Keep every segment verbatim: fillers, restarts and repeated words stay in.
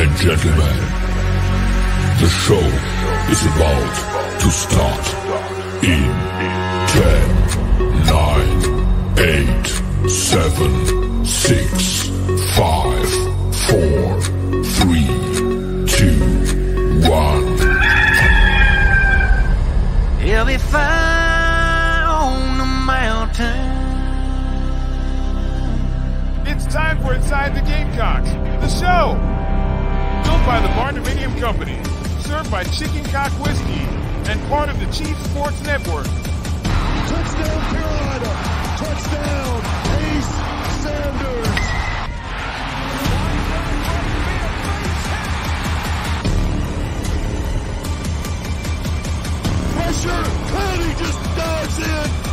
and gentlemen, the show is about to start in ten, nine, eight, seven, six, five, four, three, two, one. He'll be fine on the mountain. It's time for Inside the Gamecocks, the show. Built by the Barndominium Company, served by Chicken Cock Whiskey, and part of the Chief Sports Network. Touchdown Carolina! Touchdown Ace Sanders! Pressure! And he just dives in!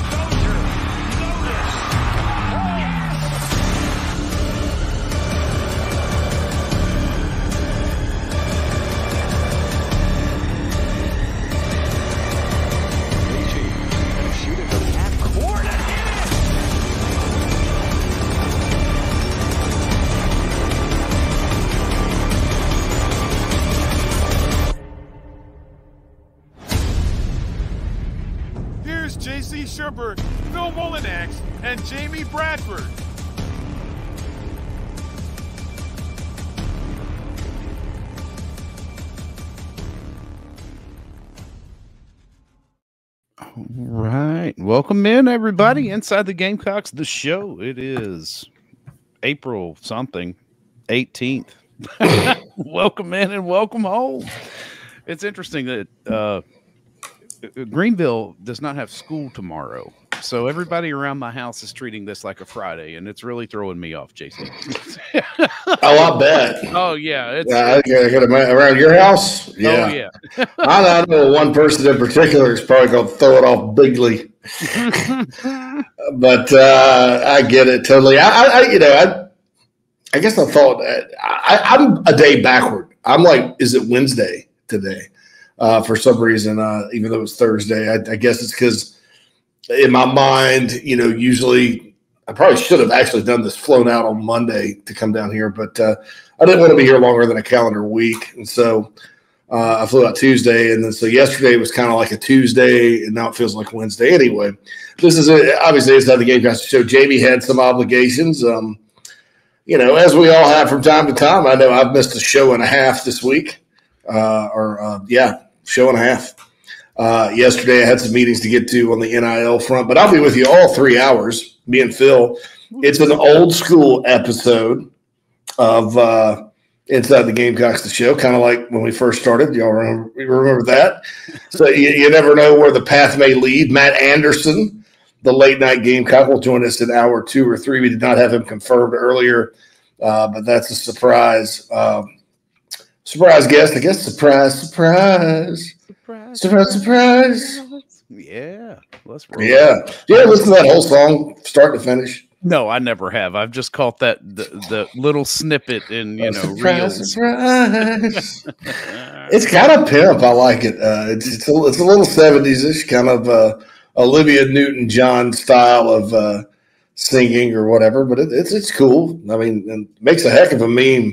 J C Sherberg, Phil Molinax, and Jamie Bradford. All right. Welcome in, everybody, Inside the Gamecocks, the show. It is April something, eighteenth. Welcome in and welcome home. It's interesting that uh, Greenville does not have school tomorrow, so everybody around my house is treating this like a Friday, and it's really throwing me off, J C. Oh, I bet. Oh yeah, it's, yeah, I got, I got a, around your house. Yeah, oh yeah. I, I know one person in particular is probably going to throw it off bigly, but uh, I get it totally. I, I you know, I, I guess I thought I, I'm a day backward. I'm like, is it Wednesday today? Uh, for some reason, uh, even though it's Thursday, I, I guess it's because in my mind, you know, usually I probably should have actually done this flown out on Monday to come down here, but uh, I didn't want to be here longer than a calendar week. And so uh, I flew out Tuesday. And then so yesterday was kind of like a Tuesday, and now it feels like Wednesday. Anyway, this is a, obviously it's not the Gamecocks show. Jamie had some obligations, um, you know, as we all have from time to time. I know I've missed a show and a half this week, uh, or uh, yeah. Show and a half. Uh, yesterday, I had some meetings to get to on the N I L front, but I'll be with you all three hours, me and Phil. It's an old school episode of uh, Inside the Gamecocks, the show, kind of like when we first started. Y'all remember, remember that? So you, you never know where the path may lead. Matt Anderson, the late night Gamecock, will join us in hour two or three. We did not have him confirmed earlier, uh, but that's a surprise. Um, Surprise guest, I guess. Surprise, surprise. Surprise, surprise, surprise. Yeah. Let's roll. Yeah. Yeah, listen to that whole song, start to finish. No, I never have. I've just caught that the, the little snippet in, you oh, know, surprise, reels. Surprise. It's kind of pimp. I like it. Uh, it's it's a, it's a little seventies-ish, kind of uh, Olivia Newton-John style of uh, singing or whatever, but it, it's it's cool. I mean, it makes a heck of a meme.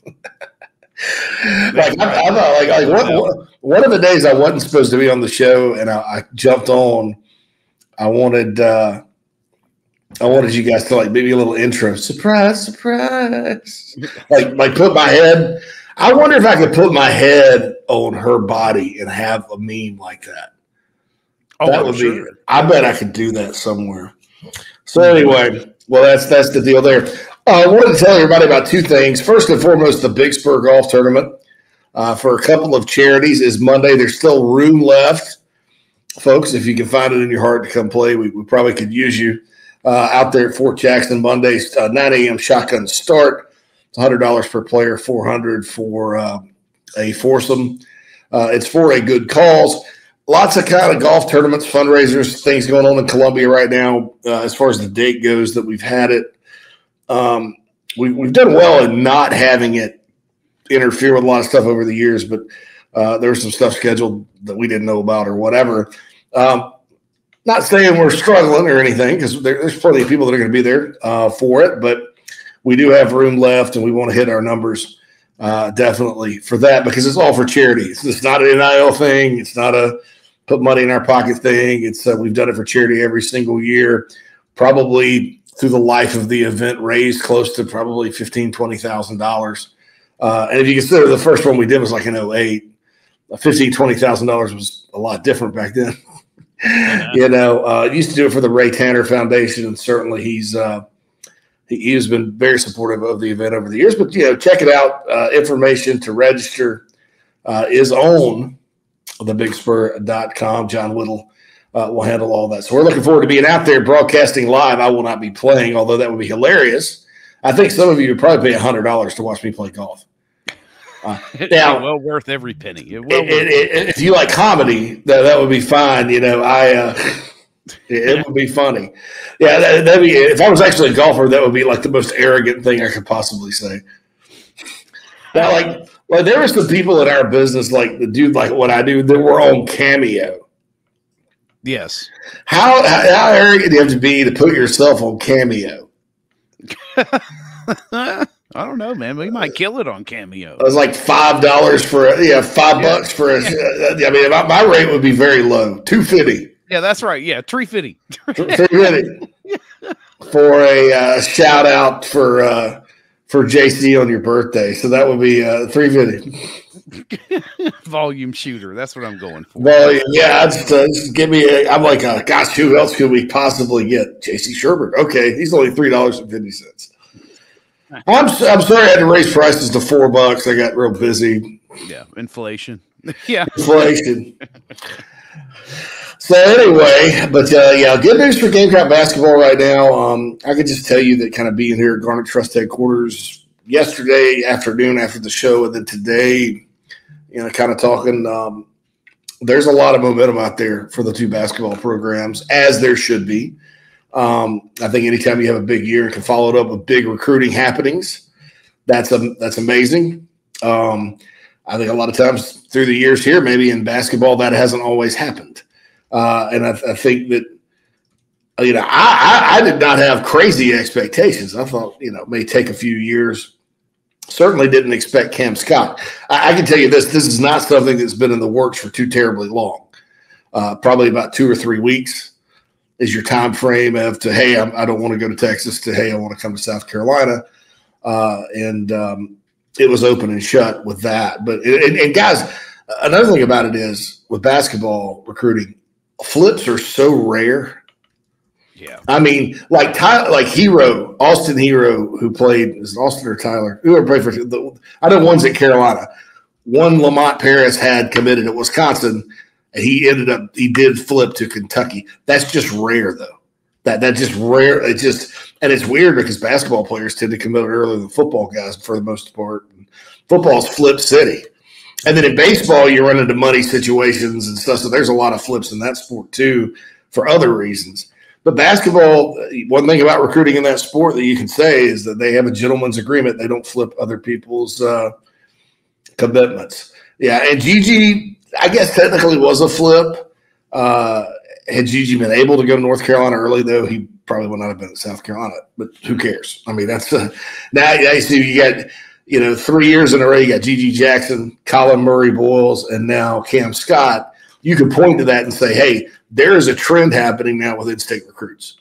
Like I, I thought, like, like one, one, one of the days I wasn't supposed to be on the show, and I, I jumped on. I wanted, uh, I wanted you guys to like maybe a little intro, surprise, surprise, like like put my head. I wonder if I could put my head on her body and have a meme like that. Oh, that I'm would sure. be. I bet I could do that somewhere. So anyway, well, that's that's the deal there. Uh, I wanted to tell everybody about two things. First and foremost, the Big Spur Golf Tournament uh, for a couple of charities is Monday. There's still room left, folks. If you can find it in your heart to come play, we, we probably could use you uh, out there at Fort Jackson Monday, uh, nine a.m. shotgun start. It's one hundred dollars per player, four hundred dollars for uh, a foursome. Uh, it's for a good cause. Lots of kind of golf tournaments, fundraisers, things going on in Columbia right now uh, as far as the date goes that we've had it. Um, we, we've done well in not having it interfere with a lot of stuff over the years, but uh, there was some stuff scheduled that we didn't know about or whatever. Um, not saying we're struggling or anything because there, there's plenty of people that are going to be there uh, for it, but we do have room left and we want to hit our numbers uh, definitely for that, because it's all for charity. It's, it's not an N I L thing. It's not a put money in our pocket thing. It's uh, we've done it for charity every single year. Probably through the life of the event, raised close to probably fifteen, twenty thousand dollars. Uh, and if you consider the first one we did was like in oh eight, fifteen, twenty thousand dollars was a lot different back then. You know, uh, used to do it for the Ray Tanner Foundation, and certainly he's uh, he, he has been very supportive of the event over the years. But you know, check it out. Uh, information to register uh, is on the big spur dot com. John Whittle uh, will handle all that. So we're looking forward to being out there broadcasting live. I will not be playing, although that would be hilarious. I think some of you would probably pay one hundred dollars to watch me play golf. Uh, now, well worth every penny. It, well it, it, it, if you like comedy, that, that would be fine. You know, I uh, it, it would be funny. Yeah, that, that'd be, if I was actually a golfer, that would be like the most arrogant thing I could possibly say. Now, like, like there were some people in our business, like the dude, like what I do, that were on Cameo. Yes. How how arrogant do you have to be to put yourself on Cameo? I don't know, man. We might kill it on Cameo. It was like five dollars for a, yeah, five yeah. bucks for a. I mean, my, my rate would be very low, two fifty. Yeah, that's right. Yeah, three fifty. Three fifty for a uh, shout out for uh, for J C on your birthday. So that would be uh, three fifty. Volume shooter. That's what I'm going for. Well, yeah, just, uh, just give me. A, I'm like, uh, gosh, who else could we possibly get? J C Sherbert. Okay, he's only three dollars and fifty cents. I'm I'm sorry I had to raise prices to four bucks. I got real busy. Yeah, inflation. yeah, inflation. So anyway, but uh, yeah, good news for Gamecock basketball right now. Um, I could just tell you that kind of being here at Garnet Trust headquarters yesterday afternoon after the show, and then today, you know, kind of talking. Um, there's a lot of momentum out there for the two basketball programs, as there should be. Um, I think anytime you have a big year and can follow it up with big recruiting happenings, that's a, that's amazing. Um, I think a lot of times through the years here, maybe in basketball, that hasn't always happened. Uh, and I, I think that, you know, I, I, I did not have crazy expectations. I thought, you know, it may take a few years. Certainly didn't expect Cam Scott. I, I can tell you this, this is not something that's been in the works for too terribly long, uh, probably about two or three weeks. Is your time frame of to, hey, I'm, I don't want to go to Texas, to, hey, I want to come to South Carolina. Uh, and um, it was open and shut with that. But and, and guys, another thing about it is with basketball recruiting, flips are so rare. Yeah. I mean, like Tyler, like Hero, Austin Hero, who played, is it Austin or Tyler? Whoever played for the, I know one's at Carolina. One Lamont Paris had committed at Wisconsin. And he ended up, he did flip to Kentucky. That's just rare, though. That that's just rare. It just, and it's weird because basketball players tend to commit earlier than football guys for the most part. Football's flip city. And then in baseball, you run into money situations and stuff. So there's a lot of flips in that sport, too, for other reasons. But basketball, one thing about recruiting in that sport that you can say is that they have a gentleman's agreement. They don't flip other people's uh, commitments. Yeah, and Gigi, I guess technically was a flip. Uh, had Gigi been able to go to North Carolina early, though, he probably would not have been in South Carolina. But who cares? I mean, that's uh, now, now you see you got, you know, three years in a row, you got Gigi Jackson, Colin Murray Boyles, and now Cam Scott. You can point to that and say, hey, there is a trend happening now with in-state recruits.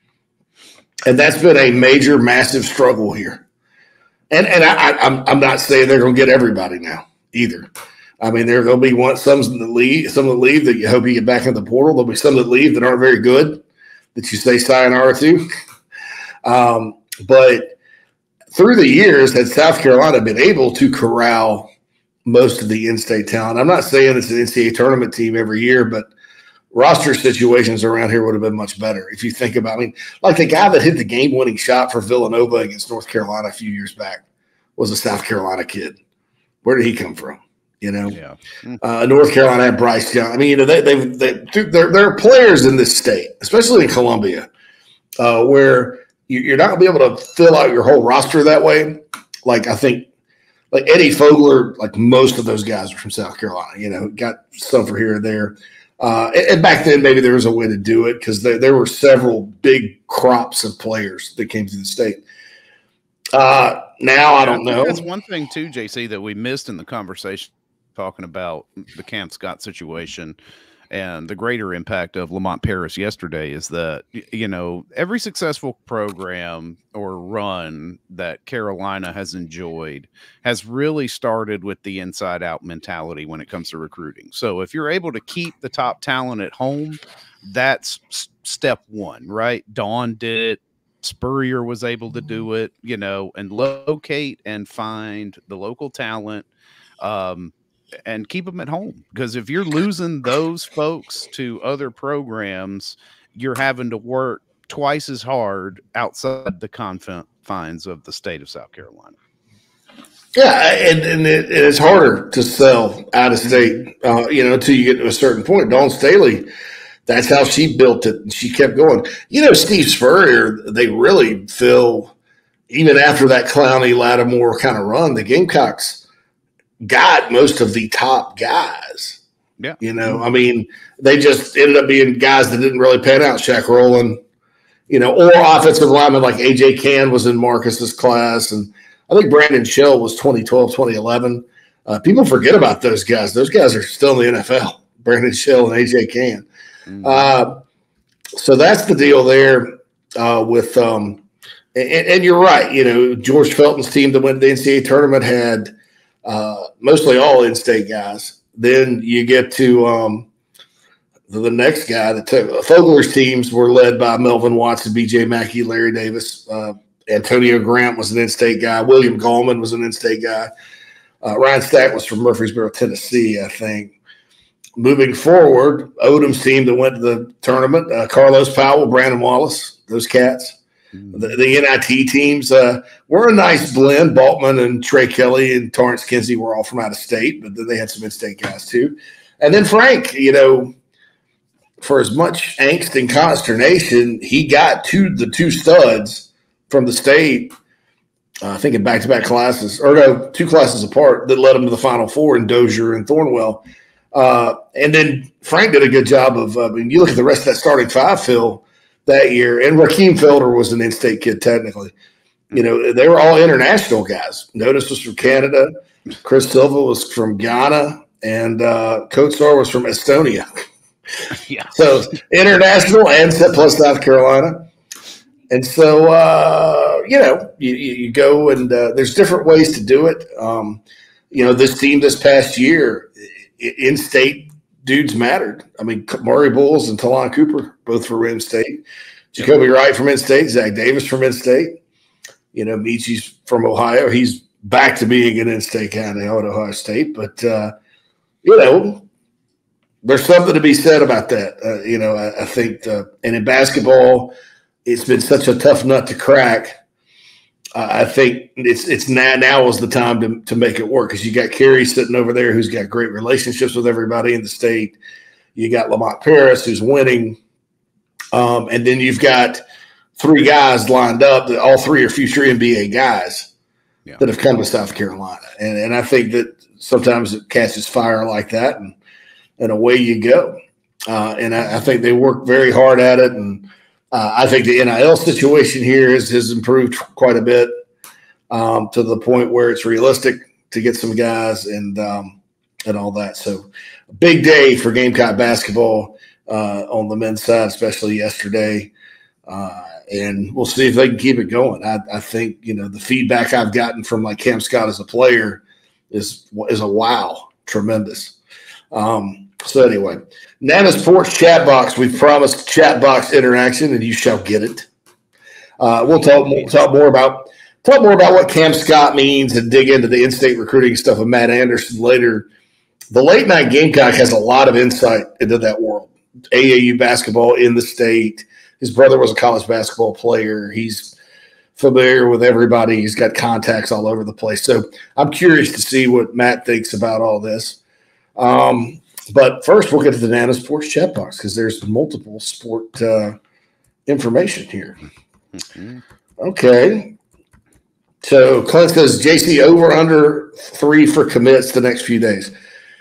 And that's been a major, massive struggle here. And and I, I, I'm I'm not saying they're going to get everybody now either. I mean, there are going to be one, some that leave, some that leave that you hope you get back in the portal. There'll be some that leave that aren't very good that you say sayonara to. um, but through the years, had South Carolina been able to corral most of the in-state talent? I'm not saying it's an N C double A tournament team every year, but roster situations around here would have been much better. If you think about, I mean, like the guy that hit the game-winning shot for Villanova against North Carolina a few years back was a South Carolina kid. Where did he come from? You know, yeah. uh, North Carolina had Bryce Young. I mean, you know, they, they, they, there, there are players in this state, especially in Columbia, uh, where you, you're not going to be able to fill out your whole roster that way. Like, I think, like Eddie Fogler, like most of those guys are from South Carolina, you know, got some for here and there. Uh, and, and back then, maybe there was a way to do it because there, there were several big crops of players that came through the state. Uh, now I don't I think know. that's one thing too, J C, that we missed in the conversation talking about the Cam Scott situation and the greater impact of Lamont Paris yesterday is that, you know, every successful program or run that Carolina has enjoyed has really started with the inside out mentality when it comes to recruiting. So if you're able to keep the top talent at home, that's step one, right? Dawn did it. Spurrier was able to do it, you know, and locate and find the local talent. Um, and keep them at home, because if you're losing those folks to other programs, you're having to work twice as hard outside the confines of the state of South Carolina. Yeah, and, and it, it's harder to sell out of state, uh, you know, until you get to a certain point. Dawn Staley, that's how she built it, and she kept going. You know, Steve Spurrier, they really feel, even after that Clowney, Lattimore kind of run, the Gamecocks got most of the top guys. Yeah. You know, I mean, they just ended up being guys that didn't really pan out. Shaq Rowland, you know, or offensive linemen like A J Can was in Marcus's class. And I think Brandon Shell was twenty twelve, twenty eleven. Uh, people forget about those guys. Those guys are still in the N F L, Brandon Shell and A J Can. Mm-hmm. Uh, so that's the deal there uh, with um, – and, and you're right. You know, George Felton's team that went to the N C double A tournament had – Uh, mostly all in-state guys. Then you get to um, the, the next guy that took Fogler's teams were led by Melvin Watson, B J Mackey, Larry Davis. Uh, Antonio Grant was an in-state guy. William Gallman was an in-state guy. Uh, Ryan Stack was from Murfreesboro, Tennessee, I think. Moving forward, Odom's team that went to the tournament, uh, Carlos Powell, Brandon Wallace, those cats. The, the N I T teams uh, were a nice blend. Baltman and Trey Kelly and Torrance Kinsey were all from out of state, but then they had some in-state guys too. And then Frank, you know, for as much angst and consternation, he got to the two studs from the state, uh, I think in back-to-back classes, or no, two classes apart, that led him to the Final Four in Dozier and Thornwell. Uh, and then Frank did a good job of uh, – I mean, you look at the rest of that starting five, Phil, that year, and Rakeem Felder was an in-state kid technically. You know, they were all international guys. Notice was from Canada. Chris Silva was from Ghana, and uh, Coach Sar was from Estonia. Yeah. So international and plus South Carolina. And so, uh, you know, you, you go and uh, there's different ways to do it. Um, you know, this team this past year, in-state dudes mattered. I mean, Murray Bulls and Talon Cooper, both from in-state. Jacoby Wright from in-state. Zach Davis from in-state. You know, Michi's from Ohio. He's back to being an in-state guy now at Ohio State. But, uh, you know, there's something to be said about that. Uh, you know, I, I think the, and in basketball, it's been such a tough nut to crack. Uh, I think it's it's now now is the time to to make it work, because you got Kerry sitting over there who's got great relationships with everybody in the state. You got Lamont Paris who's winning, um, and then you've got three guys lined up that all three are future N B A guys yeah. that have come to South Carolina, and and I think that sometimes it catches fire like that, and and away you go. Uh, and I, I think they work very hard at it, and. Uh, I think the N I L situation here has, has improved quite a bit um, to the point where it's realistic to get some guys and um, and all that. So, a big day for Gamecock basketball uh, on the men's side, especially yesterday. Uh, and we'll see if they can keep it going. I, I think, you know, the feedback I've gotten from like Cam Scott as a player is is a wow, tremendous. Um, so anyway, Nana's Porch chat box. We've promised chat box interaction, and you shall get it. Uh, we'll talk more, talk more about talk more about what Cam Scott means and dig into the in-state recruiting stuff with Matt Anderson later. The late night Gamecock has a lot of insight into that world. A A U basketball in the state. His brother was a college basketball player. He's familiar with everybody. He's got contacts all over the place. So I'm curious to see what Matt thinks about all this. Um, but first, we'll get to the Nana Sports chat box because there's multiple sport uh, information here. Okay. So Clint says, J C over under three for commits the next few days.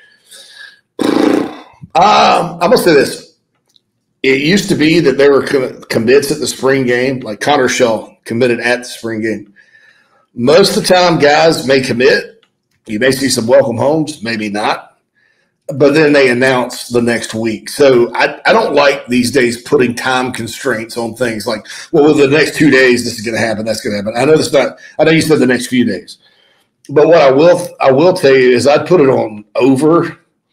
Um, I'm going to say this. It used to be that there were com- commits at the spring game, like Connor Shaw committed at the spring game. Most of the time, guys may commit. You may see some welcome homes, maybe not. But then they announce the next week. So I, I don't like these days putting time constraints on things like, well, well the next two days, this is going to happen, that's going to happen. I know that's not – I know you said the next few days. But what I will I will tell you is I'd put it on over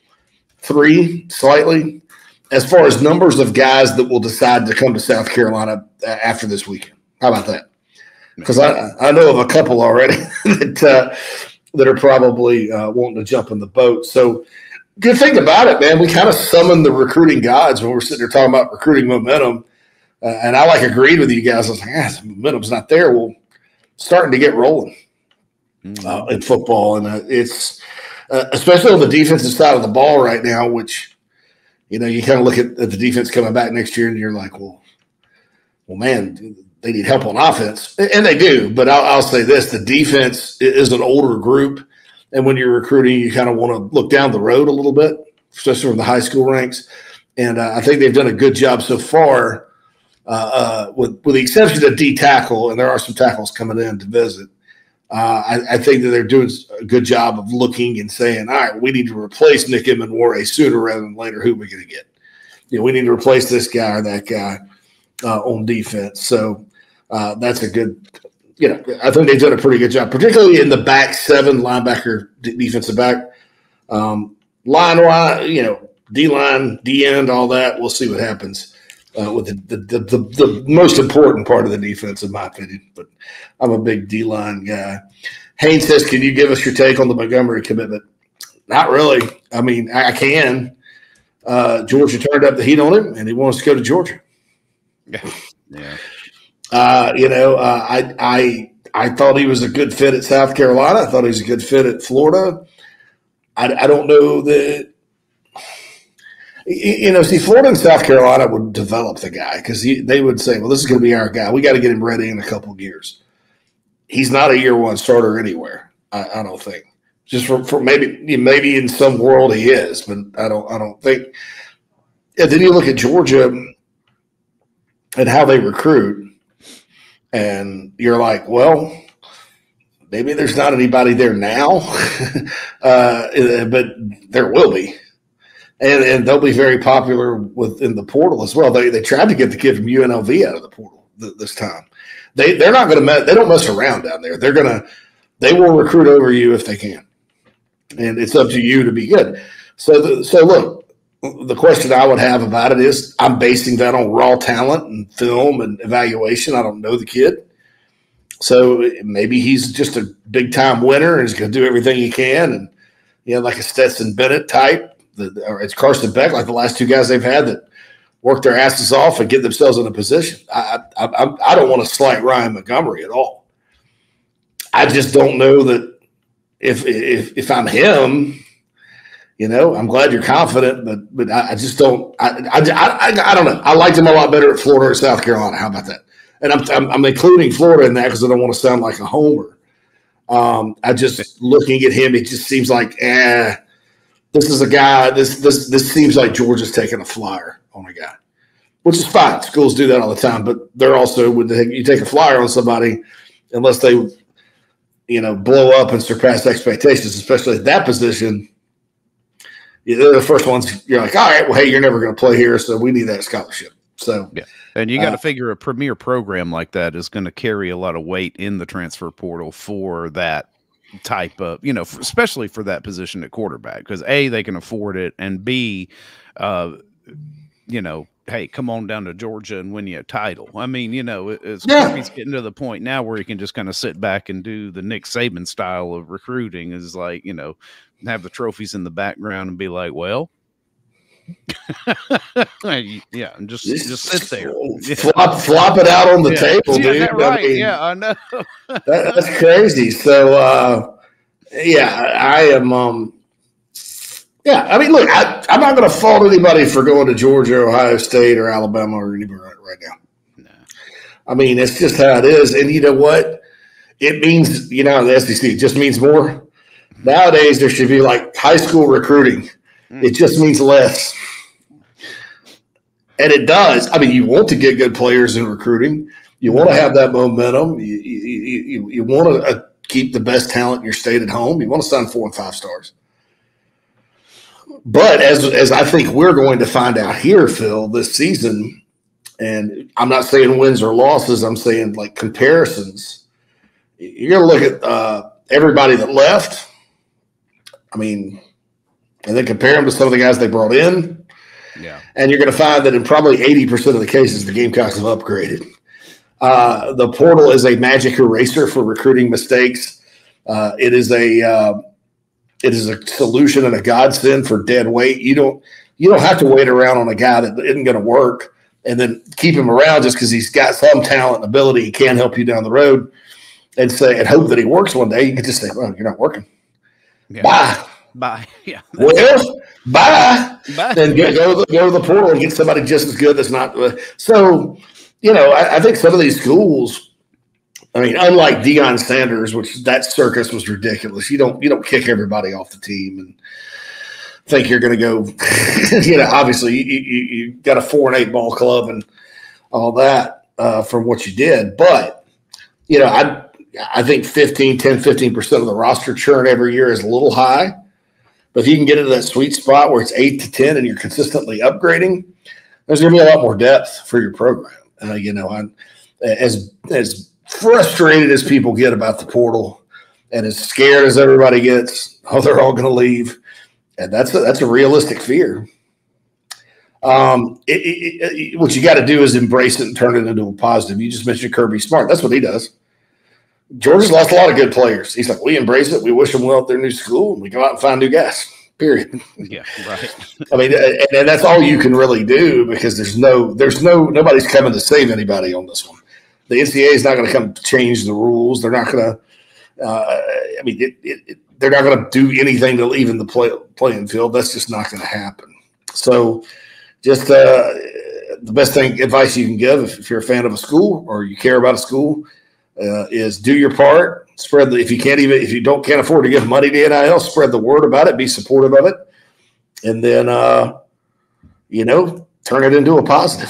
three slightly as far as numbers of guys that will decide to come to South Carolina after this weekend. How about that? Because I, I know of a couple already that uh, that are probably uh, wanting to jump in the boat. So good thing about it, man, we kind of summoned the recruiting gods when we're sitting there talking about recruiting momentum. Uh, and I like agreed with you guys. I was like, ah, the momentum's not there. Well, starting to get rolling. Uh, in football, and uh, it's uh, especially on the defensive side of the ball right now, which, you know, you kind of look at, at the defense coming back next year and you're like, well, well, man, they need help on offense. And they do, but I'll, I'll say this, the defense is an older group, and when you're recruiting, you kind of want to look down the road a little bit, especially from the high school ranks, and uh, I think they've done a good job so far, uh, uh, with, with the exception of D tackle, and there are some tackles coming in to visit. Uh, I, I think that they're doing a good job of looking and saying, all right, we need to replace Nick Emenware sooner rather than later. Who are we going to get? You know, we need to replace this guy or that guy uh, on defense. So uh, that's a good, you know, I think they've done a pretty good job, particularly in the back seven, linebacker, d- defensive back. Um, line wise, you know, D-line, D-end, all that. We'll see what happens. Uh, with the the, the the most important part of the defense, in my opinion. But I'm a big D-line guy. Haynes says, can you give us your take on the Montgomery commitment? Not really. I mean, I can. Uh, Georgia turned up the heat on him, and he wants to go to Georgia. Yeah. yeah. Uh, you know, uh, I I I thought he was a good fit at South Carolina. I thought he was a good fit at Florida. I, I don't know that – you know, see, Florida and South Carolina would develop the guy because they would say, well, this is going to be our guy. We got to get him ready in a couple of years. He's not a year one starter anywhere, I, I don't think. Just for, for maybe maybe in some world he is, but I don't I don't think. And then you look at Georgia and how they recruit, and you're like, well, maybe there's not anybody there now, uh, but there will be. And, and they'll be very popular within the portal as well. They they tried to get the kid from U N L V out of the portal th- this time. They they're not going to mess. They don't mess around down there. They're gonna they will recruit over you if they can, and it's up to you to be good. So the, so look, the question I would have about it is I'm basing that on raw talent and film and evaluation. I don't know the kid, so maybe he's just a big time winner and he's going to do everything he can, and you know, like a Stetson Bennett type. The, or it's Carson Beck, like the last two guys they've had that work their asses off and get themselves in a position. I I, I, I don't want to slight Ryan Montgomery at all. I just don't know that if if if I'm him, you know, I'm glad you're confident, but but I, I just don't. I, I I I don't know. I liked him a lot better at Florida or South Carolina. How about that? And I'm I'm, I'm including Florida in that because I don't want to sound like a homer. Um, I just looking at him, it just seems like eh. This is a guy. This this this seems like Georgia's taking a flyer on a guy, which is fine. Schools do that all the time, but they're also when they, you take a flyer on somebody, unless they, you know, blow up and surpass expectations, especially at that position, they're the first ones. You're like, all right, well, hey, you're never going to play here, so we need that scholarship. So yeah, and you got to uh, figure a premier program like that is going to carry a lot of weight in the transfer portal for that type of, you know, for, especially for that position at quarterback, because A, they can afford it, and B, uh, you know, hey, come on down to Georgia and win you a title. I mean, you know, it, it's Yeah. he's getting to the point now where he can just kind of sit back and do the Nick Saban style of recruiting, is like, you know, have the trophies in the background and be like, well, yeah, and just just sit there, flop flop it out on the yeah. table, yeah, dude. that, right? I mean, yeah, I know. that, that's crazy. So, uh, yeah, I am. Um, yeah, I mean, look, I, I'm not going to fault anybody for going to Georgia, Ohio State, or Alabama, or anywhere right, right now. Nah. I mean, it's just how it is, and you know what? It means, you know, the S E C, it just means more. Nowadays, there should be like high school recruiting. It just means less. And it does. I mean, you want to get good players in recruiting. You want to have that momentum. You, you, you, you want to uh, keep the best talent in your state at home. You want to sign four and five stars. But as as I think we're going to find out here, Phil, this season, and I'm not saying wins or losses, I'm saying like comparisons. You're going to look at uh, everybody that left. I mean, and then compare them to some of the guys they brought in. Yeah. And you're going to find that in probably eighty percent of the cases, the Gamecocks have upgraded. Uh, the portal is a magic eraser for recruiting mistakes. Uh, it is a uh, it is a solution and a godsend for dead weight. You don't you don't have to wait around on a guy that isn't going to work and then keep him around just because he's got some talent and ability. He can help you down the road and say and hope that he works one day. You can just say, "Well, you're not working. Yeah. Bye, bye." Yeah. Well, bye. Bye. Then go go to, the, go to the portal and get somebody just as good. That's not uh, so. You know, I, I think some of these schools, I mean, unlike Deion Sanders, which that circus was ridiculous. You don't you don't kick everybody off the team and think you're going to go. You know, obviously you, you, you got a four and eight ball club and all that uh, from what you did. But, you know, I I think fifteen, ten, fifteen percent of the roster churn every year is a little high. But if you can get into that sweet spot where it's eight to ten and you're consistently upgrading, there's going to be a lot more depth for your program. Uh, you know, I'm as as frustrated as people get about the portal, and as scared as everybody gets. Oh, they're all going to leave, and that's a, that's a realistic fear. Um, it, it, it, what you got to do is embrace it and turn it into a positive. You just mentioned Kirby Smart. That's what he does. Georgia's lost a lot of good players. He's like, we embrace it. We wish them well at their new school, and we go out and find new guys. Period. Yeah, right. I mean, and, and that's all you can really do because there's no, there's no, nobody's coming to save anybody on this one. The N C A A is not going to come change the rules. They're not going to. Uh, I mean, it, it, it, they're not going to do anything to even the play, playing field. That's just not going to happen. So, just uh, the best thing advice you can give if, if you're a fan of a school or you care about a school uh, is do your part. Spread the if you can't even if you don't can't afford to give money to N I L, spread the word about it, be supportive of it, and then uh, you know turn it into a positive.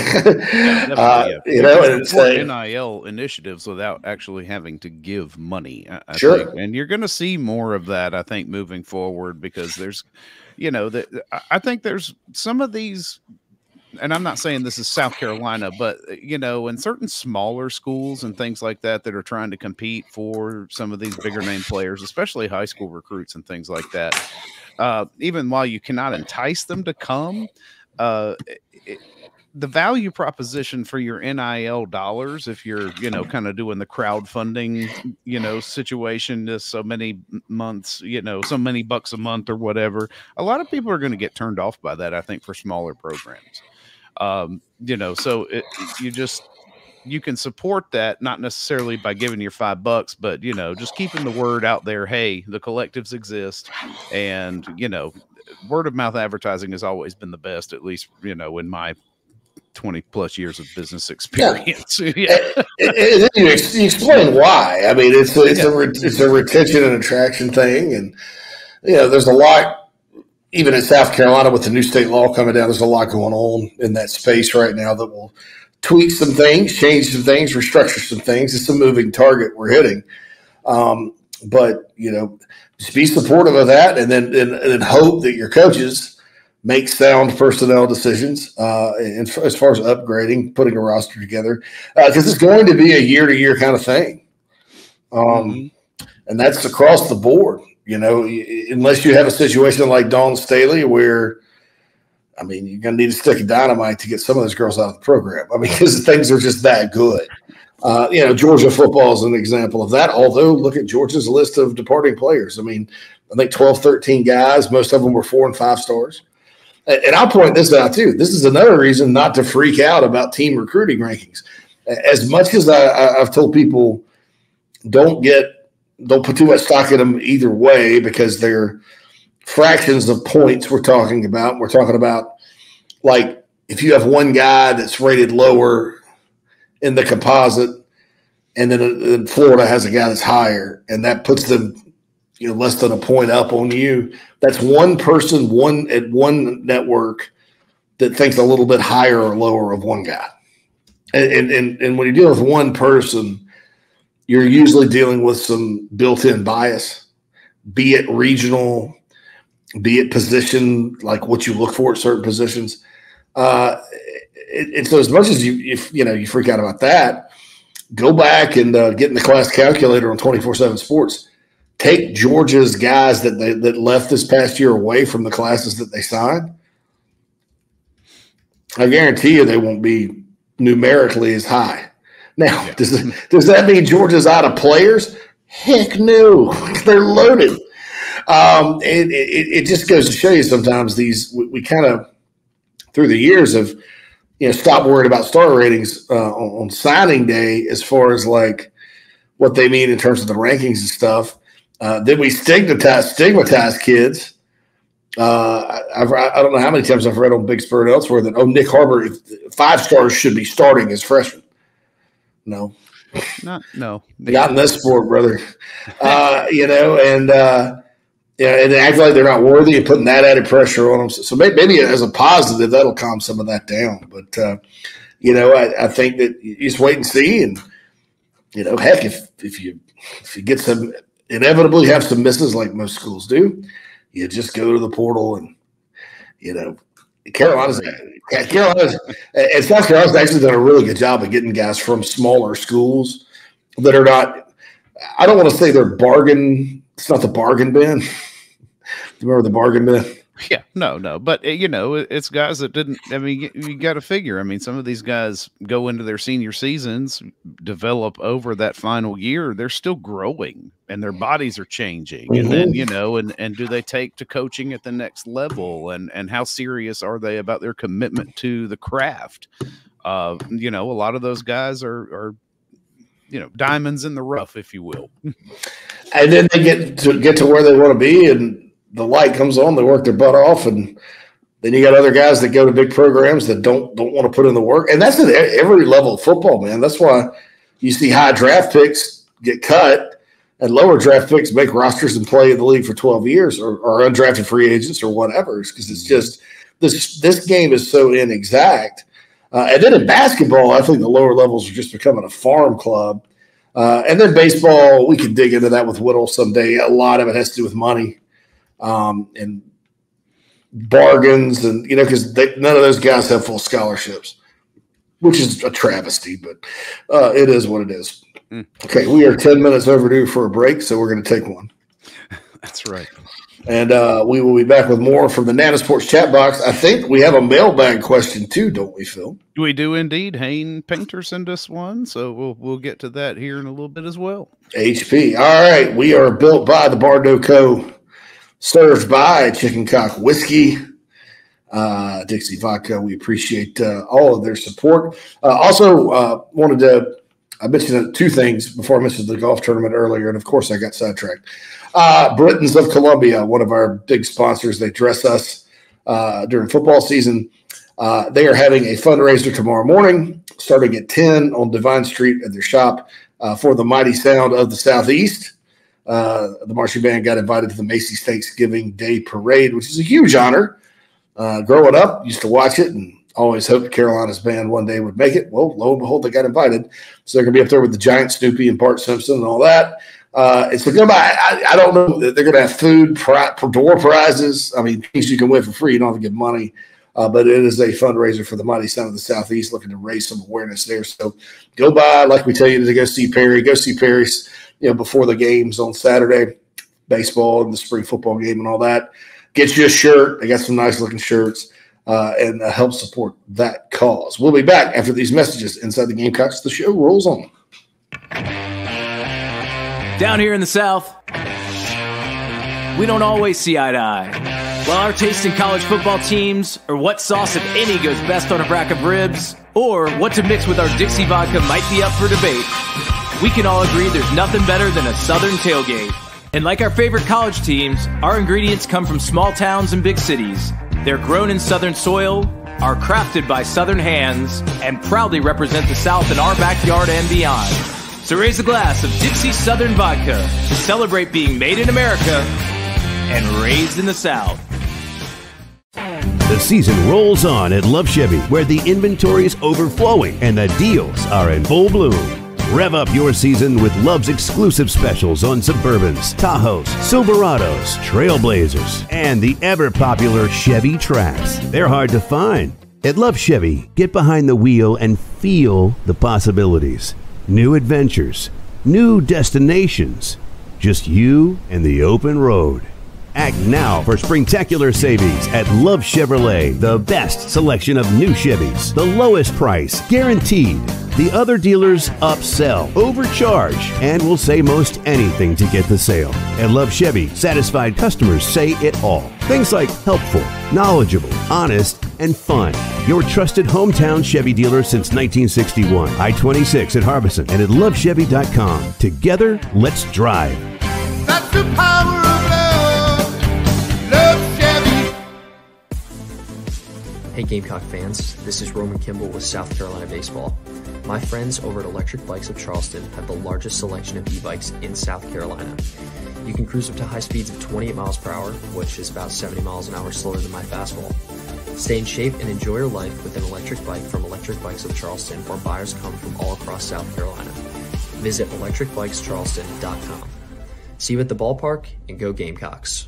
Yeah, uh, yeah. You know, and say N I L initiatives without actually having to give money. I, I sure, think. And you're going to see more of that, I think, moving forward because there's, you know, the, I think there's some of these. And I'm not saying this is South Carolina, but, you know, in certain smaller schools and things like that that are trying to compete for some of these bigger name players, especially high school recruits and things like that, uh, even while you cannot entice them to come, uh, it, the value proposition for your N I L dollars, if you're, you know, kind of doing the crowdfunding, you know, situation is so many months, you know, so many bucks a month or whatever, a lot of people are going to get turned off by that, I think, for smaller programs. Um, you know, so it, you just, you can support that, not necessarily by giving your five bucks, but, you know, just keeping the word out there. Hey, the collectives exist. And, you know, word of mouth advertising has always been the best, at least, you know, in my twenty plus years of business experience. Yeah. Yeah. and, and then you, ex- you explain why. I mean, it's a, it's, yeah. a re- it's a retention and attraction thing. And, you know, there's a lot. Even in South Carolina with the new state law coming down, there's a lot going on in that space right now that will tweak some things, change some things, restructure some things. It's a moving target we're hitting. Um, but, you know, just be supportive of that and then and, and hope that your coaches make sound personnel decisions uh, and as far as upgrading, putting a roster together, because uh, it's going to be a year-to-year kind of thing. Um, mm-hmm. And that's across the board. You know, unless you have a situation like Dawn Staley where, I mean, you're going to need a stick of dynamite to get some of those girls out of the program. I mean, because things are just that good. Uh, you know, Georgia football is an example of that, although look at Georgia's list of departing players. I mean, I think twelve, thirteen guys, most of them were four and five stars. And, and I'll point this out, too. This is another reason not to freak out about team recruiting rankings. As much as I, I've told people don't get Don't put too much stock in them either way because they're fractions of points we're talking about. We're talking about, like, if you have one guy that's rated lower in the composite and then uh, Florida has a guy that's higher and that puts them, you know, less than a point up on you, that's one person, one at one network that thinks a little bit higher or lower of one guy. And, and, and when you deal with one person, you're usually dealing with some built-in bias, be it regional, be it position, like what you look for at certain positions. Uh, and so as much as you, if, you know, you freak out about that, go back and uh, get in the class calculator on twenty-four seven Sports. Take Georgia's guys that they, that left this past year away from the classes that they signed. I guarantee you they won't be numerically as high. Now, yeah. does, does that mean Georgia's out of players? Heck no. They're loaded. Um, it, it, it just goes to show you sometimes these we, we kind of, through the years, have you know, stopped worrying about star ratings uh, on, on signing day as far as like what they mean in terms of the rankings and stuff. Uh, then we stigmatize, stigmatize kids. Uh, I've, I don't know how many times I've read on Big Spur and elsewhere that, oh, Nick Harbor, five stars should be starting as freshmen. No. Not, no. Not in this sport, brother. Uh, you know, and uh, yeah, and they act like they're not worthy and putting that added pressure on them. So, so maybe, maybe as a positive, that'll calm some of that down. But, uh, you know, I, I think that you just wait and see. And, you know, heck, if, if you if you get some – inevitably have some misses like most schools do, you just go to the portal and, you know, Carolina's – Carolina's and South Carolina's actually done a really good job of getting guys from smaller schools that are not – I don't want to say they're bargain – it's not the bargain bin. Remember the bargain bin? Yeah, no, no. But, you know, it's guys that didn't – I mean, you, you got to figure. I mean, some of these guys go into their senior seasons, develop over that final year. They're still growing, and their bodies are changing. Mm-hmm. And then, you know, and, and do they take to coaching at the next level? And, and how serious are they about their commitment to the craft? Uh, you know, a lot of those guys are, are you know, diamonds in the rough, if you will. And then they get to get to where they want to be, and the light comes on, they work their butt off, and then you got other guys that go to big programs that don't don't want to put in the work. And that's at every level of football, man. That's why you see high draft picks get cut and lower draft picks make rosters and play in the league for twelve years, or, or undrafted free agents or whatever, because it's just this this game is so inexact. Uh, and then in basketball, I think the lower levels are just becoming a farm club. Uh, and then baseball, we could dig into that with Whittle someday. A lot of it has to do with money. Um, and bargains, and you know, because none of those guys have full scholarships, which is a travesty, but uh, it is what it is. Mm. Okay, we are ten minutes overdue for a break, so we're going to take one. That's right. And uh, we will be back with more from the Nana Sports chat box. I think we have a mailbag question too, don't we, Phil? We do indeed. Hayne Painter sent us one, so we'll we'll get to that here in a little bit as well. H P. All right, we are built by the Bardo Co. Served by Chicken Cock Whiskey, uh, Dixie Vodka. We appreciate uh, all of their support. Uh, also, uh, wanted to I mentioned two things before I mentioned the golf tournament earlier, and of course I got sidetracked. Uh, Britons of Columbia, one of our big sponsors, they dress us uh, during football season. Uh, they are having a fundraiser tomorrow morning, starting at ten on Divine Street at their shop uh, for the Mighty Sound of the Southeast. Uh, the marching band got invited to the Macy's Thanksgiving Day Parade, which is a huge honor. Uh, growing up, used to watch it and always hoped Carolina's band one day would make it. Well, lo and behold, they got invited. So they're going to be up there with the giant Snoopy and Bart Simpson and all that. Uh, it's going to I, I don't know. They're going to have food, pri- door prizes. I mean, things you can win for free. You don't have to give money. Uh, but it is a fundraiser for the Mighty Sound of the Southeast, looking to raise some awareness there. So go by, like we tell you, to go see Perry. Go see Perry's. You know, before the games on Saturday, baseball and the spring football game and all that. Get you a shirt. They got some nice looking shirts uh, and uh, help support that cause. We'll be back after these messages inside the Gamecocks. The show rolls on. Down here in the South, we don't always see eye to eye. While our taste in college football teams, or what sauce, if any, goes best on a rack of ribs, or what to mix with our Dixie vodka might be up for debate, we can all agree there's nothing better than a Southern tailgate. And like our favorite college teams, our ingredients come from small towns and big cities. They're grown in Southern soil, are crafted by Southern hands, and proudly represent the South in our backyard and beyond. So raise a glass of Dixie Southern Vodka to celebrate being made in America and raised in the South. The season rolls on at Love Chevy, where the inventory is overflowing and the deals are in full bloom. Rev up your season with Love's exclusive specials on Suburbans, Tahoes, Silverados, Trailblazers, and the ever-popular Chevy Trax. They're hard to find. At Love Chevy, get behind the wheel and feel the possibilities. New adventures, new destinations, just you and the open road. Act now for springtacular savings at Love Chevrolet. The best selection of new Chevys. The lowest price, guaranteed. The other dealers upsell, overcharge, and will say most anything to get the sale. At Love Chevy, satisfied customers say it all. Things like helpful, knowledgeable, honest, and fun. Your trusted hometown Chevy dealer since nineteen sixty-one. I twenty-six at Harbison and at love chevy dot com. Together, let's drive. That's the power of love. Love Chevy. Hey Gamecock fans, this is Roman Kimball with South Carolina Baseball. My friends over at Electric Bikes of Charleston have the largest selection of e-bikes in South Carolina. You can cruise up to high speeds of twenty-eight miles per hour, which is about seventy miles an hour slower than my fastball. Stay in shape and enjoy your life with an electric bike from Electric Bikes of Charleston, where buyers come from all across South Carolina. Visit electric bikes charleston dot com. See you at the ballpark, and go Gamecocks.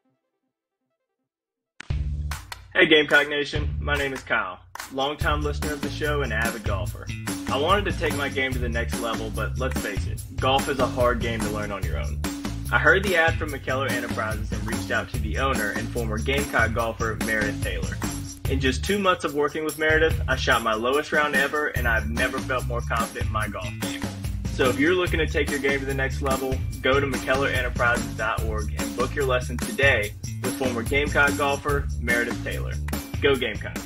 Hey Gamecock Nation, my name is Kyle, longtime listener of the show and avid golfer. I wanted to take my game to the next level, but let's face it, golf is a hard game to learn on your own. I heard the ad from McKellar Enterprises and reached out to the owner and former Gamecock golfer Meredith Taylor. In just two months of working with Meredith, I shot my lowest round ever, and I've never felt more confident in my golf game. So if you're looking to take your game to the next level, go to mckellar enterprises dot org and book your lesson today with former Gamecock golfer Meredith Taylor. Go Gamecocks!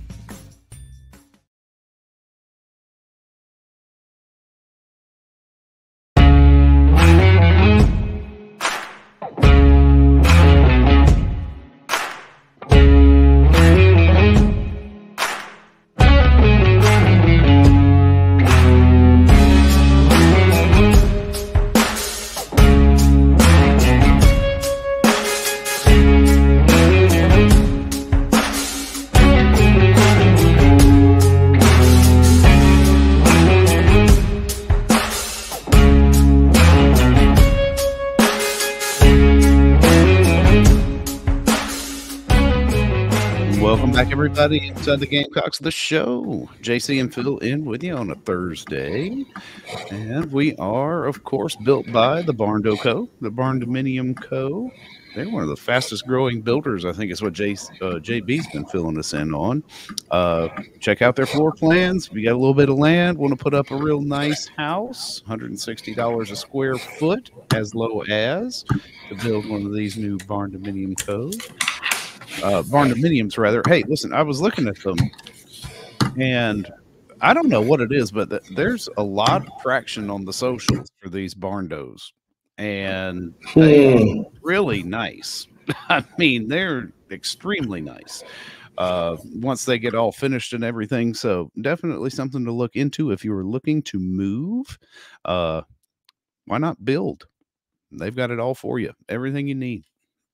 Everybody inside the Gamecocks, the show. J C and Phil in with you on a Thursday. And we are, of course, built by the Barndo Co., the Barndominium Co. They're one of the fastest growing builders, I think is what J, uh, J B's been filling us in on. Uh, check out their floor plans. If you got a little bit of land, want to put up a real nice house, one hundred sixty dollars a square foot, as low as, to build one of these new Barndominium Co. Uh, Barndominiums, rather. Hey, listen, I was looking at them, and I don't know what it is, but th- there's a lot of traction on the socials for these Barndos, and they're really nice. I mean, they're extremely nice uh, once they get all finished and everything. So definitely something to look into if you were looking to move. Uh, why not build? They've got it all for you, everything you need.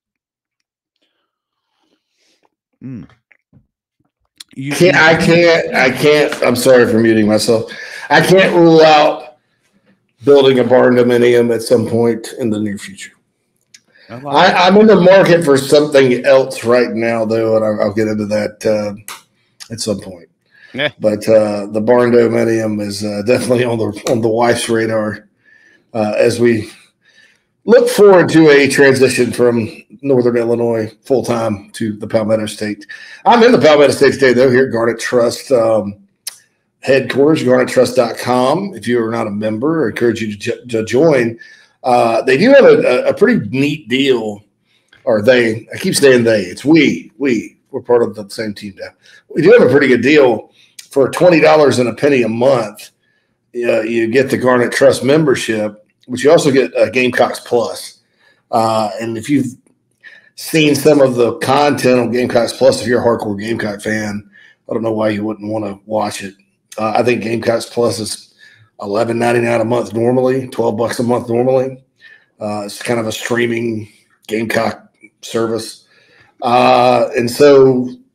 Mm. You can't, I can't, I can't, I'm sorry for muting myself. I can't rule out building a barndominium at some point in the near future. I, I'm in the market for something else right now, though, and I'll, I'll get into that uh, at some point. Yeah. But uh, the barndominium is uh, definitely on the on the wife's radar uh, as we look forward to a transition from Northern Illinois full-time to the Palmetto State. I'm in the Palmetto State today, though, here at Garnet Trust um, headquarters, garnet trust dot com. If you are not a member, I encourage you to, to join. Uh, they do have a, a pretty neat deal, or they, I keep saying they, it's we, we, we're part of the same team now. We do have a pretty good deal for twenty dollars and a penny a month. Uh, you get the Garnet Trust membership, but you also get uh, Gamecocks Plus. Uh, and if you've seen some of the content on Gamecocks Plus, if you're a hardcore Gamecock fan, I don't know why you wouldn't want to watch it. Uh, I think Gamecocks Plus is eleven ninety-nine a month normally, twelve bucks a month normally. Uh, it's kind of a streaming Gamecock service. Uh, and so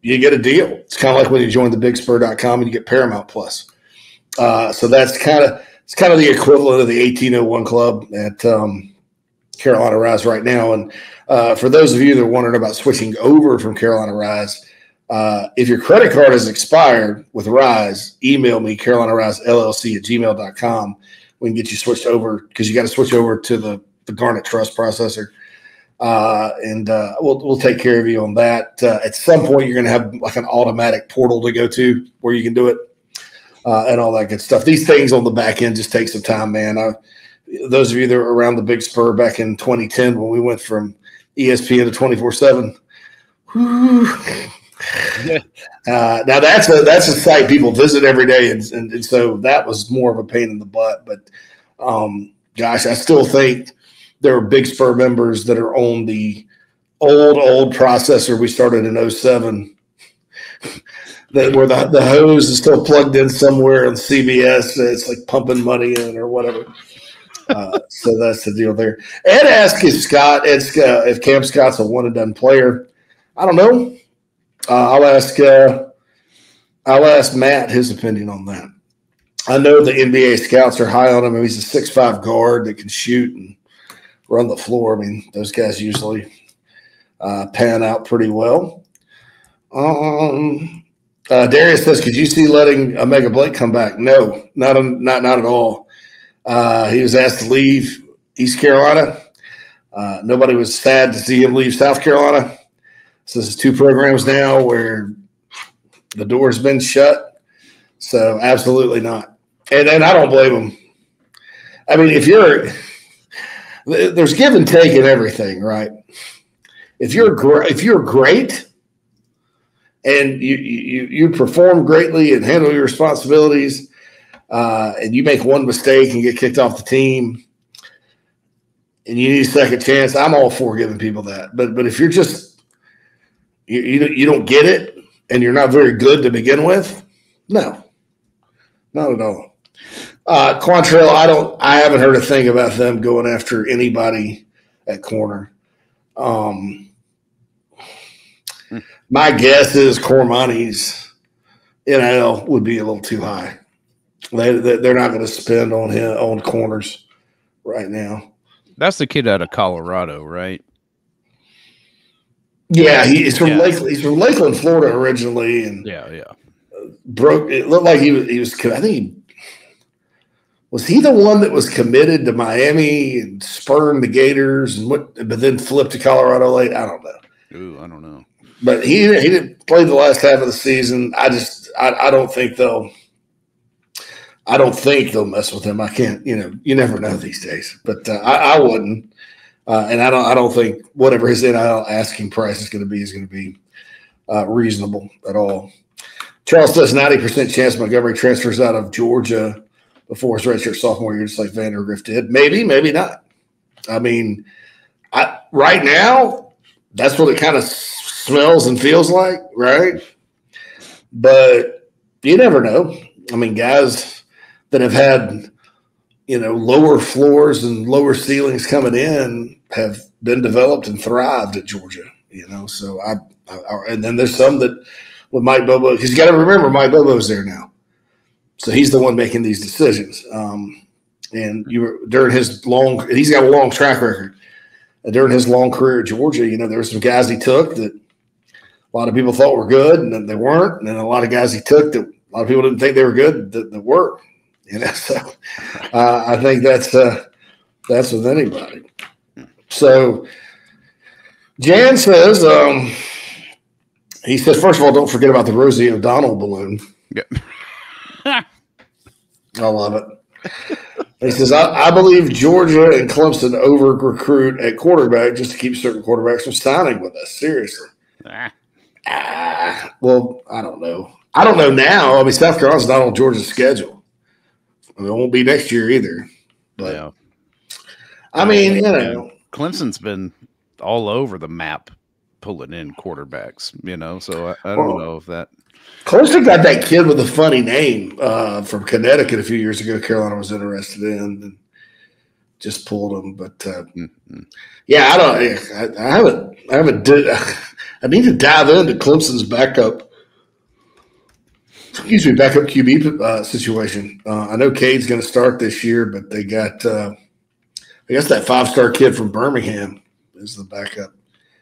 you get a deal. It's kind of like when you join the big spur dot com and you get Paramount Plus. Uh, so that's kind of it's kind of the equivalent of the eighteen oh one club at um, Carolina Rise right now. And uh, for those of you that are wondering about switching over from Carolina Rise, uh, if your credit card has expired with Rise, email me, Carolina Rise L L C at gmail dot com. We can get you switched over because you got to switch over to the, the Garnet Trust processor. Uh, and uh, we'll we'll take care of you on that. Uh, at some point, you're going to have like an automatic portal to go to where you can do it uh, and all that good stuff. These things on the back end just take some time, man. I, those of you that were around the Big Spur back in twenty ten when we went from E S P N to twenty-four seven. Yeah. Uh, now that's a that's a site people visit every day, and, and, and so that was more of a pain in the butt. But um, gosh, I still think there are Big Spur members that are on the old old processor we started in oh seven, that where the, the hose is still plugged in somewhere on C B S. It's like pumping money in or whatever. Uh, so that's the deal there. Ed asked if Scott, Ed, uh, if Cam Scott's a one and done player. I don't know. Uh, I'll ask. Uh, I'll ask Matt his opinion on that. I know the N B A scouts are high on him. He's a six five guard that can shoot and run the floor. I mean, those guys usually uh, pan out pretty well. Um, uh, Darius says, "Could you see letting Omega Blake come back?" No, not not not at all. Uh, he was asked to leave East Carolina. Uh, nobody was sad to see him leave South Carolina. So this is two programs now where the door's been shut. So absolutely not. And and I don't blame him. I mean, if you're there's give and take in everything, right? If you're great, if you're great and you you you perform greatly and handle your responsibilities, uh, and you make one mistake and get kicked off the team, and you need a second chance, I'm all for giving people that. But but if you're just you you, you don't get it and you're not very good to begin with, no, not at all. Uh, Quantrill, I don't. I haven't heard a thing about them going after anybody at corner. Um, my guess is Cormani's N L would be a little too high. They they're not going to spend on him on corners right now. That's the kid out of Colorado, right? Yeah, he, he's from yeah. Lake, he's from Lakeland, Florida originally, and yeah, yeah, broke. It looked like he was. He was. I think he was he the one that was committed to Miami and spurned the Gators, and what, but then flipped to Colorado late. I don't know. Ooh, I don't know. But he he didn't play the last half of the season. I just I, I don't think they'll. I don't think they'll mess with him. I can't. You know, you never know these days. But uh, I, I wouldn't. Uh, and I don't, I don't think whatever his N L asking price is going to be is going to be uh, reasonable at all. Charles says ninety percent chance Montgomery transfers out of Georgia before his redshirt sophomore year, just like Vandergrift did. Maybe, maybe not. I mean, I, right now, that's what it kind of smells and feels like, right? But you never know. I mean, guys that have had – you know, lower floors and lower ceilings coming in have been developed and thrived at Georgia, you know. So I, I and then there's some that with Mike Bobo, because you got to remember Mike Bobo's there now. So he's the one making these decisions. Um, and you were during his long, he's got a long track record. And during his long career at Georgia, you know, there were some guys he took that a lot of people thought were good and then they weren't. And then a lot of guys he took that a lot of people didn't think they were good that, that were. You know, so uh, I think that's uh, that's with anybody. So Jan says, um, he says, first of all, don't forget about the Rosie O'Donnell balloon. Yep. I love it. He says, I, I believe Georgia and Clemson over recruit at quarterback just to keep certain quarterbacks from signing with us. Seriously. Ah. Ah, well, I don't know. I don't know now. I mean, South Carolina's not on Georgia's schedule. I mean, it won't be next year either. But yeah. I mean, you know, Clemson's been all over the map pulling in quarterbacks, you know, so I, I don't well, know if that. Clemson got that kid with a funny name uh, from Connecticut a few years ago. Carolina was interested in and just pulled him. But uh, mm-hmm. yeah, I don't, I, I haven't, I haven't, did, I I need to dive into Clemson's backup. Excuse me, backup Q B uh, situation. Uh, I know Cade's going to start this year, but they got, uh, I guess, that five-star kid from Birmingham is the backup.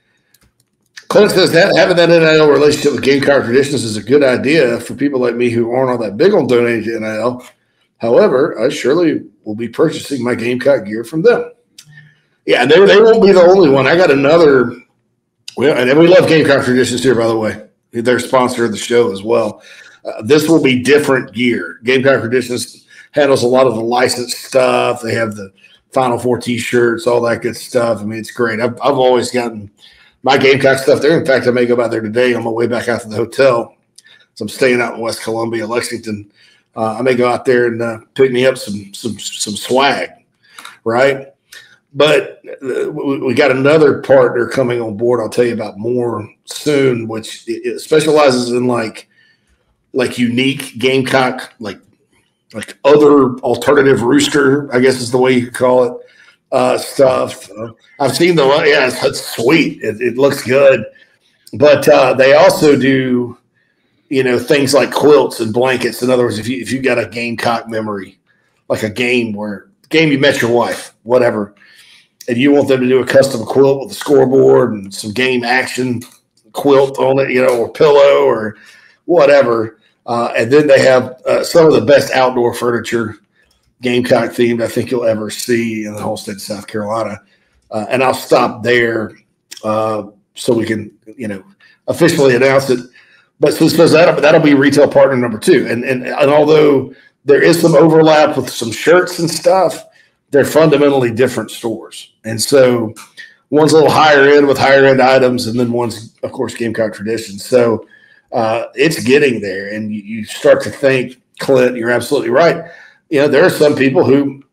Clint says that having that N I L relationship with Gamecock Traditions is a good idea for people like me who aren't all that big on donating to N I L. However, I surely will be purchasing my Gamecock gear from them. Yeah, they, they won't be the only one. I got another well, – and we love Gamecock Traditions here, by the way. They're a sponsor of the show as well. Uh, this will be different gear. Gamecock Traditions handles a lot of the licensed stuff. They have the Final Four T-shirts, all that good stuff. I mean, it's great. I've, I've always gotten – my Gamecock stuff there. In fact, I may go by there today on my way back out to the hotel. So I'm staying out in West Columbia, Lexington. Uh, I may go out there and uh, pick me up some some some swag, right? But uh, we, we got another partner coming on board. I'll tell you about more soon, which it, it specializes in like like unique Gamecock, like like other alternative rooster, I guess is the way you could call it. Uh, stuff. Uh, I've seen the yeah, it's, it's sweet. It, it looks good, but uh, they also do, you know, things like quilts and blankets. In other words, if you if you got a Gamecock memory, like a game where game you met your wife, whatever, and you want them to do a custom quilt with a scoreboard and some game action quilt on it, you know, or pillow or whatever, uh, and then they have uh, some of the best outdoor furniture. Gamecock themed I think you'll ever see in the whole state of South Carolina. Uh, and I'll stop there uh, so we can, you know, officially announce it. But so, so that'll, that'll be retail partner number two. And, and and although there is some overlap with some shirts and stuff, they're fundamentally different stores. And so one's a little higher end with higher end items, and then one's, of course, Gamecock Traditions. So uh, it's getting there. And you, you start to think, Clint, you're absolutely right. You know, there are some people who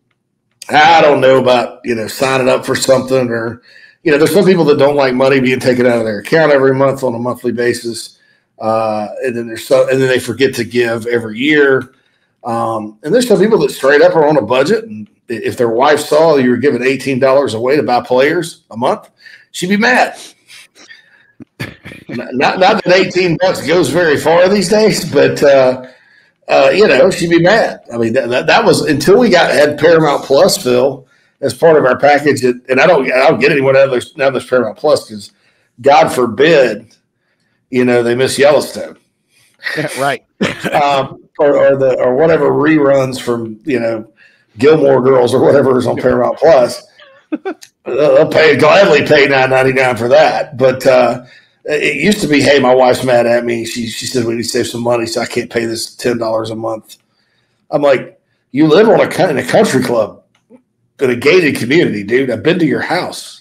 I don't know about, you know, signing up for something or, you know, there's some people that don't like money being taken out of their account every month on a monthly basis. Uh, and then there's some, and then they forget to give every year. Um, and there's some people that straight up are on a budget. And if their wife saw you were giving eighteen dollars away to buy players a month, she'd be mad. not, not that eighteen bucks goes very far these days, but, uh, Uh, you know, she'd be mad. I mean, that, that, that was until we got had Paramount Plus, Phil, as part of our package. It, and I don't, I don't get anyone out of this, now there's Paramount Plus because, God forbid, you know, they miss Yellowstone, right? um, or, or the or whatever reruns from you know Gilmore Girls or whatever is on Paramount Plus. They'll pay gladly pay nine ninety-nine for that, but. Uh, It used to be, hey, my wife's mad at me. She she said we need to save some money, so I can't pay this ten dollars a month. I'm like, you live on a in a country club in a gated community, dude. I've been to your house.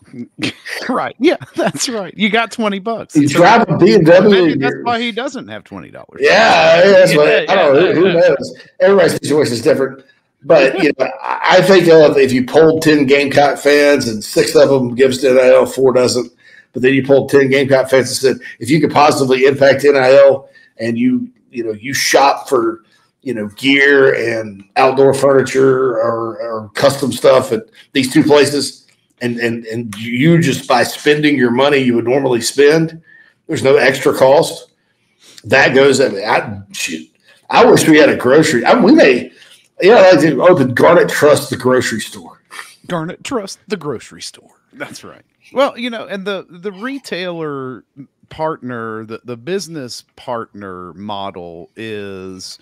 Right? Yeah, that's right. You got twenty bucks. You drive a B M W. Maybe that's why he doesn't have twenty dollars. Yeah, that's yeah, what, yeah, I don't know. Yeah, who, who knows? Everybody's situation is different. But you know, I think of if you polled ten Gamecock fans and six of them gives to N I L, four doesn't. But then you pulled ten Gamecock fans and said, if you could positively impact N I L and you, you know, you shop for, you know, gear and outdoor furniture or, or custom stuff at these two places, and, and, and you just by spending your money you would normally spend, there's no extra cost. That goes, I mean, I, shoot, I wish we had a grocery. I, we may, you know, I'd like to open Garnet Trust, the grocery store. Garnet Trust, the grocery store. That's right. Well, you know, and the, the retailer partner, the, the business partner model is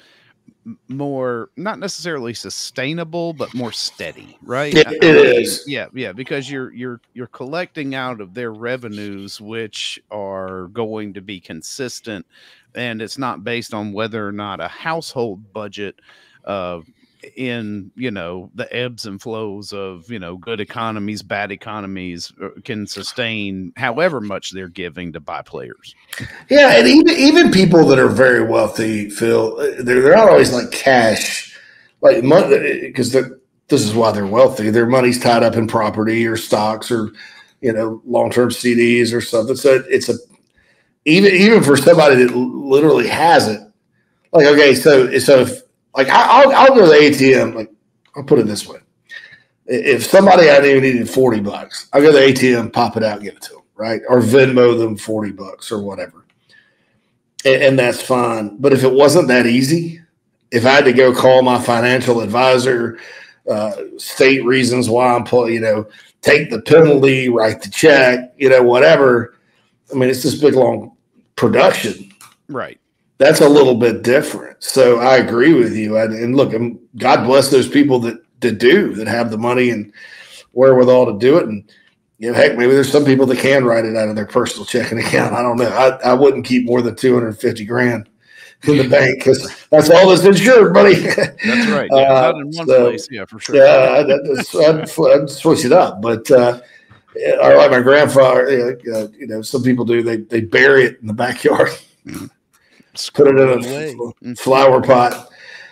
more, not necessarily sustainable, but more steady, right? It, it is. Yeah, yeah, because you're you're you're collecting out of their revenues, which are going to be consistent, and it's not based on whether or not a household budget uh in, you know, the ebbs and flows of, you know, good economies, bad economies can sustain however much they're giving to buy players. Yeah. And even, even people that are very wealthy, Phil, they're, they're not always like cash, like money, because this is why they're wealthy. Their money's tied up in property or stocks or, you know, long-term C Ds or something. So it's a, even, even for somebody that literally has it, like, okay, so, so if, Like I'll I'll go to the A T M. Like I'll put it this way: if somebody I knew needed forty bucks, I'll go to the A T M, pop it out, give it to them. right? Or Venmo them forty bucks or whatever. And, and that's fine. But if it wasn't that easy, if I had to go call my financial advisor, uh, state reasons why I'm pulling, you know, take the penalty, write the check, you know, whatever. I mean, it's this big, long production. Right. That's a little bit different. So I agree with you. And, and look, and God bless those people that, that do, that have the money and wherewithal to do it. And, you know, heck, maybe there's some people that can write it out of their personal checking account. I don't know. I, I wouldn't keep more than two hundred fifty grand in the bank because that's all that's insured, buddy. That's right. Yeah, uh, not in one so, place. Yeah, for sure. Yeah, that's, I'd, I'd switch it up. But uh, or like my grandfather, uh, you know, some people do. They they bury it in the backyard, mm-hmm. put it in a f- flower pot.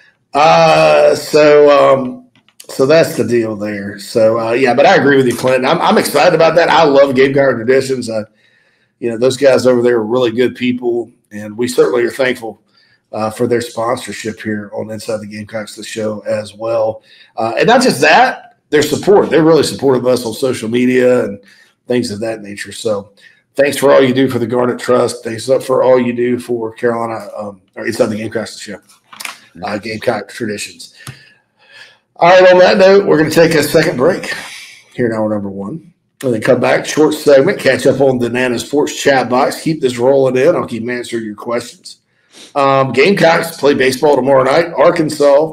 Uh, so um, so that's the deal there. So uh, yeah, but I agree with you, Clinton. I'm I'm excited about that. I love Gamecock traditions. I, you know, those guys over there are really good people, and we certainly are thankful Uh, for their sponsorship here on Inside the Gamecocks, the show as well. Uh, and not just that, their support. They're really supportive of us on social media and things of that nature. So thanks for all you do for the Garnet Trust. Thanks for all you do for Carolina, um, or Inside the Gamecocks, the show. Uh, Gamecock traditions. All right, on that note, we're going to take a second break here in hour number one. And then come back, short segment, catch up on the Nana Sports chat box. Keep this rolling in. I'll keep answering your questions. Um, Gamecocks play baseball tomorrow night. Arkansas,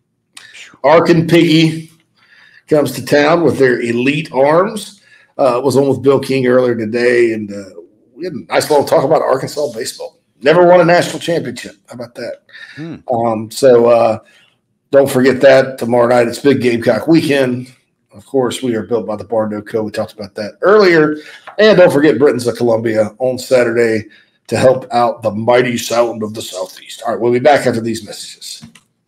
Arkin Piggy comes to town with their elite arms. Uh, was on with Bill King earlier today, and uh, we had a nice long talk about Arkansas baseball. Never won a national championship. How about that? Hmm. Um, so uh, don't forget that tomorrow night. It's Big Gamecock weekend. Of course, we are built by the Barno Co. We talked about that earlier. And don't forget Britain's of Columbia on Saturday to help out the mighty sound of the Southeast. All right, we'll be back after these messages.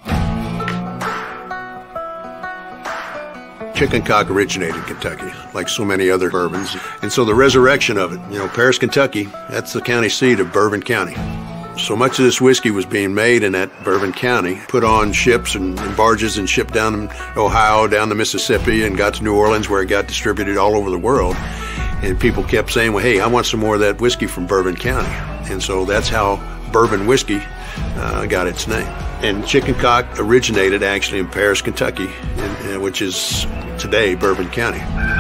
Chicken cock originated in Kentucky, like so many other bourbons. And so the resurrection of it, you know, Paris, Kentucky, that's the county seat of Bourbon County. So much of this whiskey was being made in that Bourbon County, put on ships and, and barges and shipped down to Ohio, down to Mississippi, and got to New Orleans, where it got distributed all over the world. And people kept saying, well, hey, I want some more of that whiskey from Bourbon County. And so that's how bourbon whiskey uh, got its name. And chicken cock originated actually in Paris, Kentucky, in, uh, which is today Bourbon County.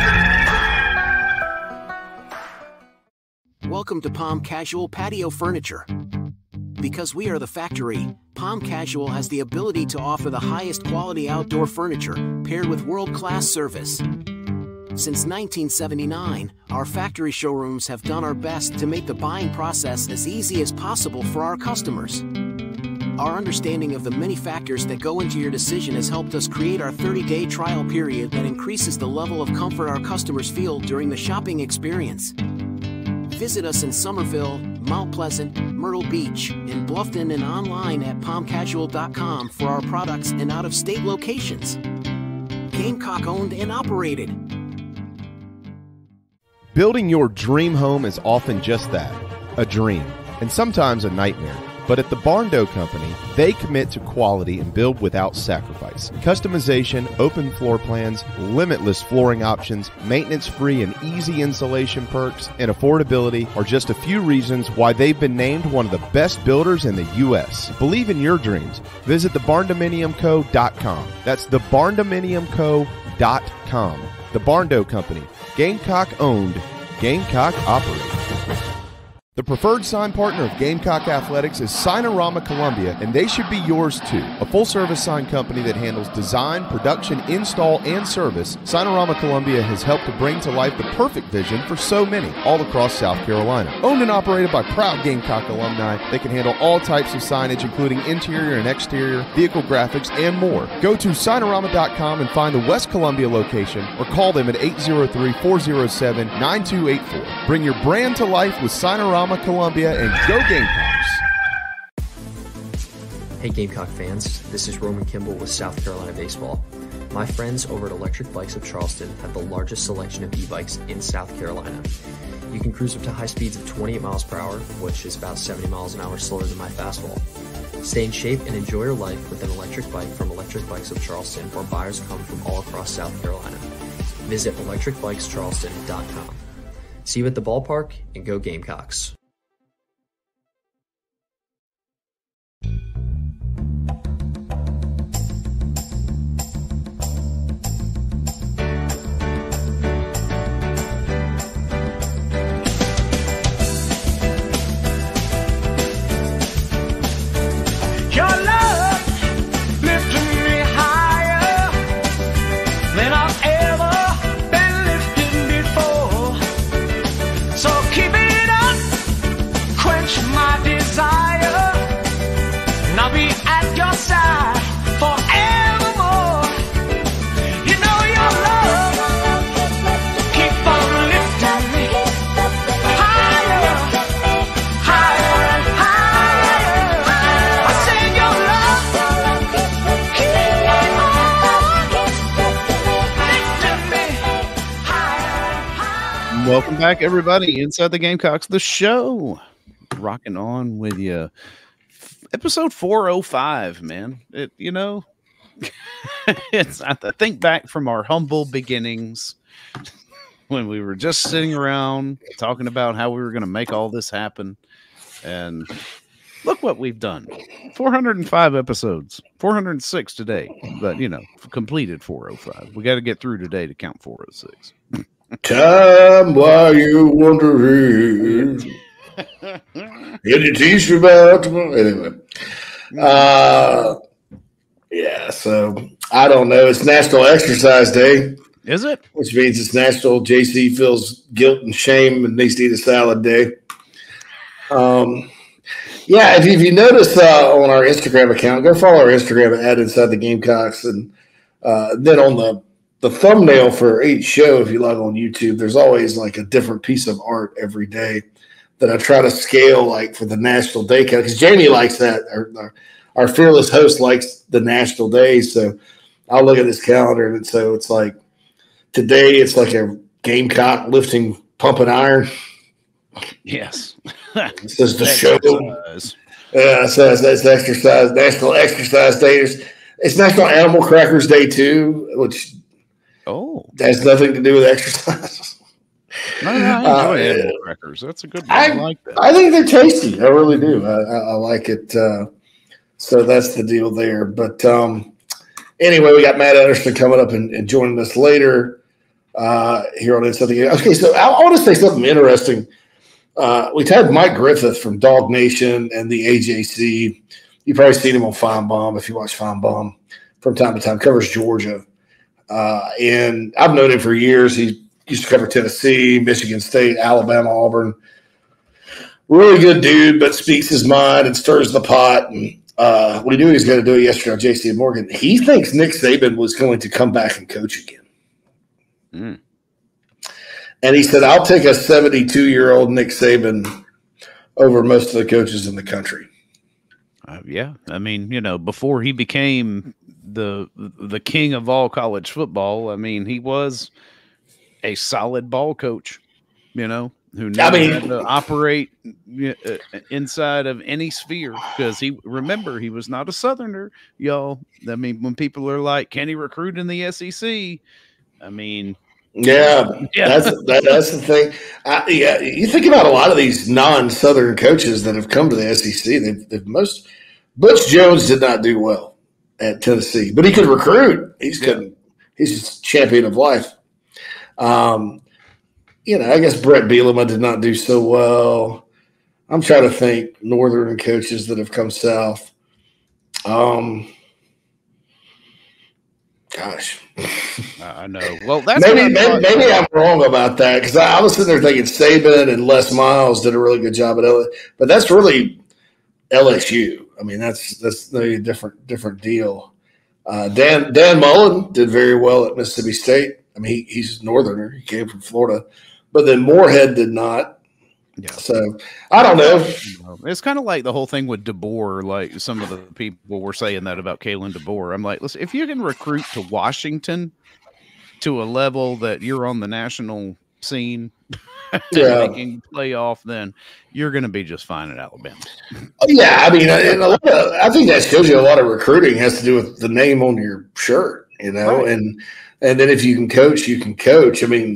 Welcome to Palm Casual Patio Furniture. Because we are the factory, Palm Casual has the ability to offer the highest quality outdoor furniture paired with world-class service. Since nineteen seventy-nine, our factory showrooms have done our best to make the buying process as easy as possible for our customers. Our understanding of the many factors that go into your decision has helped us create our thirty-day trial period that increases the level of comfort our customers feel during the shopping experience. Visit us in Somerville, Mount Pleasant, Myrtle Beach, in Bluffton, and online at palm casual dot com for our products in out-of-state locations. Gamecock owned and operated. Building your dream home is often just that, a dream, and sometimes a nightmare. But at the Barndo Company, they commit to quality and build without sacrifice. Customization, open floor plans, limitless flooring options, maintenance-free and easy installation perks, and affordability are just a few reasons why they've been named one of the best builders in the U S Believe in your dreams. Visit the barndominium co dot com. That's the barndominium co dot com. The Barndo Company. Gamecock owned, Gamecock operated. The preferred sign partner of Gamecock Athletics is Signorama Columbia, and they should be yours too. A full-service sign company that handles design, production, install, and service, Signorama Columbia has helped to bring to life the perfect vision for so many all across South Carolina. Owned and operated by proud Gamecock alumni, they can handle all types of signage, including interior and exterior, vehicle graphics, and more. Go to Signorama dot com and find the West Columbia location, or call them at eight zero three, four zero seven, nine two eight four. Bring your brand to life with Signorama Columbia, and go Gamecocks! Hey Gamecock fans, this is Roman Kimball with South Carolina Baseball. My friends over at Electric Bikes of Charleston have the largest selection of e-bikes in South Carolina. You can cruise up to high speeds of twenty-eight miles per hour, which is about seventy miles an hour slower than my fastball. Stay in shape and enjoy your life with an electric bike from Electric Bikes of Charleston, where buyers come from all across South Carolina. Visit electric bikes charleston dot com. See you at the ballpark, and go Gamecocks. Your love lifted me higher than I've ever been lifted before. So keep it up, quench my desire, and I'll be at your side forevermore. You know your love keep on lifting me higher, higher and higher. I said your love keep on lifting me higher and higher. Welcome back, everybody, inside the Gamecocks, the show. Rocking on with you. Episode four oh five, man. It, you know, it's I think back from our humble beginnings when we were just sitting around talking about how we were going to make all this happen. And look what we've done. four hundred five episodes, four hundred six today, but you know, completed four oh five. We got to get through today to count four oh six. Time while you wondering. Any t-shirt about tomorrow? Anyway. Uh, yeah, so I don't know. It's National Exercise Day. Is it? Which means it's National J C feels guilt and shame and needs to eat a salad day. Um, yeah, if you, if you notice uh, on our Instagram account, go follow our Instagram at Inside the Gamecocks. And uh, then on the, the thumbnail for each show, if you log on YouTube, there's always like a different piece of art every day that I try to scale, like for the National Day count, because Jamie likes that. Our, our, our fearless host likes the National Day, so I'll look at this calendar, and so it's like today it's like a Gamecock lifting, pumping iron. Yes, this is the show. Yeah, so it's, it's exercise, National Exercise Day. There's, it's National Animal Crackers Day too, which oh has nothing to do with exercise. No, no, I enjoy uh, animal crackers. That's a good one. I, I like that. I think they're tasty. I really do. I, I, I like it. Uh, so that's the deal there. But um, anyway, we got Matt Anderson coming up and, and joining us later uh, here on Inside the Game. Okay, so I, I want to say something interesting. Uh, we've had Mike Griffith from Dog Nation and the A J C. You've probably seen him on Fine Bomb if you watch Fine Bomb from time to time. Covers Georgia. Uh, and I've known him for years. He's used to cover Tennessee, Michigan State, Alabama, Auburn. Really good dude, but speaks his mind and stirs the pot. And uh, we knew he was going to do it yesterday on J C and Morgan. He thinks Nick Saban was going to come back and coach again. Mm. And he said, I'll take a seventy-two-year-old Nick Saban over most of the coaches in the country. Uh, yeah. I mean, you know, before he became the the king of all college football, I mean, he was – a solid ball coach, you know, who knew I mean, how to operate inside of any sphere. Because he, remember, he was not a Southerner, y'all. I mean, when people are like, "Can he recruit in the S E C?" I mean, yeah, yeah. that's that, that's the thing. I, yeah, you think about a lot of these non-Southern coaches that have come to the S E C. They've, they've most Butch Jones did not do well at Tennessee, but he could recruit. He's yeah. couldn't. He's just champion of life. Um, you know, I guess Brett Bielema did not do so well. I'm trying to think Northern coaches that have come south. Um, gosh, I know. Well, that's maybe maybe, maybe I'm wrong about that because I, I was sitting there thinking Saban and Les Miles did a really good job at L S U, but that's really L S U. I mean, that's that's a different different deal. Uh, Dan Dan Mullen did very well at Mississippi State. I mean, he, he's a Northerner. He came from Florida. But then Moorhead did not. Yeah. So, I don't know. It's kind of like the whole thing with DeBoer. Like, some of the people were saying that about Kalen DeBoer. I'm like, listen, if you can recruit to Washington to a level that you're on the national scene yeah. making playoff, then you're going to be just fine at Alabama. Yeah, I mean, and a lot of, I think that shows you a lot of recruiting has to do with the name on your shirt, you know, right. and – And then if you can coach, you can coach. I mean,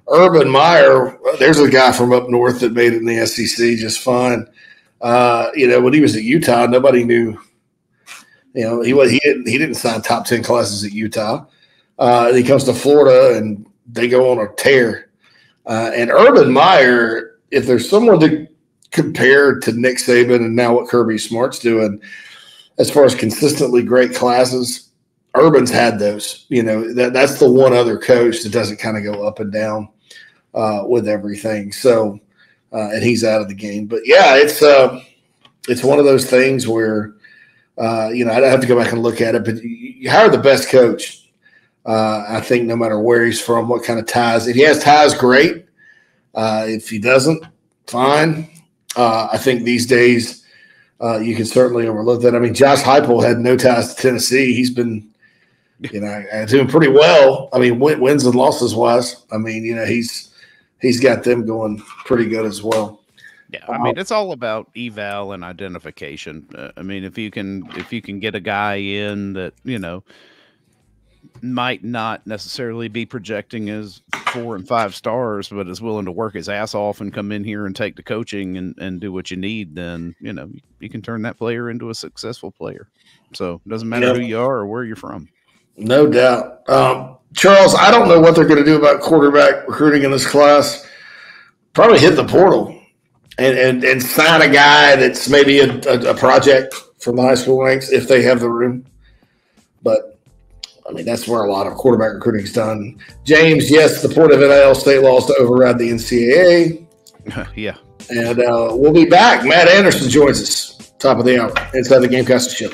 Urban Meyer, there's a guy from up north that made it in the S E C just fine. Uh, you know, when he was at Utah, nobody knew. You know, he was he didn't he didn't sign top ten classes at Utah. Uh, he comes to Florida and they go on a tear. Uh, and Urban Meyer, if there's someone to compare to Nick Saban and now what Kirby Smart's doing, as far as consistently great classes, Urban's had those. You know, that that's the one other coach that doesn't kind of go up and down uh, with everything. So, uh, and he's out of the game. But yeah, it's uh, it's one of those things where. Uh, you know, I'd have to go back and look at it, but you hire the best coach. Uh, I think no matter where he's from, what kind of ties. If he has ties, great. Uh, if he doesn't, fine. Uh, I think these days uh, you can certainly overlook that. I mean, Josh Heupel had no ties to Tennessee. He's been, you know, doing pretty well. I mean, win, wins and losses wise. I mean, you know, he's he's got them going pretty good as well. Yeah, I mean, it's all about eval and identification. Uh, I mean, if you can if you can get a guy in that, you know, might not necessarily be projecting as four and five stars, but is willing to work his ass off and come in here and take the coaching and, and do what you need, then, you know, you can turn that player into a successful player. So it doesn't matter yeah. who you are or where you're from. No doubt. Um, Charles, I don't know what they're going to do about quarterback recruiting in this class. Probably hit the portal. And, and and sign a guy that's maybe a, a, a project from the high school ranks if they have the room. But, I mean, that's where a lot of quarterback recruiting is done. James, yes, the point of N I L state laws to override the N C double A. Yeah. And uh, we'll be back. Matt Anderson joins us, top of the hour, inside the Gamecocks show.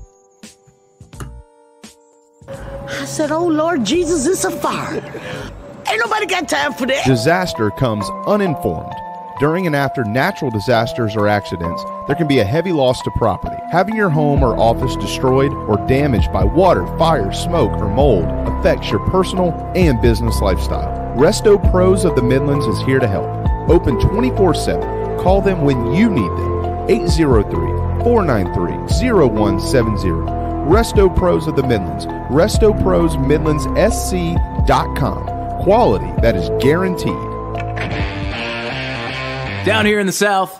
I said, oh, Lord Jesus, it's a fire. Ain't nobody got time for that. Disaster comes uninformed. During and after natural disasters or accidents, there can be a heavy loss to property. Having your home or office destroyed or damaged by water, fire, smoke, or mold affects your personal and business lifestyle. Resto Pros of the Midlands is here to help. Open twenty-four seven. Call them when you need them. eight zero three, four nine three, zero one seven zero. Resto Pros of the Midlands. Resto Pros Midlands S C dot com. Quality that is guaranteed. Down here in the South,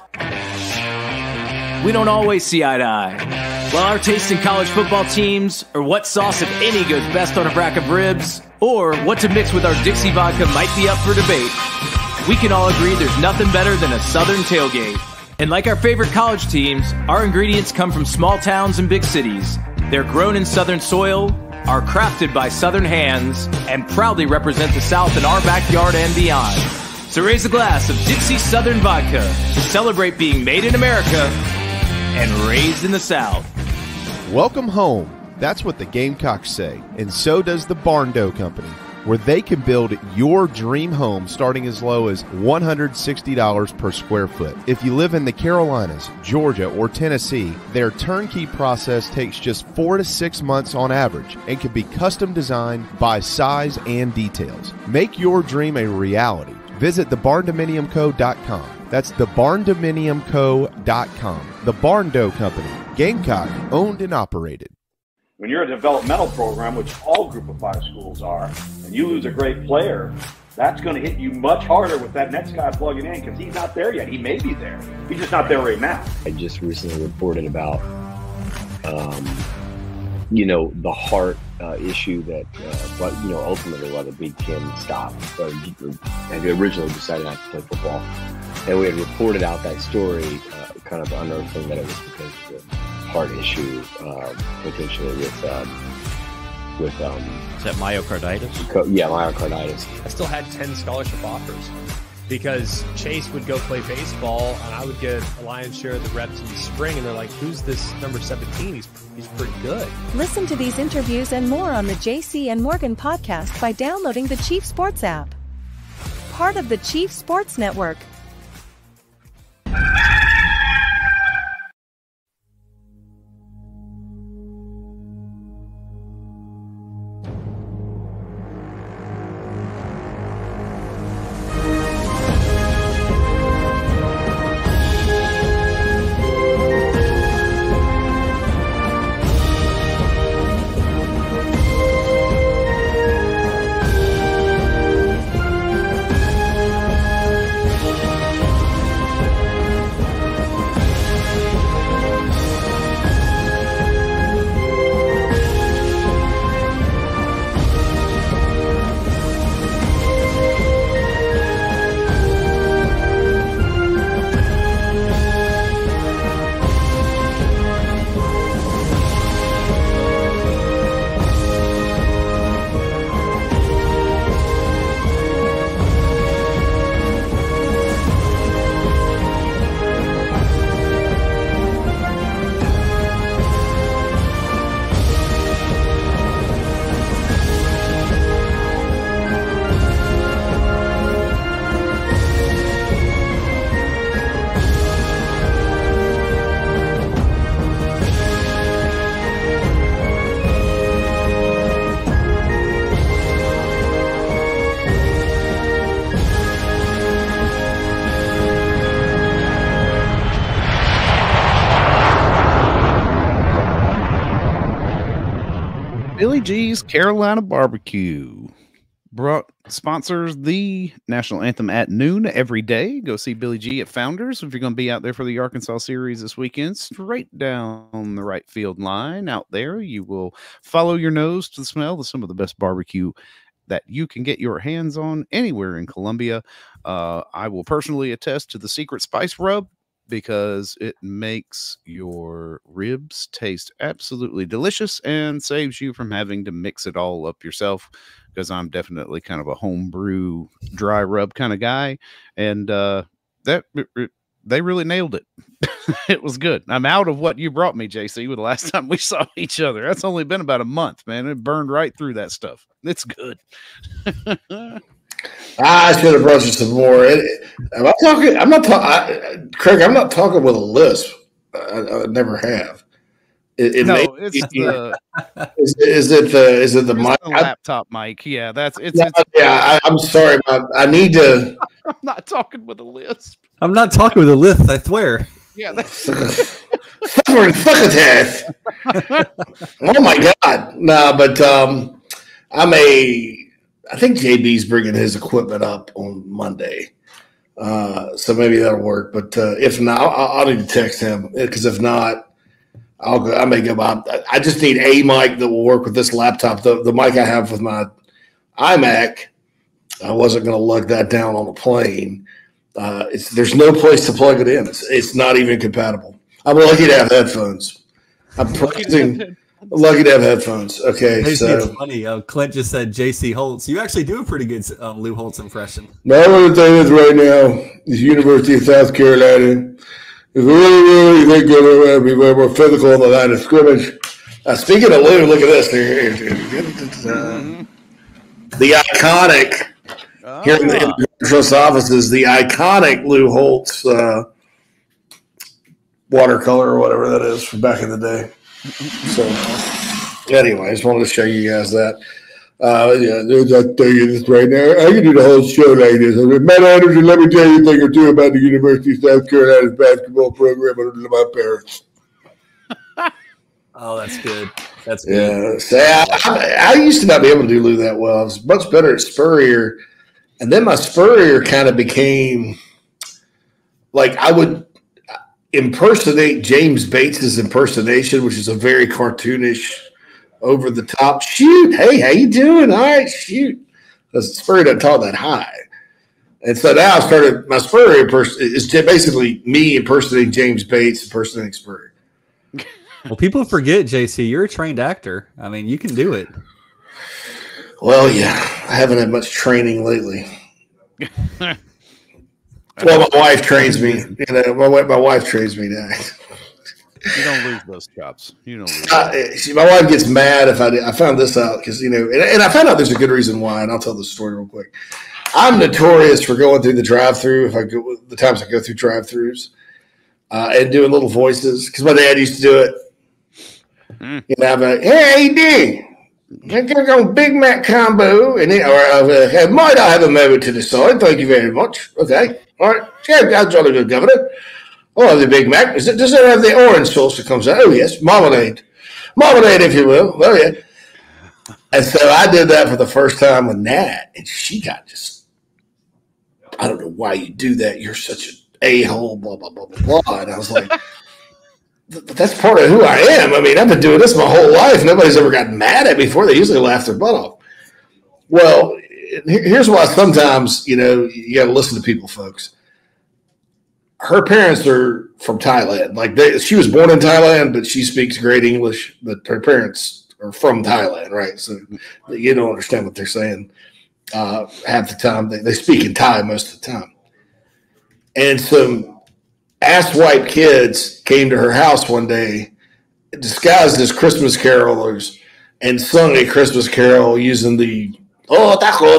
we don't always see eye to eye. While our taste in college football teams, or what sauce, if any, goes best on a rack of ribs, or what to mix with our Dixie vodka might be up for debate, we can all agree there's nothing better than a Southern tailgate. And like our favorite college teams, our ingredients come from small towns and big cities. They're grown in Southern soil, are crafted by Southern hands, and proudly represent the South in our backyard and beyond. So raise a glass of Dixie Southern Vodka to celebrate being made in America and raised in the South. Welcome home. That's what the Gamecocks say, and so does the Barndo Company, where they can build your dream home starting as low as one hundred sixty dollars per square foot. If you live in the Carolinas, Georgia, or Tennessee, their turnkey process takes just four to six months on average and can be custom designed by size and details. Make your dream a reality. Visit the barn dominium co dot com. That's the barn dominium co dot com. The Barndo Company, Gamecock, owned and operated. When you're a developmental program, which all Group of Five schools are, and you lose a great player, that's going to hit you much harder with that next guy plugging in because he's not there yet. He may be there. He's just not there right now. I just recently reported about, um, you know, the heart uh, issue that, uh, but you know, ultimately why the Big Ten stopped or, and originally decided not to play football. And we had reported out that story, uh, kind of unearthing that it was because of the heart issue, uh, potentially with um, with um, is that myocarditis? Co- yeah, myocarditis. I still had ten scholarship offers because Chase would go play baseball and I would get a lion's share of the reps in the spring, and they're like, "Who's this number seventeen? He's he's pretty good." Listen to these interviews and more on the J C and Morgan podcast by downloading the Chief Sports app. Part of the Chief Sports Network. Billy G's Carolina Barbecue brought sponsors the national anthem at noon every day. Go see Billy G at Founders if you're going to be out there for the Arkansas series this weekend. Straight down the right field line out there, you will follow your nose to the smell of some of the best barbecue that you can get your hands on anywhere in Columbia. Uh, I will personally attest to the secret spice rub, because it makes your ribs taste absolutely delicious and saves you from having to mix it all up yourself, because I'm definitely kind of a homebrew dry rub kind of guy. And uh, that it, it, they really nailed it. It was good. I'm out of what you brought me, J C, with the last time we saw each other. That's only been about a month, man. It burned right through that stuff. It's good. I should have brought you some more. Am I talking? I'm not talking, Craig. I'm not talking with a lisp. I, I never have. It, it no, may, it's the. Is, is it the? Is it the mic? The laptop mic? Yeah, that's it's. Yeah, it's, yeah I, I'm sorry. I, I need to. I'm not talking with a lisp. I'm not talking with a lisp. I swear. Yeah, that's. Suffering succotash. Oh my God! No, but um, I'm a. I think J B's bringing his equipment up on Monday, uh, so maybe that'll work. But uh, if not, I'll, I'll need to text him, because if not, I'll go. I may go by. I just need a mic that will work with this laptop. The the mic I have with my iMac, I wasn't going to lug that down on a plane. Uh, it's there's no place to plug it in. It's it's not even compatible. I'm lucky to have headphones. I'm pressing. Lucky to have headphones. Okay, J C, so it's funny. Uh, Clint just said J C Holtz. You actually do a pretty good um, Lou Holtz impression. my other thing is right now is University of South Carolina. If we really, really think we're going to be way more physical on the line of scrimmage. Uh, speaking of Lou, look at this. Uh, the iconic oh. here in the, in the trust offices, the iconic Lou Holtz uh, watercolor or whatever that is from back in the day. So, anyway, I just wanted to show you guys that. Uh, yeah, there's I'll tell you this right now. I can do the whole show like this. I mean, Matt Anderson, let me tell you a thing or two about the University of South Carolina's basketball program under my parents. Oh, that's good. That's good. Yeah. So I, I, I used to not be able to do Lou that well. I was much better at Spurrier. And then my Spurrier kind of became like I would impersonate James Bates's impersonation, which is a very cartoonish, over the top. Shoot, hey, how you doing? All right, shoot. Because Spurrier doesn't talk that high, and so now I started my Spurrier person is basically me impersonating James Bates, impersonating Spurrier. Well, people forget, J C, you're a trained actor. I mean, you can do it. Well, yeah, I haven't had much training lately. Well, my wife trains me. You know, my wife, my wife trains me now. You don't lose those chops. You don't lose. Uh, she, my wife gets mad if I did. I found this out because, you know, and, and I found out there's a good reason why, and I'll tell the story real quick. I'm notorious for going through the drive-through if I go the times I go through drive-throughs uh, and doing little voices because my dad used to do it. Mm. You know, I'm like, hey, how you doing? I'm going to go Big Mac combo, and then, or uh, might I have a moment to decide? Thank you very much. Okay, all right. Yeah, that's jolly good, Governor. Oh, the Big Mac. Is it, does it have the orange sauce that comes out? Oh, yes. Marmalade. Marmalade, if you will. Oh, yeah. And so I did that for the first time with Nat, and she got just, I don't know why you do that. You're such an a-hole, blah, blah, blah, blah, blah. And I was like, that's part of who I am. I mean, I've been doing this my whole life. Nobody's ever gotten mad at me before. They usually laugh their butt off. Well, here's why sometimes, you know, you got to listen to people, folks. Her parents are from Thailand. Like they, she was born in Thailand, but she speaks great English. But her parents are from Thailand, right? So you don't understand what they're saying uh, half the time. They, they speak in Thai most of the time. And some asswipe kids came to her house one day, disguised as Christmas carolers, and sung a Christmas carol using the oh,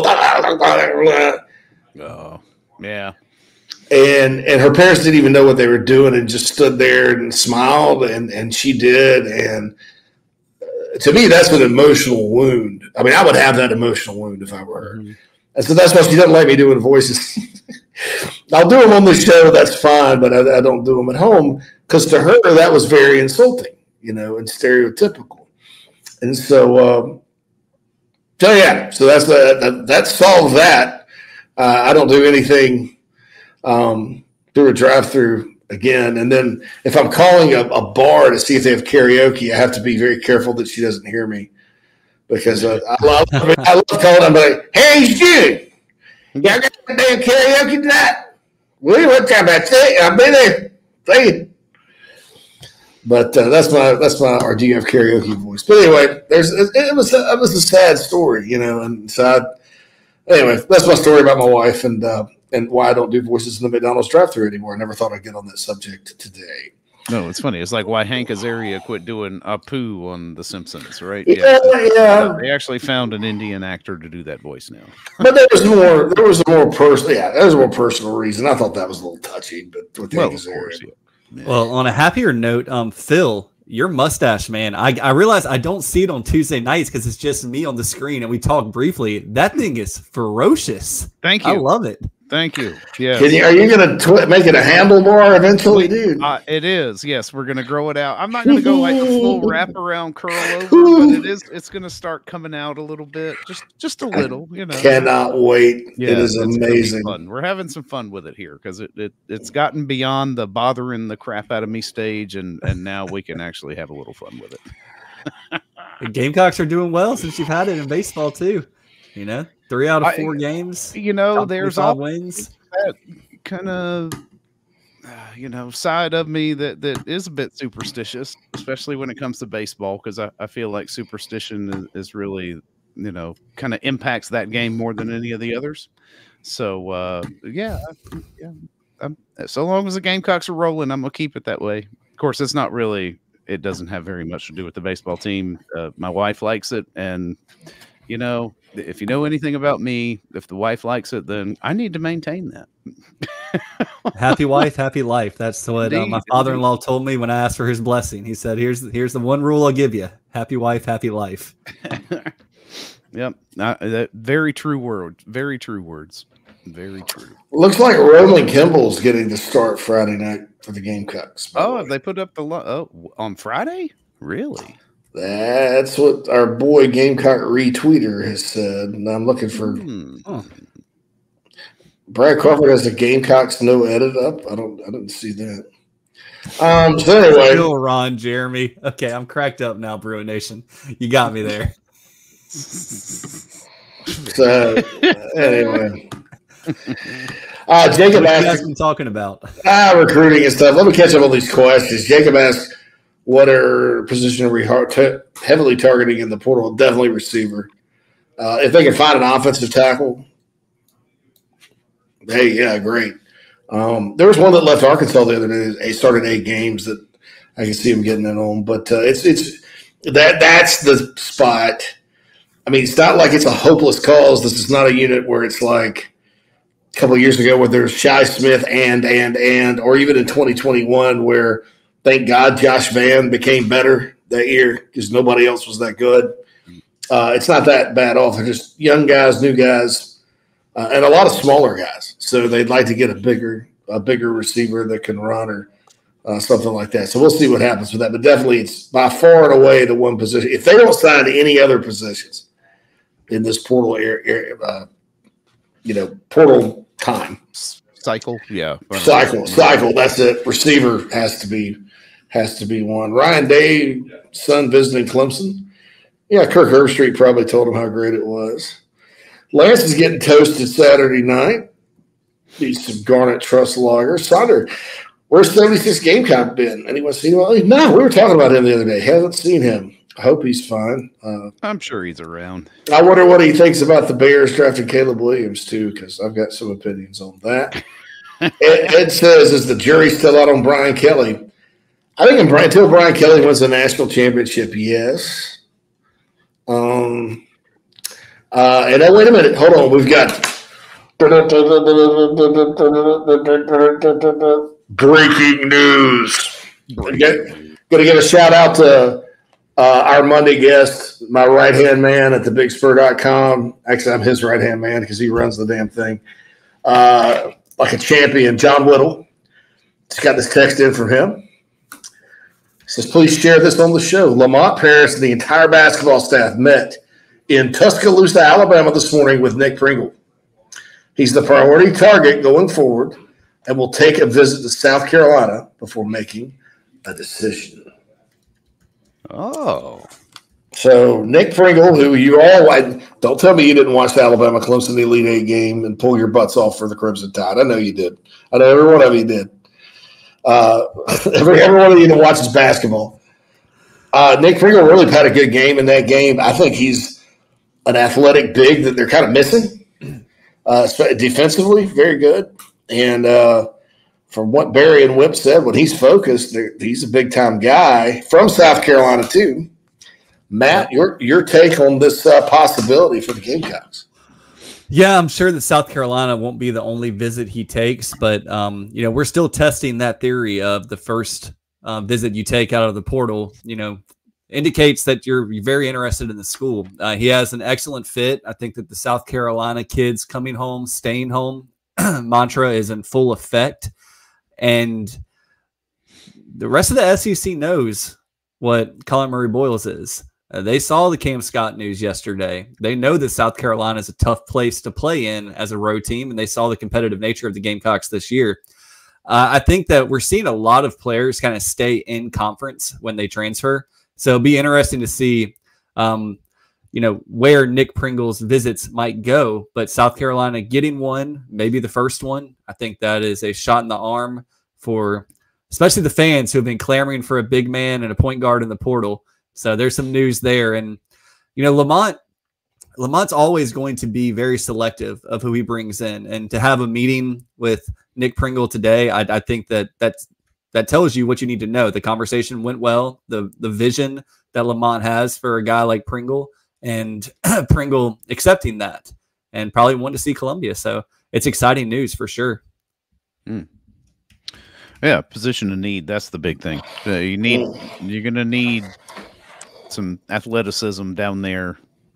oh yeah. And and her parents didn't even know what they were doing and just stood there and smiled, and, and she did. And uh, to me, that's an emotional wound. I mean, I would have that emotional wound if I were her. Mm-hmm. And so that's why she doesn't like me doing voices. I'll do them on the show, that's fine, but I, I don't do them at home because to her, that was very insulting, you know, and stereotypical. And so, um, so yeah, so that's uh, that, that solved that. Uh, I don't do anything um, through a drive-through again. And then if I'm calling a, a bar to see if they have karaoke, I have to be very careful that she doesn't hear me because uh, I love I love calling. I'm like, hey, Jude, y'all got a damn karaoke tonight? We what time I say? I'll be there. Thank you. But uh, that's my that's my or do you have karaoke voice? But anyway, there's it, it was a, it was a sad story, you know. And so I, anyway, that's my story about my wife and uh, and why I don't do voices in the McDonald's drive-thru anymore. I never thought I'd get on that subject today. No, it's funny. It's like why Hank Azaria quit doing Apu on The Simpsons, right? Yeah, yeah. yeah. They actually found an Indian actor to do that voice now. But there was more. There was a more personal. Yeah, there was a more personal reason. I thought that was a little touchy, but with well, Hank Azaria. Yeah. Well, on a happier note, um, Phil, your mustache, man, I, I realize I don't see it on Tuesday nights because it's just me on the screen and we talk briefly. That thing is ferocious. Thank you. I love it. Thank you. Yeah. You, are you going to tw- make it a handlebar eventually, dude? Uh, it is. Yes, we're going to grow it out. I'm not going to go like a full wraparound curl over, but it is. It's going to start coming out a little bit, just just a little. You know. Cannot wait. Yeah, it is amazing. Fun. We're having some fun with it here because it, it it's gotten beyond the bothering the crap out of me stage, and and now we can actually have a little fun with it. The Gamecocks are doing well since you've had it in baseball too. You know, three out of four I, games. You know, there's all wins. That kind of, uh, you know, side of me that that is a bit superstitious, especially when it comes to baseball, because I, I feel like superstition is, is really, you know, kind of impacts that game more than any of the others. So, uh, yeah, yeah. I'm, so long as the Gamecocks are rolling, I'm gonna keep it that way. Of course, it's not really. It doesn't have very much to do with the baseball team. Uh, my wife likes it, and you know. If you know anything about me, if the wife likes it, then I need to maintain that. Happy wife, happy life. That's what uh, my father-in-law told me when I asked for his blessing. He said, "Here's here's the one rule I'll give you: happy wife, happy life." Yep, uh, that very true word. Very true words. Very true. Looks like Roman Kimball's getting to start Friday night for the Gamecocks. Oh, have they put up the lo- oh, on Friday? Really? That's what our boy Gamecock retweeter has said. And I'm looking for hmm. oh. Brad Crawford has the Gamecocks no edit up. I don't I didn't see that. Um so anyway. Still Ron Jeremy. Okay, I'm cracked up now, Bruin Nation. You got me there. So anyway. Uh Jacob what asked been talking about. Ah, recruiting and stuff. Let me catch up on these questions. Jacob asked what are position are we hard t- heavily targeting in the portal? Definitely receiver. Uh, if they can find an offensive tackle, hey, yeah, great. Um, there was one that left Arkansas the other day. He started eight games that I can see him getting in on. But uh, it's it's that that's the spot. I mean, it's not like it's a hopeless cause. This is not a unit where it's like a couple of years ago where there's Shi Smith and and and, or even in twenty twenty-one where. Thank God Josh Vann became better that year because nobody else was that good. Uh, it's not that bad off. They're just young guys, new guys, uh, and a lot of smaller guys. So they'd like to get a bigger a bigger receiver that can run or uh, something like that. So we'll see what happens with that. But definitely it's by far and away the one position. If they don't sign any other positions in this portal area, uh, you know, portal time. Cycle, yeah. Cycle, cycle. That's it. Receiver has to be has to be one. Ryan Day, son visiting Clemson. Yeah, Kirk Herbstreit probably told him how great it was. Lance is getting toasted Saturday night. Needs some Garnet Trust Lager. Sonder, where's seventy-six Gamecock been? Anyone seen him? No, we were talking about him the other day. Haven't seen him. I hope he's fine. Uh, I'm sure he's around. I wonder what he thinks about the Bears drafting Caleb Williams, too, because I've got some opinions on that. Ed, Ed says, is the jury still out on Brian Kelly? I think until Brian Kelly wins the national championship, yes. Um. Uh, and now, wait a minute. Hold on. We've got breaking news. Going to give a shout out to uh, our Monday guest, my right-hand man at the big spur dot com. Actually, I'm his right-hand man because he runs the damn thing. Uh, like a champion, John Whittle. Just got this text in from him. Says, please share this on the show. Lamont Paris and the entire basketball staff met in Tuscaloosa, Alabama this morning with Nick Pringle. He's the priority target going forward and will take a visit to South Carolina before making a decision. Oh. So Nick Pringle, who you all I, don't tell me you didn't watch the Alabama Clemson Elite Eight game and pull your butts off for the Crimson Tide. I know you did. I know every one of you did. Uh, every, every one of you that watches basketball. Uh, Nick Pringle really had a good game in that game. I think he's an athletic big that they're kind of missing. Uh, defensively, very good. And uh, from what Barry and Whip said, when he's focused, he's a big-time guy from South Carolina too. Matt, your your take on this uh, possibility for the Gamecocks? Yeah, I'm sure that South Carolina won't be the only visit he takes, but um, you know, we're still testing that theory of the first uh, visit you take out of the portal. You know, indicates that you're very interested in the school. Uh, he has an excellent fit. I think that the South Carolina kids coming home, staying home mantra is in full effect, and the rest of the S E C knows what Colin Murray Boyles is. Uh, they saw the Cam Scott news yesterday. They know that South Carolina is a tough place to play in as a road team, and they saw the competitive nature of the Gamecocks this year. Uh, I think that we're seeing a lot of players kind of stay in conference when they transfer. So it'll be interesting to see, um, you know, where Nick Pringle's visits might go. But South Carolina getting one, maybe the first one, I think that is a shot in the arm for especially the fans who have been clamoring for a big man and a point guard in the portal. So there's some news there. And, you know, Lamont, Lamont's always going to be very selective of who he brings in. And to have a meeting with Nick Pringle today, I, I think that that's, that tells you what you need to know. The conversation went well. The the vision that Lamont has for a guy like Pringle, and Pringle accepting that and probably wanting to see Columbia. So it's exciting news for sure. Mm. Yeah, position of need. That's the big thing. Uh, you need, you're going to need some athleticism down there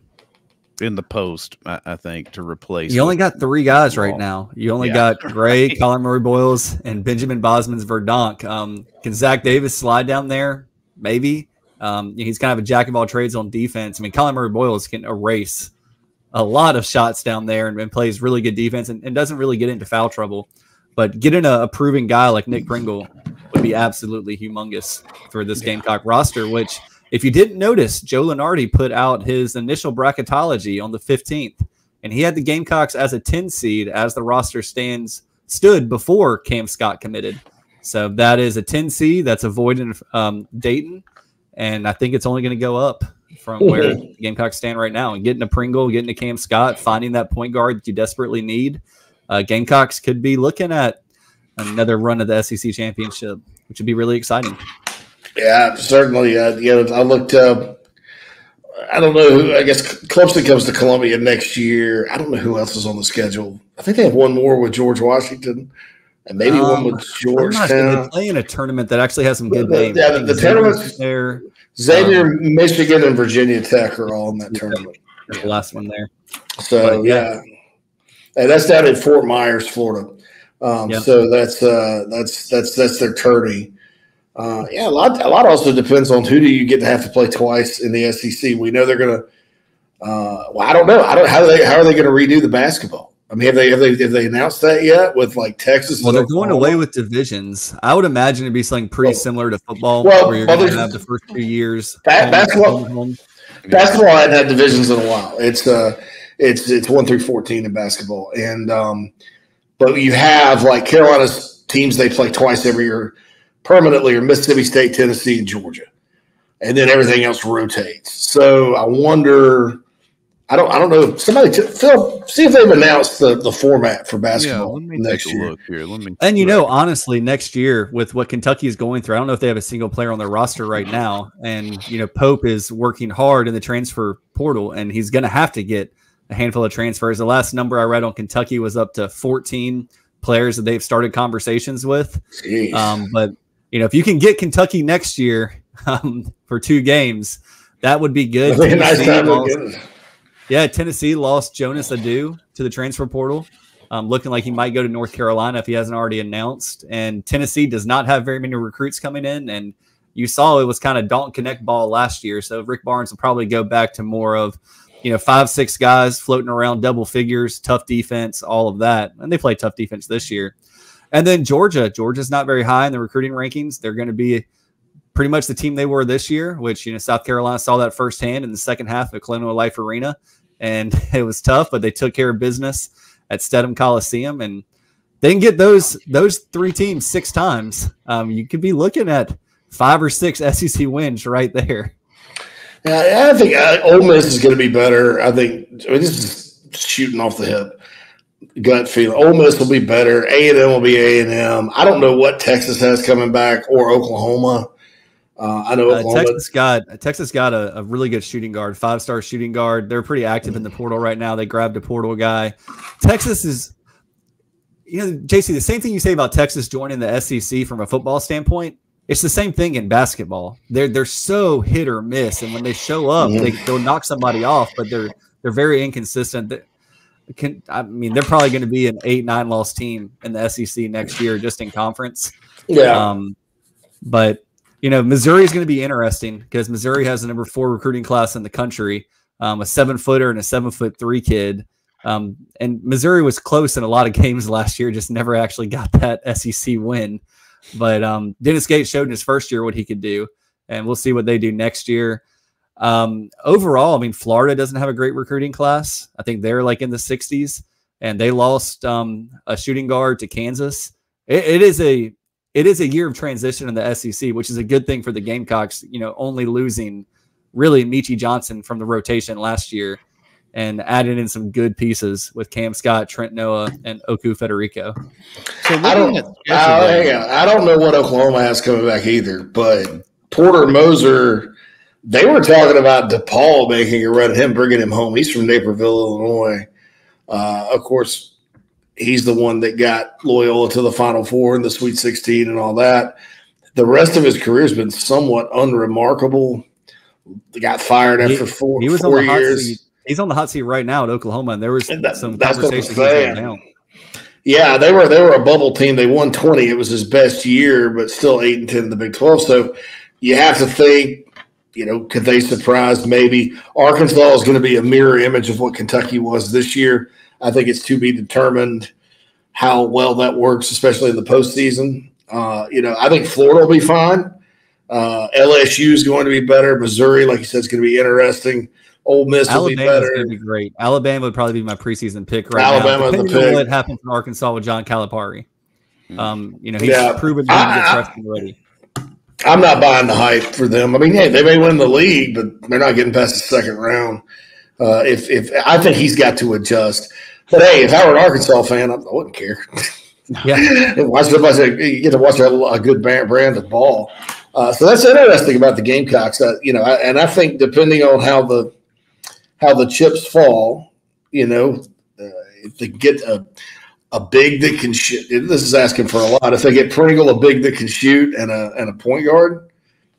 in the post, I, I think, to replace. You only got three guys right now. You only Yeah. got Gray, Colin Murray Boyles, and Benjamin Bosman's Verdonk. Um, can Zach Davis slide down there? Maybe. Um, he's kind of a jack of all trades on defense. I mean, Colin Murray Boyles can erase a lot of shots down there and, and plays really good defense and, and doesn't really get into foul trouble. But getting a, a proven guy like Nick Pringle would be absolutely humongous for this Gamecock roster, which, if you didn't notice, Joe Lunardi put out his initial bracketology on the fifteenth, and he had the Gamecocks as a ten seed as the roster stands stood before Cam Scott committed. So that is a ten seed. That's avoiding um, Dayton, and I think it's only going to go up from where the Gamecocks stand right now. And getting a Pringle, getting a Cam Scott, finding that point guard that you desperately need, uh, Gamecocks could be looking at another run of the S E C championship, which would be really exciting. Yeah, certainly. Uh, yeah, I looked up. I don't know who. I guess Clemson comes to Columbia next year. I don't know who else is on the schedule. I think they have one more with George Washington, and maybe um, one with Georgetown. They play in a tournament that actually has some good the, names. Yeah, the, the tournaments there. Xavier, um, Michigan, and Virginia Tech are all in that tournament. The last one there. So but, yeah, yeah. And that's down in Fort Myers, Florida. Um, yep. So that's uh, that's that's that's their tourney. Uh, yeah, a lot. A lot also depends on who do you get to have to play twice in the S E C. We know they're going to. Uh, well, I don't know. I don't. How are they? How are they going to redo the basketball? I mean, have they have they have they announced that yet? With like Texas? Well, they're going away with divisions. I would imagine it'd be something pretty well, similar to football, well, where you're well, going to have the first two years. Ba- home, basketball. home, home. Basketball hadn't had divisions in a while. It's uh, it's it's one through fourteen in basketball, and um, but you have like Carolina's teams they play twice every year. Permanently are Mississippi State, Tennessee, and Georgia, and then everything else rotates. So I wonder. I don't. I don't know. Somebody, t- Phil, see if they've announced the, the format for basketball. Yeah, let me next take a year. look here. Let me. And you know, honestly, next year with what Kentucky is going through, I don't know if they have a single player on their roster right now. And you know, Pope is working hard in the transfer portal, and he's going to have to get a handful of transfers. The last number I read on Kentucky was up to fourteen players that they've started conversations with. Jeez. Um, but you know, if you can get Kentucky next year um, for two games, that would be good. That'd be a nice time to get it. Yeah, Tennessee lost Jonas Adu to the transfer portal, um, looking like he might go to North Carolina if he hasn't already announced. And Tennessee does not have very many recruits coming in, and you saw it was kind of don't connect ball last year. So Rick Barnes will probably go back to more of, you know, five, six guys floating around double figures, tough defense, all of that. And they play tough defense this year. And then Georgia, Georgia's not very high in the recruiting rankings. They're going to be pretty much the team they were this year, which, you know, South Carolina saw that firsthand in the second half of Colonial Life Arena. And it was tough, but they took care of business at Stedham Coliseum. And they can get those those three teams six times. Um, you could be looking at five or six S E C wins right there. Yeah, I think uh, Ole Miss is going to be better. I think I mean, this is shooting off the hip, gut feeling. Ole Miss will be better. A and M will be A and M. I don't know what Texas has coming back or Oklahoma. Uh, I know Oklahoma. Uh, Texas got Texas got a, a really good shooting guard, five star shooting guard. They're pretty active in the portal right now. They grabbed a portal guy. Texas is, you know, J C, the same thing you say about Texas joining the S E C from a football standpoint. It's the same thing in basketball. They're they're so hit or miss, and when they show up, Mm-hmm. they, they'll knock somebody off, but they're they're very inconsistent. They, can, I mean, they're probably going to be an eight nine loss team in the S E C next year, just in conference. Yeah. Um, but you know, Missouri is going to be interesting because Missouri has the number four recruiting class in the country, um, a seven footer and a seven foot three kid. Um, and Missouri was close in a lot of games last year, just never actually got that S E C win. But um, Dennis Gates showed in his first year what he could do, and we'll see what they do next year. Um, overall, I mean, Florida doesn't have a great recruiting class. I think they're like in the sixties, and they lost um, a shooting guard to Kansas. It, it is a it is a year of transition in the S E C, which is a good thing for the Gamecocks. You know, only losing really Michie Johnson from the rotation last year, and added in some good pieces with Cam Scott, Trent Noah, and Oku Federico. So I don't, uh, hang on. I don't know what Oklahoma has coming back either, but Porter Moser, they were talking about DePaul making a run at him, bringing him home. He's from Naperville, Illinois. Uh, of course, he's the one that got Loyola to the Final Four and the Sweet sixteen and all that. The rest of his career has been somewhat unremarkable. He got fired after he, four, he was four on the hot years. seat. He's on the hot seat right now at Oklahoma, and there was And that- some that's what I'm conversation he's saying. going down. Yeah, they were they were a bubble team. They won twenty. It was his best year, but still eight and ten in the Big twelve. So you have to think, you know, could they surprise? Maybe Arkansas is going to be a mirror image of what Kentucky was this year. I think it's to be determined how well that works, especially in the postseason. Uh, you know, I think Florida will be fine. Uh, L S U is going to be better. Missouri, like you said, is going to be interesting. Ole Miss will be Alabama's better. going to be great. Alabama would probably be my preseason pick right Alabama now. the Depending on pick. what happens in Arkansas with John Calipari. Um, you know, he's Yeah. proven to I- get I- freshman ready. I'm not buying the hype for them. I mean, hey, they may win the league, but they're not getting past the second round. Uh, if if I think he's got to adjust. But hey, if I were an Arkansas fan, I, I wouldn't care. Yeah, watch the watch a, you get to watch a, a good brand brand of ball. Uh, so that's interesting about the Gamecocks. Uh, you know, I, and I think depending on how the how the chips fall, you know, uh, if they get a a big that can shoot. This is asking for a lot. If they get Pringle, a big that can shoot, and a and a point guard,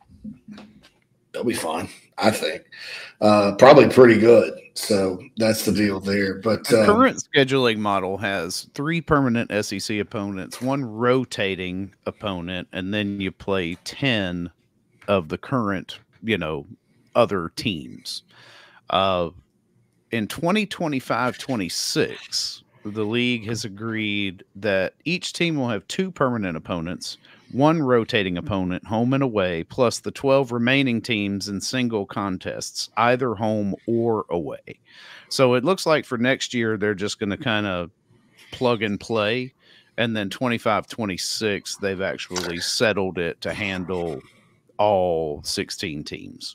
they'll be fine. I think uh, probably pretty good. So that's the deal there. But The um, current scheduling model has three permanent S E C opponents, one rotating opponent, and then you play ten of the current, you know, other teams. Uh, in twenty twenty-five twenty-six, the league has agreed that each team will have two permanent opponents, one rotating opponent, home and away, plus the twelve remaining teams in single contests, either home or away. So it looks like for next year, they're just going to kind of plug and play. And then twenty-five twenty-six, they've actually settled it to handle all sixteen teams.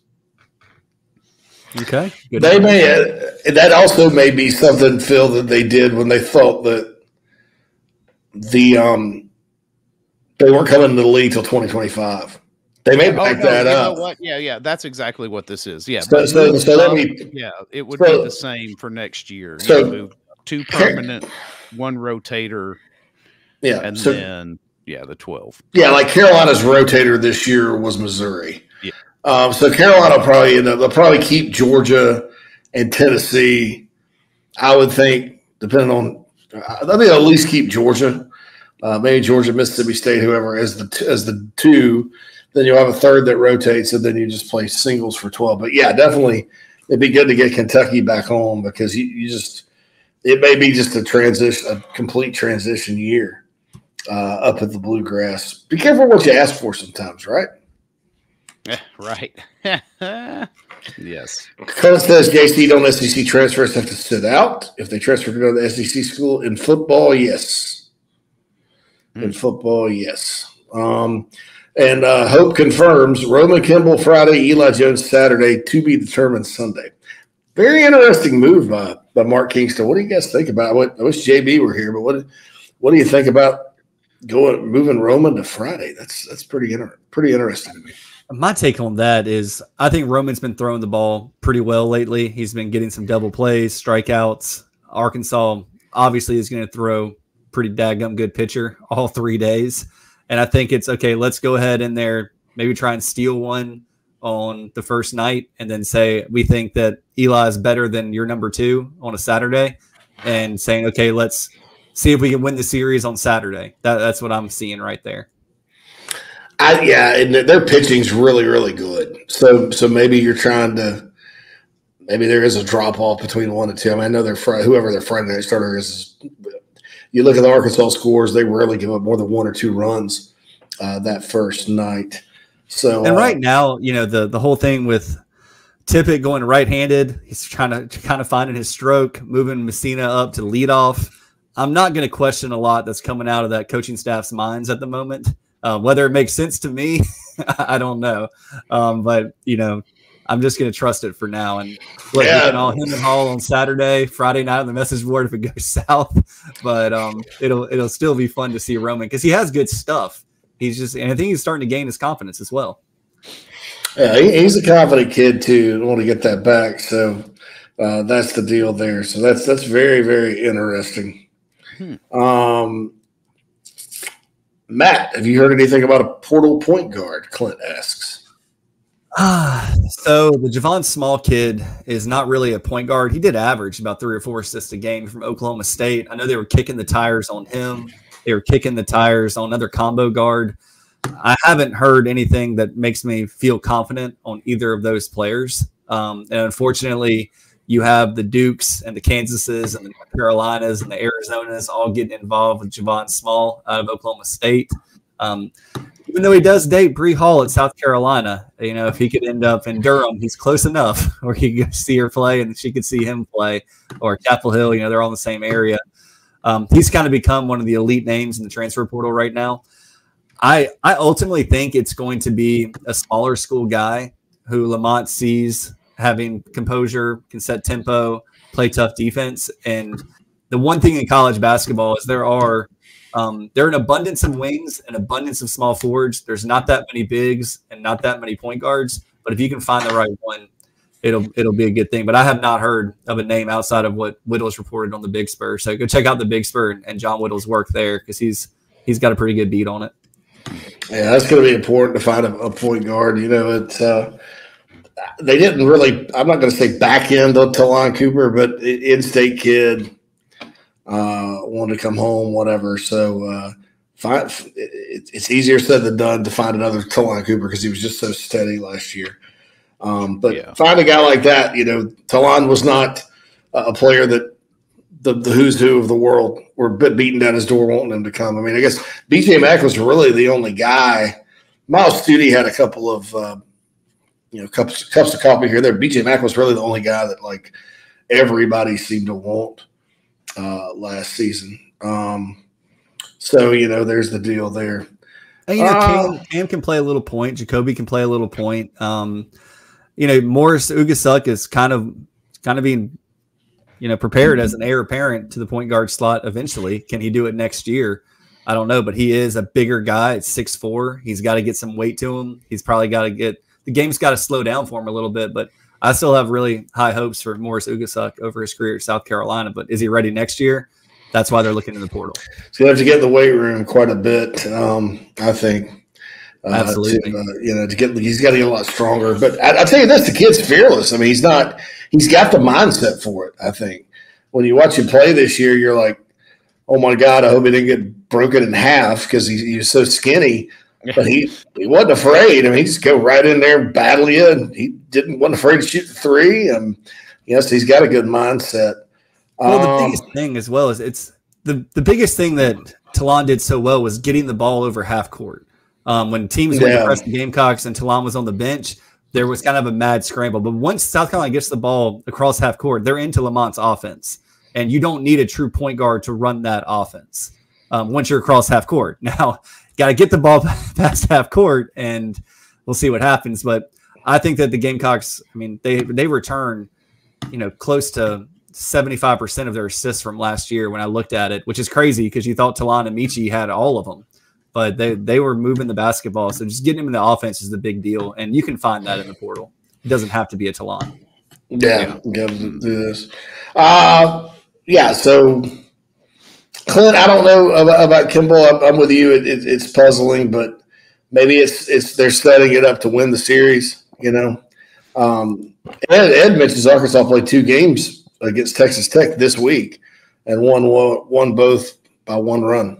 Okay. Good. they may uh, that also may be something, Phil, that they did when they thought that the um they weren't coming to the league till twenty twenty-five. They may back Oh, no, that you up. know what? Yeah, yeah, that's exactly what this is. Yeah, So- but so- move so let up, me- yeah, it would so- be the same for next year. so- you move two permanent, one rotator, Yeah, and so- then yeah, the twelve. Yeah, like Carolina's rotator this year was Missouri. Yeah. Um, so Carolina will probably end up, they'll probably keep Georgia and Tennessee. I would think, depending on, I think they'll at least keep Georgia, uh, maybe Georgia, Mississippi State, whoever as the t- as the two. then you'll have a third that rotates, and then you just play singles for twelve. But yeah, definitely, it'd be good to get Kentucky back home because you, you just it may be just a transition, a complete transition year uh, up at the Bluegrass. Be careful what you ask for sometimes, right? Yeah, right. Yes. Coach says J C don't S E C transfers have to sit out if they transfer to another S E C school. In football, yes. In Mm. football, yes. Um, and uh, Hope confirms Roman Kimball Friday, Eli Jones Saturday, to be determined Sunday. Very interesting move by, by Mark Kingston. What do you guys think about it? I wish J B were here, but what what do you think about going moving Roman to Friday? That's that's pretty inter- pretty interesting to me. My take on that is I think Roman's been throwing the ball pretty well lately. He's been getting some double plays, strikeouts. Arkansas obviously is going to throw pretty daggum good pitcher all three days. And I think it's okay, let's go ahead in there, maybe try and steal one on the first night and then say we think that Eli is better than your number two on a Saturday and saying, okay, let's see if we can win the series on Saturday. That, that's what I'm seeing right there. I, yeah, and their pitching's really, really good. So, so maybe you're trying to, maybe there is a drop off between one and two. I mean, I know they're fr- whoever their Friday night starter is. You look at the Arkansas scores; they rarely give up more than one or two runs uh, that first night. So, and uh, right now, you know, the the whole thing with Tippett going right-handed, he's trying to kind of finding his stroke, moving Messina up to lead off. I'm not going to question a lot that's coming out of that coaching staff's minds at the moment. Uh, whether it makes sense to me, I don't know. Um, but, you know, I'm just going to trust it for now. And look, Yeah. we can all him and haul on Saturday, Friday night on the message board if it goes south. But um, it'll it'll still be fun to see Roman because he has good stuff. He's just, and I think he's starting to gain his confidence as well. Yeah, he, he's a confident kid too. I want to get that back. So uh, that's the deal there. So that's that's very, very interesting. Hmm. Um, Matt, have you heard anything about a portal point guard? Clint asks. Ah, so the Javon Small kid is not really a point guard. He did average about three or four assists a game from Oklahoma State. I know they were kicking the tires on him. They were kicking the tires on another combo guard. I haven't heard anything that makes me feel confident on either of those players. Um, and unfortunately, you have the Dukes and the Kansases and the North Carolinas and the Arizonas all getting involved with Javon Small out of Oklahoma State. Um, even though he does date Bree Hall at South Carolina, you know, if he could end up in Durham, he's close enough where he could see her play and she could see him play, or Chapel Hill, you know, they're all in the same area. Um, he's kind of become one of the elite names in the transfer portal right now. I, I ultimately think it's going to be a smaller school guy who Lamont sees having composure, can set tempo, play tough defense. And the one thing in college basketball is there are um, there are an abundance of wings, an abundance of small forwards. There's not that many bigs and not that many point guards. But if you can find the right one, it'll it'll be a good thing. But I have not heard of a name outside of what Whittle's reported on the Big Spur. So go check out the Big Spur and John Whittle's work there because he's he's got a pretty good beat on it. Yeah, that's going to be important to find a, a point guard. You know, it's uh, they didn't really. I'm not going to say back end of Talon Cooper, but in-state kid uh, wanted to come home, whatever. So uh, find, it, it's easier said than done to find another Talon Cooper because he was just so steady last year. Um, but yeah. Find a guy like that. You know, Talon was not a player that the, the who's who of the world were beating down his door wanting him to come. I mean, I guess B J Mack was really the only guy. Miles Studi had a couple of, uh, you know, cups, cups of coffee here and there. B J Mack was really the only guy that, like, everybody seemed to want uh, last season. Um, so, you know, there's the deal there. And, you know, uh, Cam, Cam can play a little point. Jacoby can play a little point. Um, you know, Morris Ugasuk is kind of kind of being – you know, prepared as an heir apparent to the point guard slot eventually. Can he do it next year? I don't know, but he is a bigger guy at six foot four. He's got to get some weight to him. He's probably got to get – the game's got to slow down for him a little bit, but I still have really high hopes for Morris Ugasuk over his career at South Carolina. But is he ready next year? That's why they're looking in the portal. So you have to get in the weight room quite a bit, um, I think. Uh, Absolutely. To, uh, you know, to get he's got to get a lot stronger. But I, I'll tell you this: the kid's fearless. I mean, he's not. He's got the mindset for it. I think when you watch him play this year, you're like, "Oh my God! I hope he didn't get broken in half because he, he was so skinny." but he, he wasn't afraid. I mean, he just go right in there and battle you. And he didn't wasn't afraid to shoot the three. Um, yes, he's got a good mindset. Well, the um, biggest thing as well is it's the, the biggest thing that Talon did so well was getting the ball over half court. Um, when teams went Yeah. to press the Gamecocks and Talon was on the bench, there was kind of a mad scramble. But once South Carolina gets the ball across half court, they're into Lamont's offense. And you don't need a true point guard to run that offense um, once you're across half court. Now, got to get the ball past half court, and we'll see what happens. But I think that the Gamecocks, I mean, they they return, you know, close to seventy-five percent of their assists from last year when I looked at it, which is crazy because you thought Talon and Michi had all of them. But they, they were moving the basketball. So just getting them in the offense is the big deal. And you can find that in the portal. It doesn't have to be a Talon. Yeah, got to do this. Uh, yeah, so Clint, I don't know about, about Kimball. I'm, I'm with you. It, it, it's puzzling, but maybe it's it's they're setting it up to win the series. You know, um, Ed, Ed mentions Arkansas played two games against Texas Tech this week and won won both by one run.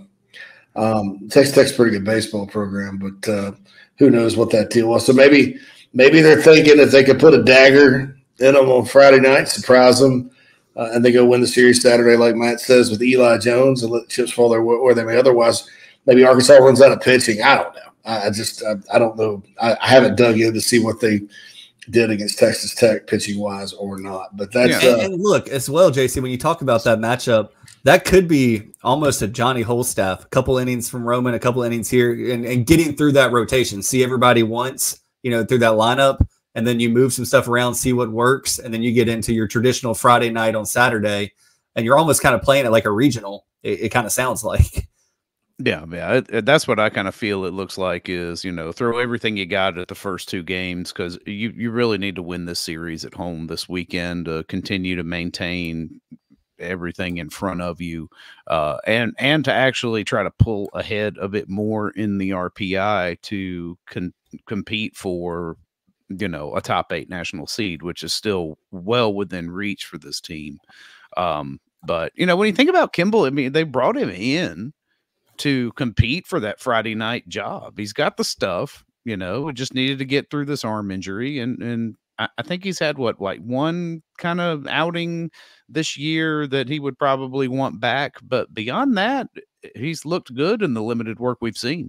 Um, Texas Tech's a pretty good baseball program, but uh, who knows what that deal was. So maybe maybe they're thinking if they could put a dagger in them on Friday night, surprise them, uh, and they go win the series Saturday, like Matt says, with Eli Jones and let the chips fall there where they may. Otherwise, maybe Arkansas runs out of pitching. I don't know. I, I just I, I don't know. I, I haven't dug in to see what they did against Texas Tech pitching wise or not. But that's and, uh, and look as well, J C. When you talk about that matchup, that could be almost a Johnny Holstaff, a couple innings from Roman, a couple innings here, and, and getting through that rotation. See everybody once, you know, through that lineup, and then you move some stuff around, see what works, and then you get into your traditional Friday night on Saturday, and you're almost kind of playing it like a regional. It, it kind of sounds like. Yeah, yeah, it, it, that's what I kind of feel it looks like is, you know, throw everything you got at the first two games because you, you really need to win this series at home this weekend to continue to maintain everything in front of you uh, and and to actually try to pull ahead a bit more in the R P I to con compete for, you know, a top eight national seed, which is still well within reach for this team. Um, but, you know, when you think about Kimball, I mean, they brought him in to compete for that Friday night job. He's got the stuff, you know, it just needed to get through this arm injury. And, and I, I think he's had what, like one kind of outing this year that he would probably want back. But beyond that, he's looked good in the limited work we've seen.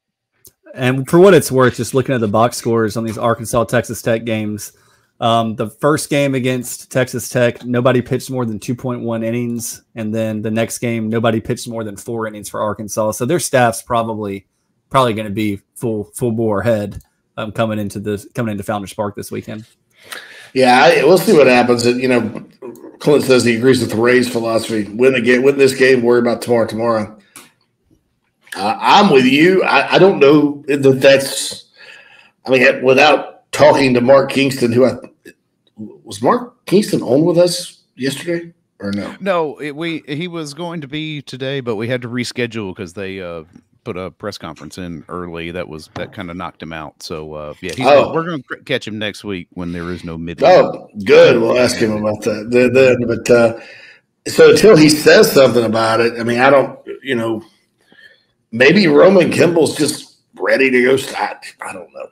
And for what it's worth, just looking at the box scores on these Arkansas Texas Tech games, um, the first game against Texas Tech, nobody pitched more than two point one innings. And then the next game, nobody pitched more than four innings for Arkansas. So their staff's probably probably going to be full full bore ahead um, coming into this coming into Founders Park this weekend. Yeah, I, we'll see what happens. You know, Clint says he agrees with the Rays philosophy. Win the game, win this game, worry about tomorrow. Tomorrow. Uh, I'm with you. I, I don't know that that's. I mean, without talking to Mark Kingston, who I was Mark Kingston on with us yesterday or no? No, it, we he was going to be today, but we had to reschedule because they uh, put a press conference in early. That was that kind of knocked him out. So uh, yeah, he's, oh. we're going to catch him next week when there is no mid. Oh, good. We'll ask him about that then. But uh, so until he says something about it, I mean, I don't. You know, maybe Roman Kimball's just ready to go. I, I don't know.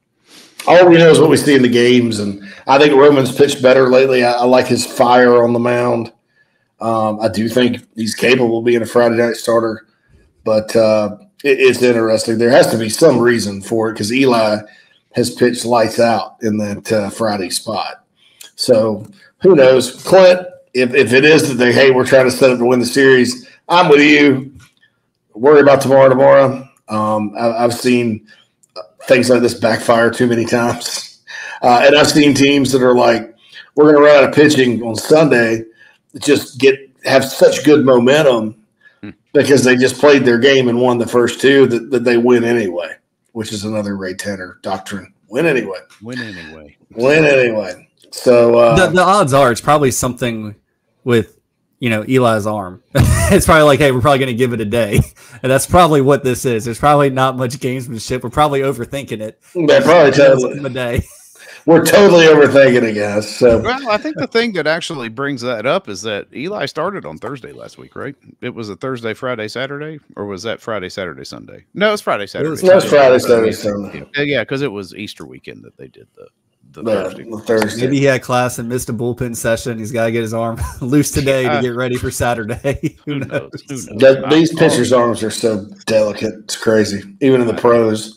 All we know is what we see in the games, and I think Roman's pitched better lately. I, I like his fire on the mound. Um, I do think he's capable of being a Friday night starter, but uh, it, it's interesting. There has to be some reason for it because Eli has pitched lights out in that uh, Friday spot. So who knows? Clint, if, if it is that they, hey, we're trying to set up to win the series, I'm with you. Worry about tomorrow tomorrow. Um, I, I've seen – things like this backfire too many times. Uh, and I've seen teams that are like, we're going to run out of pitching on Sunday, just get have such good momentum because they just played their game and won the first two that, that they win anyway, which is another Ray Tanner doctrine. Win anyway. Win anyway. Win anyway. So uh, the, the odds are it's probably something with, you know, Eli's arm. It's probably like, hey, we're probably going to give it a day. And that's probably what this is. There's probably not much gamesmanship. We're probably overthinking it. They probably tell him a day. we're totally overthinking it, guys. So, well, I think the thing that actually brings that up is that Eli started on Thursday last week, right? It was a Thursday, Friday, Saturday, or was that Friday, Saturday, Sunday? No, it's Friday, Saturday. It was, no, it's Friday, Saturday, Sunday. Yeah, because it was Easter weekend that they did the the yeah, Thursday. The Thursday. Maybe he had class and missed a bullpen session. He's got to get his arm loose today to get ready for Saturday. Who knows? Who knows? That, these pitchers' arms are so delicate. It's crazy, even in the pros.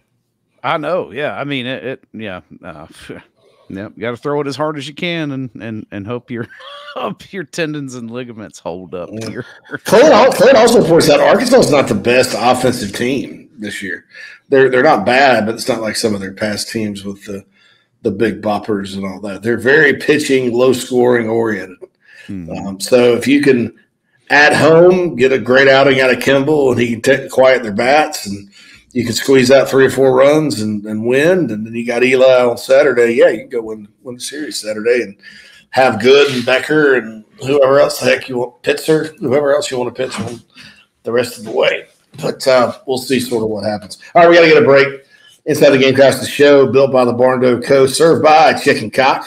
I know. Yeah. I mean, it, it yeah. Uh, yeah. You got to throw it as hard as you can and, and, and hope your, hope your tendons and ligaments hold up. Yeah. Your... Flint, Flint also points out Arkansas is not the best offensive team this year. They're, they're not bad, but it's not like some of their past teams with the, the big boppers and all that. They're very pitching, low scoring oriented. Hmm. Um, so if you can at home get a great outing out of Kimball and he can t- quiet their bats and you can squeeze out three or four runs and, and win, and then you got Eli on Saturday. Yeah, you can go win win the series Saturday and have Good and Becker and whoever else the heck you want, Pitzer, whoever else you want to pitch on the rest of the way. But uh, we'll see sort of what happens. All right, we got to get a break. Inside the Gamecocks, the show built by the Barn Door Co., served by Chicken Cock.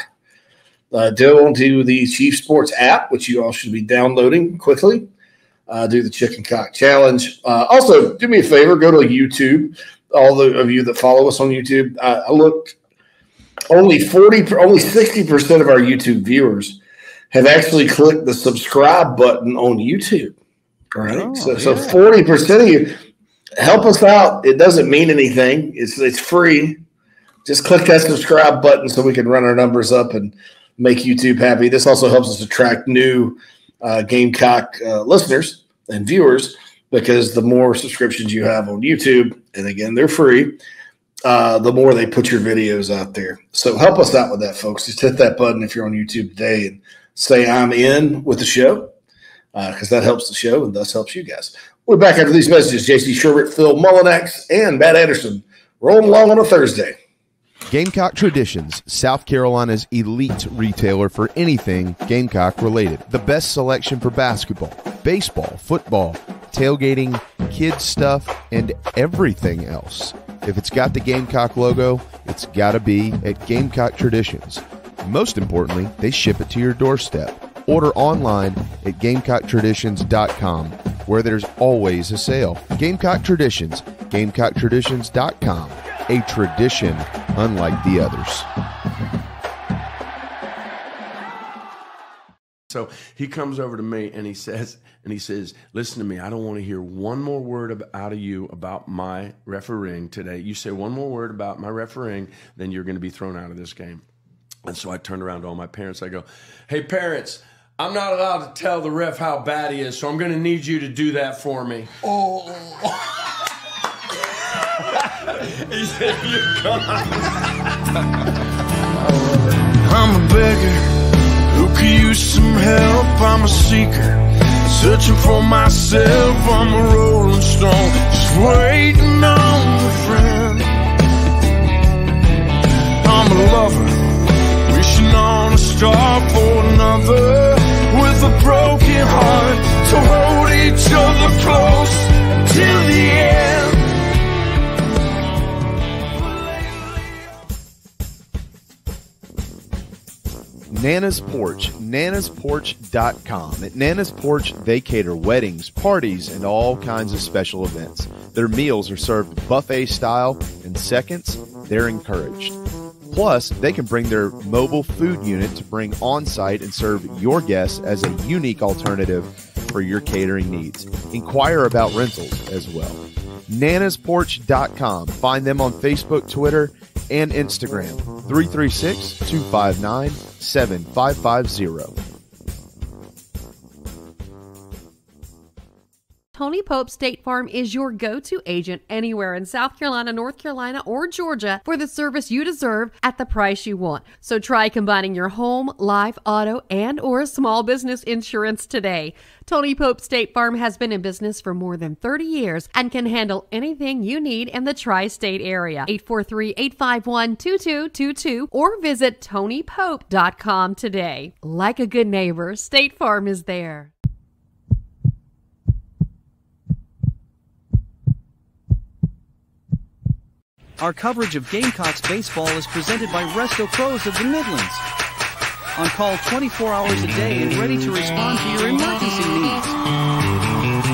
Uh, go onto the Chief Sports app, which you all should be downloading quickly. Uh, do the Chicken Cock Challenge. Uh, also, do me a favor, go to YouTube. All the of you that follow us on YouTube, uh, I looked. Only forty, only sixty percent of our YouTube viewers have actually clicked the subscribe button on YouTube. All right, oh, so yeah. so forty percent of you. Help us out. It doesn't mean anything. It's it's free. Just click that subscribe button so we can run our numbers up and make YouTube happy. This also helps us attract new uh, Gamecock uh, listeners and viewers because the more subscriptions you have on YouTube, and again, they're free, uh, the more they put your videos out there. So help us out with that, folks. Just hit that button if you're on YouTube today and say I'm in with the show because uh, that helps the show and thus helps you guys. We're back after these messages. J C Sherbert, Phil Mullinax, and Matt Anderson rolling along on a Thursday. Gamecock Traditions, South Carolina's elite retailer for anything Gamecock related. The best selection for basketball, baseball, football, tailgating, kids stuff, and everything else. If it's got the Gamecock logo, it's got to be at Gamecock Traditions. Most importantly, they ship it to your doorstep. Order online at gamecock traditions dot com, where there's always a sale. Gamecock Traditions, gamecock traditions dot com, a tradition unlike the others. So he comes over to me and he says, and he says, listen to me, I don't want to hear one more word of, out of you about my refereeing today. You say one more word about my refereeing, then you're going to be thrown out of this game. And so I turned around to all my parents. I go, hey, parents, I'm not allowed to tell the ref how bad he is, so I'm going to need you to do that for me. Oh. He said, you come on. I'm a beggar who could use some help. I'm a seeker, searching for myself. I'm a rolling stone, just waiting on a friend. I'm a lover, wishing on a star for another, with a broken heart to hold each other close till the end. Nana's Porch, nanas porch dot com. At Nana's Porch, they cater weddings, parties, and all kinds of special events. Their meals are served buffet style, and seconds, they're encouraged. Plus, they can bring their mobile food unit to bring on-site and serve your guests as a unique alternative for your catering needs. Inquire about rentals as well. nanas porch dot com. Find them on Facebook, Twitter, and Instagram. three three six, two five nine, seven five five zero. Tony Pope State Farm is your go-to agent anywhere in South Carolina, North Carolina, or Georgia for the service you deserve at the price you want. So try combining your home, life, auto, and or small business insurance today. Tony Pope State Farm has been in business for more than thirty years and can handle anything you need in the tri-state area. eight four three, eight five one, two two two two or visit tony pope dot com today. Like a good neighbor, State Farm is there. Our coverage of Gamecocks baseball is presented by Resto Pros of the Midlands. On call twenty-four hours a day and ready to respond to your emergency needs.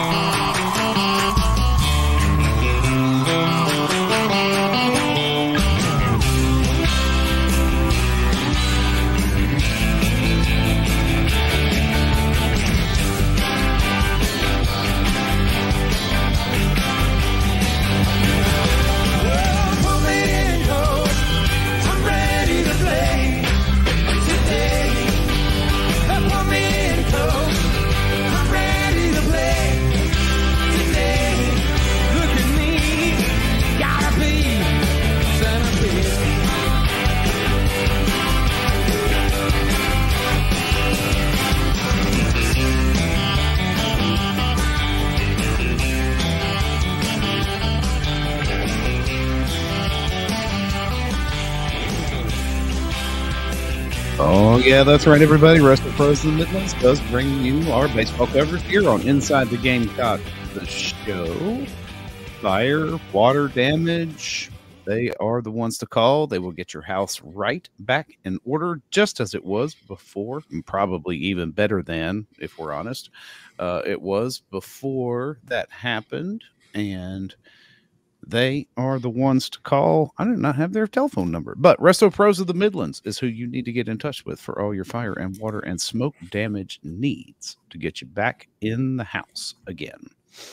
Oh, yeah, that's right, everybody. Resto Pros of the Midlands does bring you our baseball coverage here on Inside the Gamecock, the show. Fire, water damage, they are the ones to call. They will get your house right back in order, just as it was before, and probably even better than, if we're honest, uh, it was before that happened. And they are the ones to call. I do not have their telephone number, but Resto Pros of the Midlands is who you need to get in touch with for all your fire and water and smoke damage needs to get you back in the house again.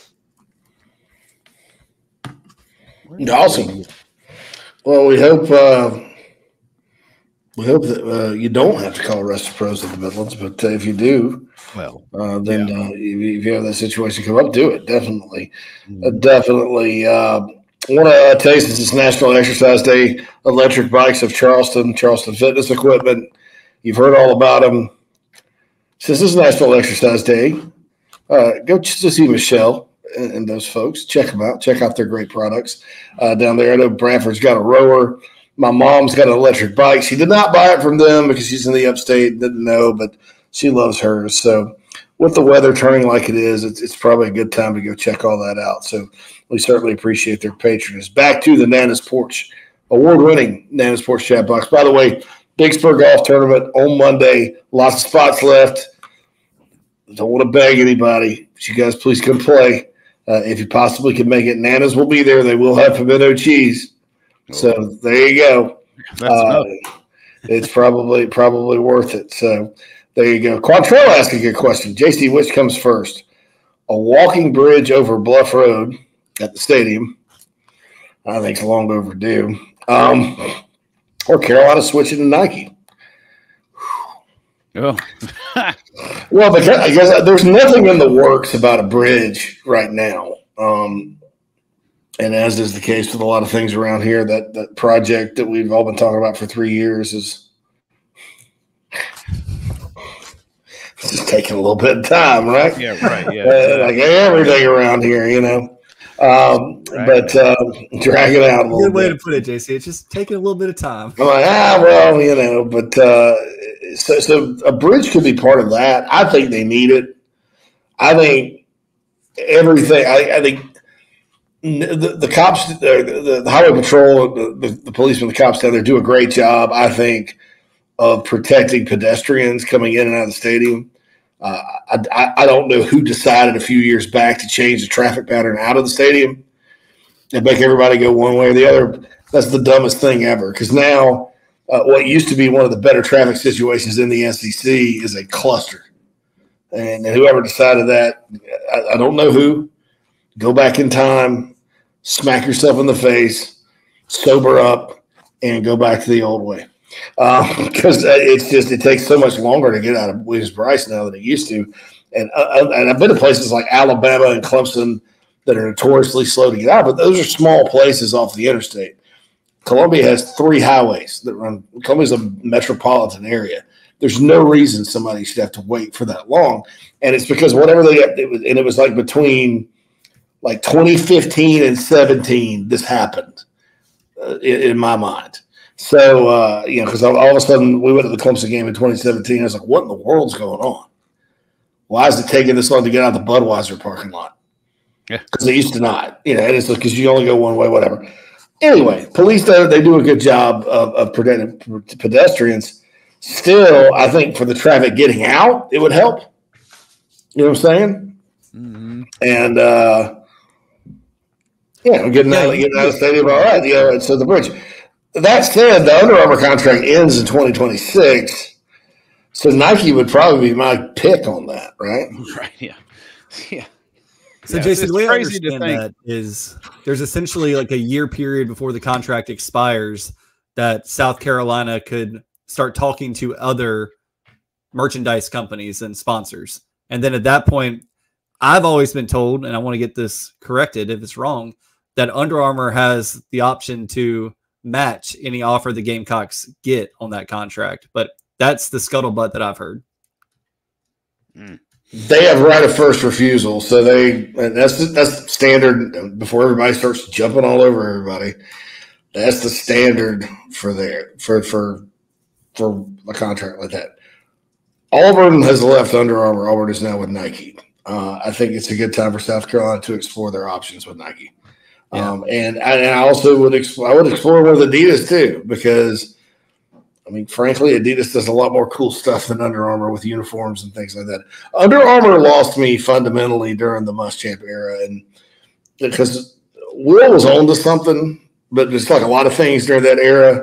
Awesome. Well, we hope uh, we hope that uh, you don't have to call Resto Pros of the Midlands, but uh, if you do, well, uh, then yeah. uh, if you have that situation come up, do it definitely, mm. uh, definitely. Uh, I want to uh, tell you, since it's National Exercise Day, Electric Bikes of Charleston, Charleston Fitness Equipment. You've heard all about them. Since this is National Exercise Day, uh, go just to see Michelle and, and those folks. Check them out. Check out their great products uh, down there. I know Bradford's got a rower. My mom's got an electric bike. She did not buy it from them because she's in the upstate. Didn't know, but she loves hers. So with the weather turning like it is, it's, it's probably a good time to go check all that out. So we certainly appreciate their patronage. Back to the Nana's Porch, award-winning Nana's Porch chat box. By the way, Big Spur Golf Tournament on Monday. Lots of spots left. Don't want to beg anybody, but you guys please come play. Uh, if you possibly can make it, Nana's will be there. They will have pimento cheese. So there you go. Uh, it's probably probably worth it. So there you go. Quantrell asked a good question. J C, which comes first? A walking bridge over Bluff Road at the stadium, I think it's long overdue. Um, or Carolina switching to Nike. Oh. Well, because I guess there's nothing in the works about a bridge right now. Um, and as is the case with a lot of things around here, that, that project that we've all been talking about for three years is it's just taking a little bit of time, right? Yeah, right. Yeah, uh, like everything around here, you know. Um, but uh, drag it out a little Good way bit. to put it, J C. It's just taking a little bit of time. I'm like, ah, well, you know, but uh, so, so a bridge could be part of that. I think they need it. I think everything. I, I think the, the cops, the, the highway patrol, the, the, the policemen, the cops down there do a great job, I think, of protecting pedestrians coming in and out of the stadium. Uh, I, I don't know who decided a few years back to change the traffic pattern out of the stadium and make everybody go one way or the other. That's the dumbest thing ever, because now uh, what used to be one of the better traffic situations in the S E C is a cluster. And, and whoever decided that, I, I don't know who. Go back in time, smack yourself in the face, sober up, and go back to the old way. Because uh, it's just it takes so much longer to get out of Williams-Brice now than it used to, and uh, and I've been to places like Alabama and Clemson that are notoriously slow to get out, but those are small places off the interstate. Columbia has three highways that run. Columbia's a metropolitan area. There's no reason somebody should have to wait for that long, and it's because whatever they it was, and it was like between like twenty fifteen and seventeen, this happened uh, in, in my mind. So, uh, you know, because all, all of a sudden we went to the Clemson game in twenty seventeen. I was like, what in the world's going on? Why is it taking this long to get out of the Budweiser parking lot? Yeah. Because they used to not. You know, and it's because you only go one way, whatever. Anyway, police do, they do a good job of, of protecting pedestrians. Still, I think for the traffic getting out, it would help. You know what I'm saying? Mm-hmm. And uh, yeah, getting Yeah, out, you getting out of the can stadium, get- all right. Yeah, so the bridge. That said, the Under Armour contract ends in twenty twenty-six, so Nike would probably be my pick on that, right? Right. Yeah. Yeah. So, Yeah, Jason, it's the way I crazy to understand think. that is there's essentially like a year period before the contract expires that South Carolina could start talking to other merchandise companies and sponsors. And then at that point, I've always been told, and I want to get this corrected if it's wrong, that Under Armour has the option to match any offer the Gamecocks get on that contract. But that's the scuttlebutt that I've heard. Mm. They have right of first refusal, so they and that's that's standard. Before everybody starts jumping all over everybody, that's the standard for their for for for a contract like that. Auburn has left Under Armour. Auburn is now with Nike. Uh, I think it's a good time for South Carolina to explore their options with Nike. Yeah. Um, and, and I also would explore, I would explore with Adidas too, because I mean, frankly, Adidas does a lot more cool stuff than Under Armour with uniforms and things like that. Under Armour lost me fundamentally during the Muschamp era, and because Will was on to something, but just like a lot of things during that era,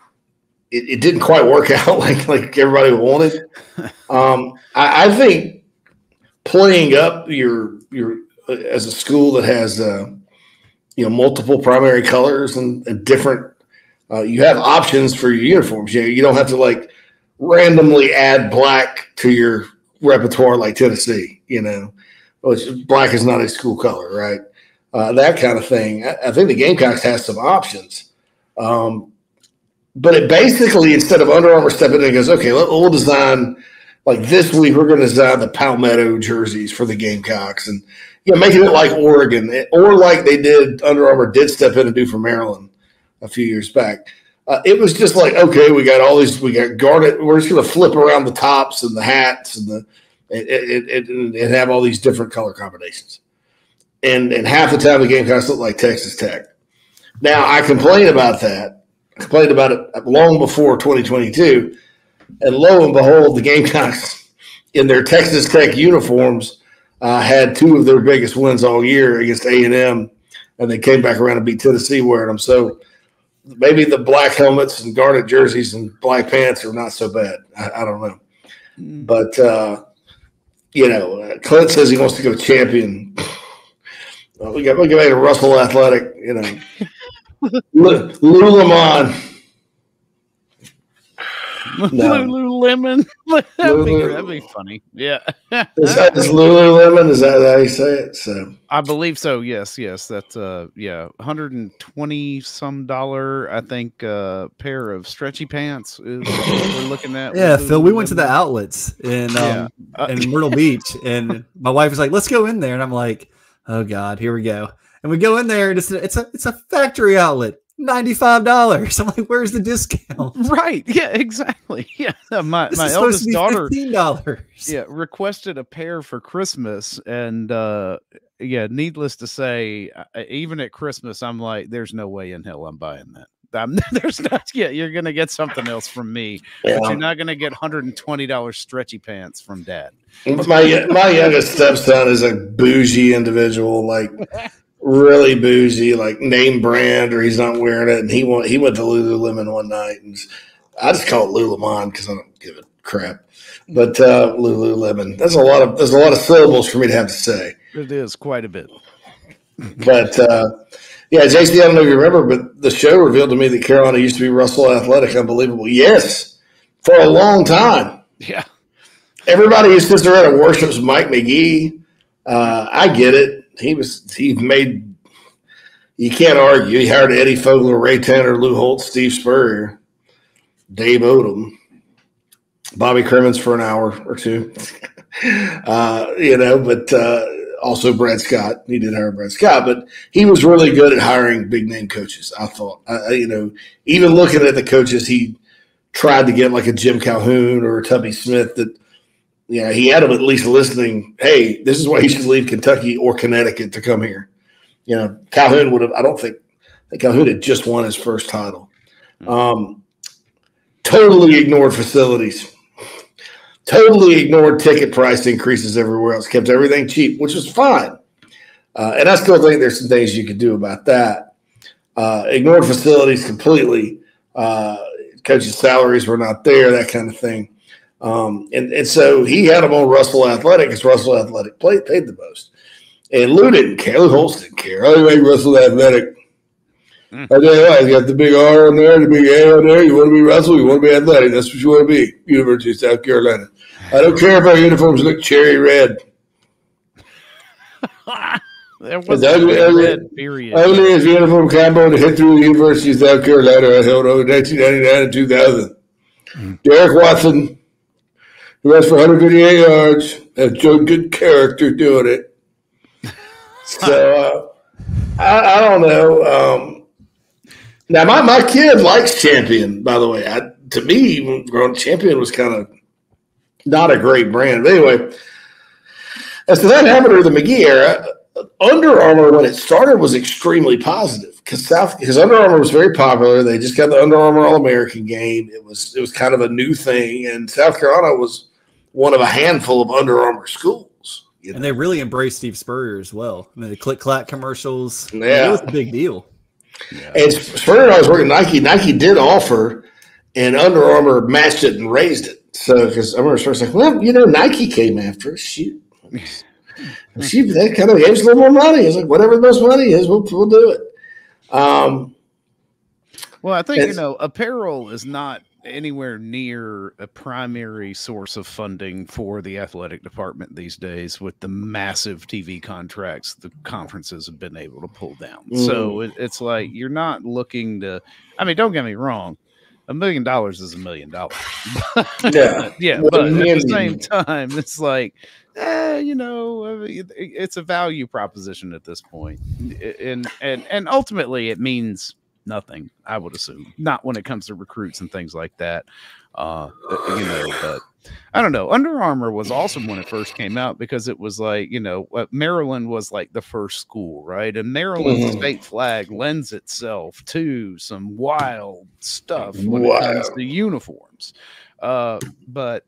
it, it didn't quite work out like like everybody wanted. Um, I, I think playing up your your as a school that has uh, you know multiple primary colors and, and different. Uh, you have options for your uniforms. You know, you don't have to like randomly add black to your repertoire like Tennessee, you know, which black is not a school color, right? Uh, that kind of thing. I, I think the Gamecocks has some options. Um, but it basically, instead of Under Armour stepping in and goes, okay, let, we'll design, like this week, we're going to design the Palmetto jerseys for the Gamecocks and, you know, making it like Oregon or like they did, Under Armour did step in and do for Maryland a few years back. Uh, it was just like, okay, we got all these, we got garnet. We're just going to flip around the tops and the hats and the, it, it, it, and have all these different color combinations. And and half the time the Gamecocks look like Texas Tech. Now I complain about that. I complained about it long before twenty twenty-two. And lo and behold, the Gamecocks in their Texas Tech uniforms uh, had two of their biggest wins all year against A and M. And they came back around and beat Tennessee wearing them. So maybe the black helmets and garnet jerseys and black pants are not so bad. I, I don't know. But, uh, you know, Clint says he wants to go champion. Well, we got we got a Russell Athletic, you know. L- Lululemon. No. Lululemon. that'd, be, Lulu- that'd be funny. Yeah. Is that is Lululemon? Is that how you say it? So I believe so. Yes, yes. That's uh yeah, one hundred twenty some dollar, I think, uh pair of stretchy pants is what we're looking at. Yeah, with Phil, we went to the Lululemon. outlets in um Yeah. Uh, in Myrtle Beach, and my wife was like, "Let's go in there," and I'm like, "Oh God, here we go." And we go in there, and it's a, it's a it's a factory outlet, ninety-five dollars. I'm like, "Where's the discount?" Right. Yeah, exactly. Yeah. My This my is supposed eldest to be daughter fifteen dollars. yeah, requested a pair for Christmas, and uh yeah, needless to say, uh, even at Christmas, I'm like, there's no way in hell I'm buying that. I'm, there's not yet. You're gonna get something else from me, Yeah. but you're not gonna get one hundred twenty dollars stretchy pants from Dad. my my youngest stepson is a bougie individual, like really bougie, like name brand, or he's not wearing it. And he went he went to Lululemon one night, and I just call it Lululemon because I don't give a crap. But uh, Lululemon, that's a lot of there's a lot of syllables for me to have to say. It is quite a bit. But uh, yeah, J C, I don't know if you remember, but the show revealed to me that Carolina used to be Russell Athletic. Unbelievable. Yes, for a long time. Yeah. Everybody who sits around and worships Mike McGee. Uh, I get it. He was he made. You can't argue. He hired Eddie Fogler, Ray Tanner, Lou Holtz, Steve Spurrier, Dave Odom, Bobby Crimmins for an hour or two. uh, you know, but uh, also Brad Scott. He did hire Brad Scott, but he was really good at hiring big name coaches. I thought, uh, you know, even looking at the coaches, he tried to get like a Jim Calhoun or a Tubby Smith that. Yeah, he had them at least listening. Hey, this is why he should leave Kentucky or Connecticut to come here. You know, Calhoun would have. I don't think think Calhoun had just won his first title. Um, totally ignored facilities. Totally ignored ticket price increases everywhere else. Kept everything cheap, which was fine. Uh, and I still think there's some things you could do about that. Uh, ignored facilities completely. Uh, coaches' salaries were not there, that kind of thing. Um, and, and so he had him on Russell Athletic because Russell Athletic played, paid the most. And Lou didn't care. Lou Holtz didn't care. Oh, you make Russell Athletic. Mm. I tell you what, he's got the big R on there, the big A on there. You want to be Russell, you want to be athletic. That's what you want to be. University of South Carolina. I don't care if our uniforms look cherry red. There was ugly, a ugly, red period. Ugly as uniform combo to hit through the University of South Carolina. I held over nineteen ninety-nine and two thousand. Mm. Derek Watson, who rushed for one hundred fifty-eight yards, has showed good character doing it. So uh, I, I don't know. Um, now my, my kid likes Champion. By the way, I, to me, growing Champion was kind of not a great brand. But anyway, as to that happened to the McGee era, Under Armour when it started was extremely positive because South because Under Armour was very popular. They just got the Under Armour All American game. It was it was kind of a new thing, and South Carolina was one of a handful of Under Armour schools. You know? And they really embraced Steve Spurrier as well. I mean, the click clack commercials. Yeah, I mean, it was a big deal. Yeah. And Spurrier and I was working at Nike. Nike did offer, and Under Armour matched it and raised it. So because I remember Spurrier's like, well, you know, Nike came after us. Shoot. She that kind of gave us a little more money. It's like whatever the most money is, we'll we'll do it. Um, well, I think you know, apparel is not anywhere near a primary source of funding for the athletic department these days. With the massive T V contracts the conferences have been able to pull down, mm. so it, it's like you're not looking to. I mean, don't get me wrong. A million dollars is a million dollars. Yeah, yeah, but at the same time, it's like. Eh, you know, it's a value proposition at this point, and and and ultimately it means nothing. I would assume not when it comes to recruits and things like that. Uh, you know, but I don't know. Under Armour was awesome when it first came out because it was like you know, Maryland was like the first school, right? And Maryland's mm-hmm. state flag lends itself to some wild stuff when wow. it comes to uniforms. Uh, but.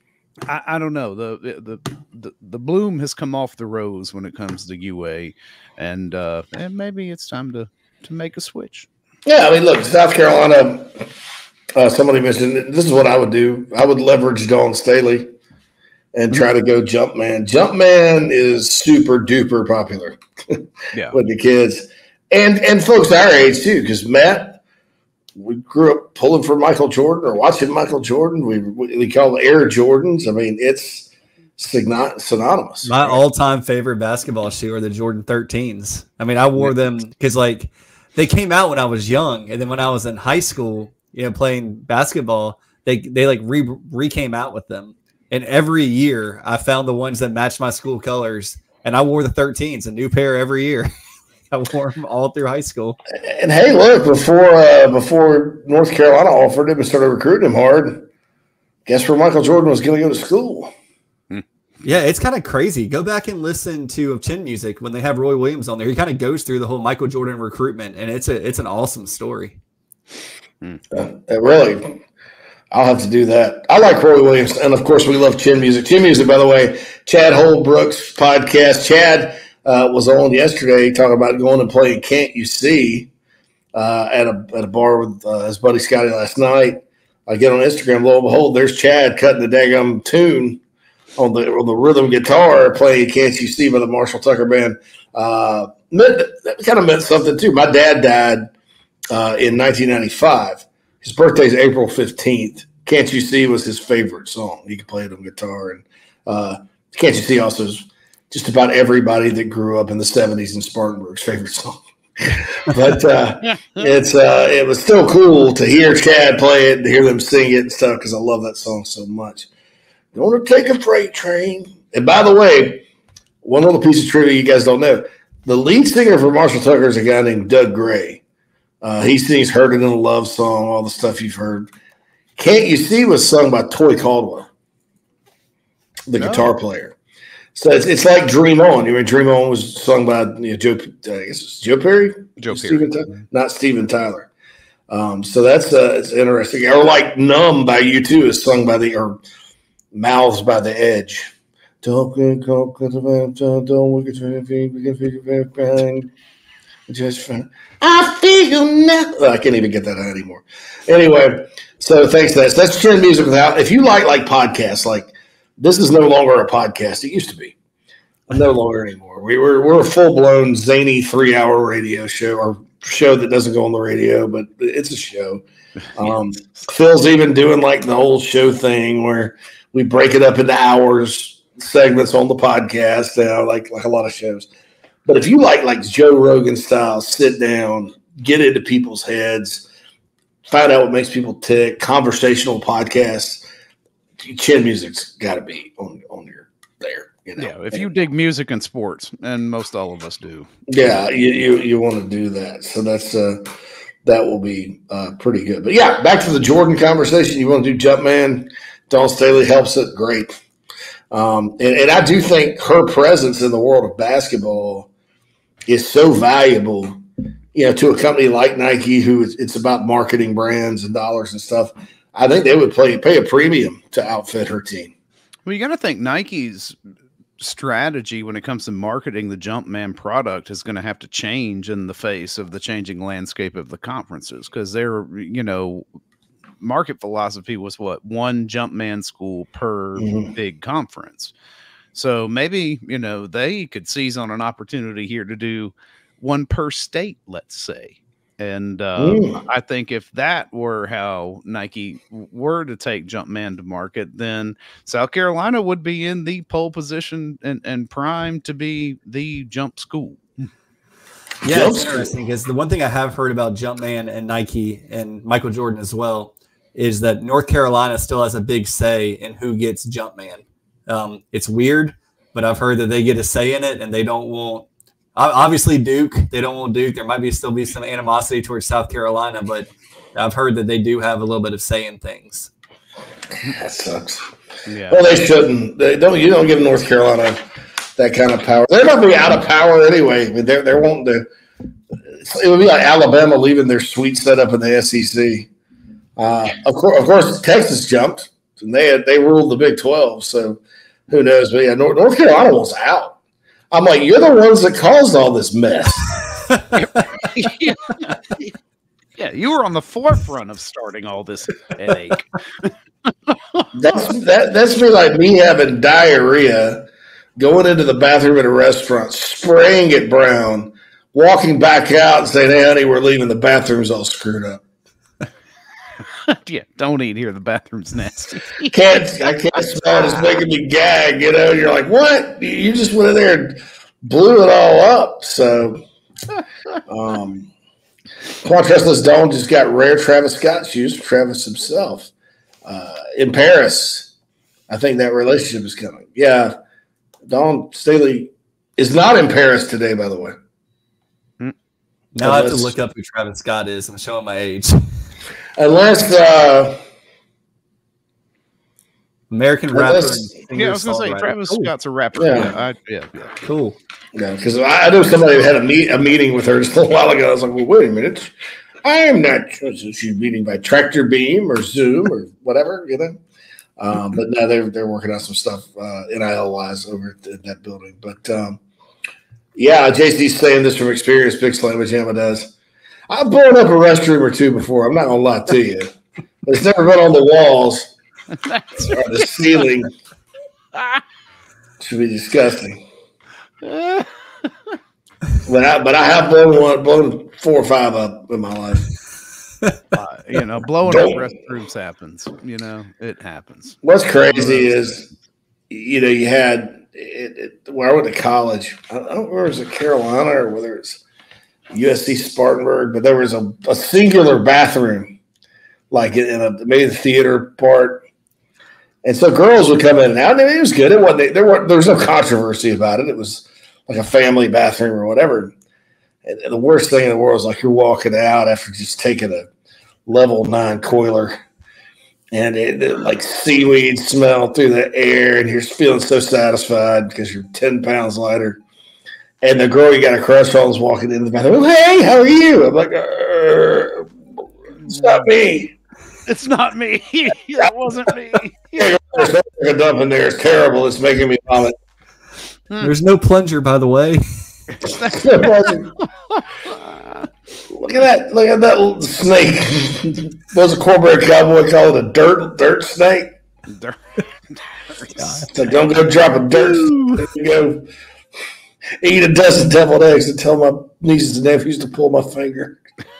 I, I don't know. The, the the the bloom has come off the rose when it comes to U A, and uh, and maybe it's time to to make a switch. Yeah, I mean, look, South Carolina. Uh, somebody mentioned this is what I would do. I would leverage Dawn Staley and try to go Jumpman. Jumpman is super duper popular yeah. with the kids and and folks our age too, because Matt. We grew up pulling for Michael Jordan or watching Michael Jordan. We we call it Air Jordans. I mean, it's synonymous. My right? all-time favorite basketball shoe are the Jordan thirteens. I mean, I wore them because like they came out when I was young, and then when I was in high school, you know, playing basketball, they they like re re came out with them. And every year, I found the ones that matched my school colors, and I wore the thirteens, a new pair every year. I wore them all through high school. And hey, look, before uh, before North Carolina offered him and started recruiting him hard, guess where Michael Jordan was going to go to school? Yeah, it's kind of crazy. Go back and listen to Chin Music when they have Roy Williams on there. He kind of goes through the whole Michael Jordan recruitment, and it's a it's an awesome story. Uh, really, I'll have to do that. I like Roy Williams, and of course, we love Chin Music. Chin Music, by the way, Chad Holbrook's podcast. Chad. Uh, was on yesterday talking about going and playing Can't You See uh, at a at a bar with uh, his buddy Scotty last night. I get on Instagram, lo and behold, there's Chad cutting the daggum tune on the on the rhythm guitar playing Can't You See by the Marshall Tucker Band. Uh, meant, that kind of meant something too. My dad died uh, in nineteen ninety-five. His birthday's April fifteenth. Can't You See was his favorite song. He could play it on guitar. And uh, Can't You See also is just about everybody that grew up in the seventies in Spartanburg's favorite song. But uh, it's uh, it was still cool to hear Chad play it and hear them sing it and stuff because I love that song so much. You want to take a freight train? And by the way, one little piece of trivia you guys don't know. The lead singer for Marshall Tucker is a guy named Doug Gray. Uh, he sings Heard It in a Love Song, all the stuff you've heard. Can't You See was sung by Toy Caldwell, the oh. guitar player. So it's, it's like Dream On. You mean Dream On was sung by you know, Joe, I guess it's Joe Perry? Joe Steven Perry. Tyler? Not Steven Tyler. Um, so that's uh, it's interesting. Or like Numb by U two is sung by the, or Mouths by the Edge. Don't don't don't just fine. I feel now. I can't even get that out anymore. Anyway, so thanks to that. So that's trend music without. If you like like podcasts, like this is no longer a podcast. It used to be. No longer anymore. We were we're a full blown zany three hour radio show or show that doesn't go on the radio, but it's a show. Um, Phil's even doing like the whole show thing where we break it up into hours segments on the podcast. You know, like like a lot of shows. But if you like like Joe Rogan style, sit down, get into people's heads, find out what makes people tick, conversational podcasts, chin music's got to be on, on your there. You know? Yeah, if you dig music and sports, and most all of us do. Yeah, you you, you want to do that. So that's uh, that will be uh, pretty good. But yeah, back to the Jordan conversation. You want to do Jumpman? Dawn Staley helps it. Great. Um, and, and I do think her presence in the world of basketball is so valuable, you know, to a company like Nike, who is, it's about marketing brands and dollars and stuff. I think they would play, pay a premium to outfit her team. Well, you got to think Nike's strategy when it comes to marketing the Jumpman product is going to have to change in the face of the changing landscape of the conferences, because they're, you know, market philosophy was what, one Jumpman school per mm-hmm. big conference. So maybe, you know, they could seize on an opportunity here to do one per state, let's say. And uh, I think if that were how Nike were to take Jumpman to market, then South Carolina would be in the pole position and, and prime to be the jump school. Yeah, it's interesting because the one thing I have heard about Jumpman and Nike and Michael Jordan as well is that North Carolina still has a big say in who gets Jumpman. Um, it's weird, but I've heard that they get a say in it, and they don't want obviously Duke. They don't want Duke. There might be still be some animosity towards South Carolina, but I've heard that they do have a little bit of say in things. That sucks. Yeah. Well, they shouldn't. They don't. You don't give North Carolina that kind of power. They're not be out of power anyway. I mean, they're they're wanting to. It would be like Alabama leaving their sweet setup in the S E C. Uh, of course, of course, Texas jumped, and they had, they ruled the Big twelve. So who knows? But yeah, North, North Carolina was out. I'm like, you're the ones that caused all this mess. Yeah, you were on the forefront of starting all this headache. that's that. That's me like me having diarrhea, going into the bathroom at a restaurant, spraying it brown, walking back out and saying, "Hey, honey, we're leaving. The bathroom's all screwed up." Yeah, don't eat here. The bathroom's nasty. Can't I can't smell it. It's making me gag. You know, you're like, what? You just went in there and blew it all up. So, um, Quantrestless Dawn just got rare Travis Scott shoes for Travis himself uh, in Paris. I think that relationship is coming. Yeah, Dawn Staley is not in Paris today, by the way. Now I have to look up who Travis Scott is. I'm showing my age. Unless uh, American unless, rapper. Yeah, I was going to say Travis cool. Scott's a rapper. Yeah, yeah, I, yeah, yeah. Cool. Yeah, because I, I know somebody had a meet a meeting with her just a while ago. I was like, well, wait a minute, I am not. She's meeting by Tractor Beam or Zoom or whatever, you know. Um, but no, they're they're working on some stuff uh, N I L wise over at that building. But um, yeah, J C's saying this from experience. Big Slamma Jamma does. I've blown up a restroom or two before. I'm not gonna lie to you. It's never been on the walls or the ceiling. Should be disgusting. But I, but I have blown one, blown four or five up in my life. Uh, you know, blowing up restrooms happens. You know, it happens. What's crazy is, you know, you had it, it, where I went to college. I don't know whether it was at Carolina or whether it's U S C Spartanburg, but there was a, a singular bathroom, like in a maybe the theater part, and so girls would come in and out. And it was good. It wasn't there. Were, there was no controversy about it. It was like a family bathroom or whatever. And, and the worst thing in the world is like you're walking out after just taking a level nine coiler, and it, it like seaweed smell through the air, and you're feeling so satisfied because you're ten pounds lighter. And the girl you got a crush on is walking into the bathroom. Hey, how are you? I'm like, it's not me. It's not me. That wasn't me. A dump in there is terrible. It's making me vomit. There's no plunger, by the way. Look at that! Look at that little snake. What's a cornbread cowboy call it? A dirt dirt snake. Dirt. So don't go drop a dirt. You go eat a dozen deviled eggs and tell my nieces and nephews to pull my finger.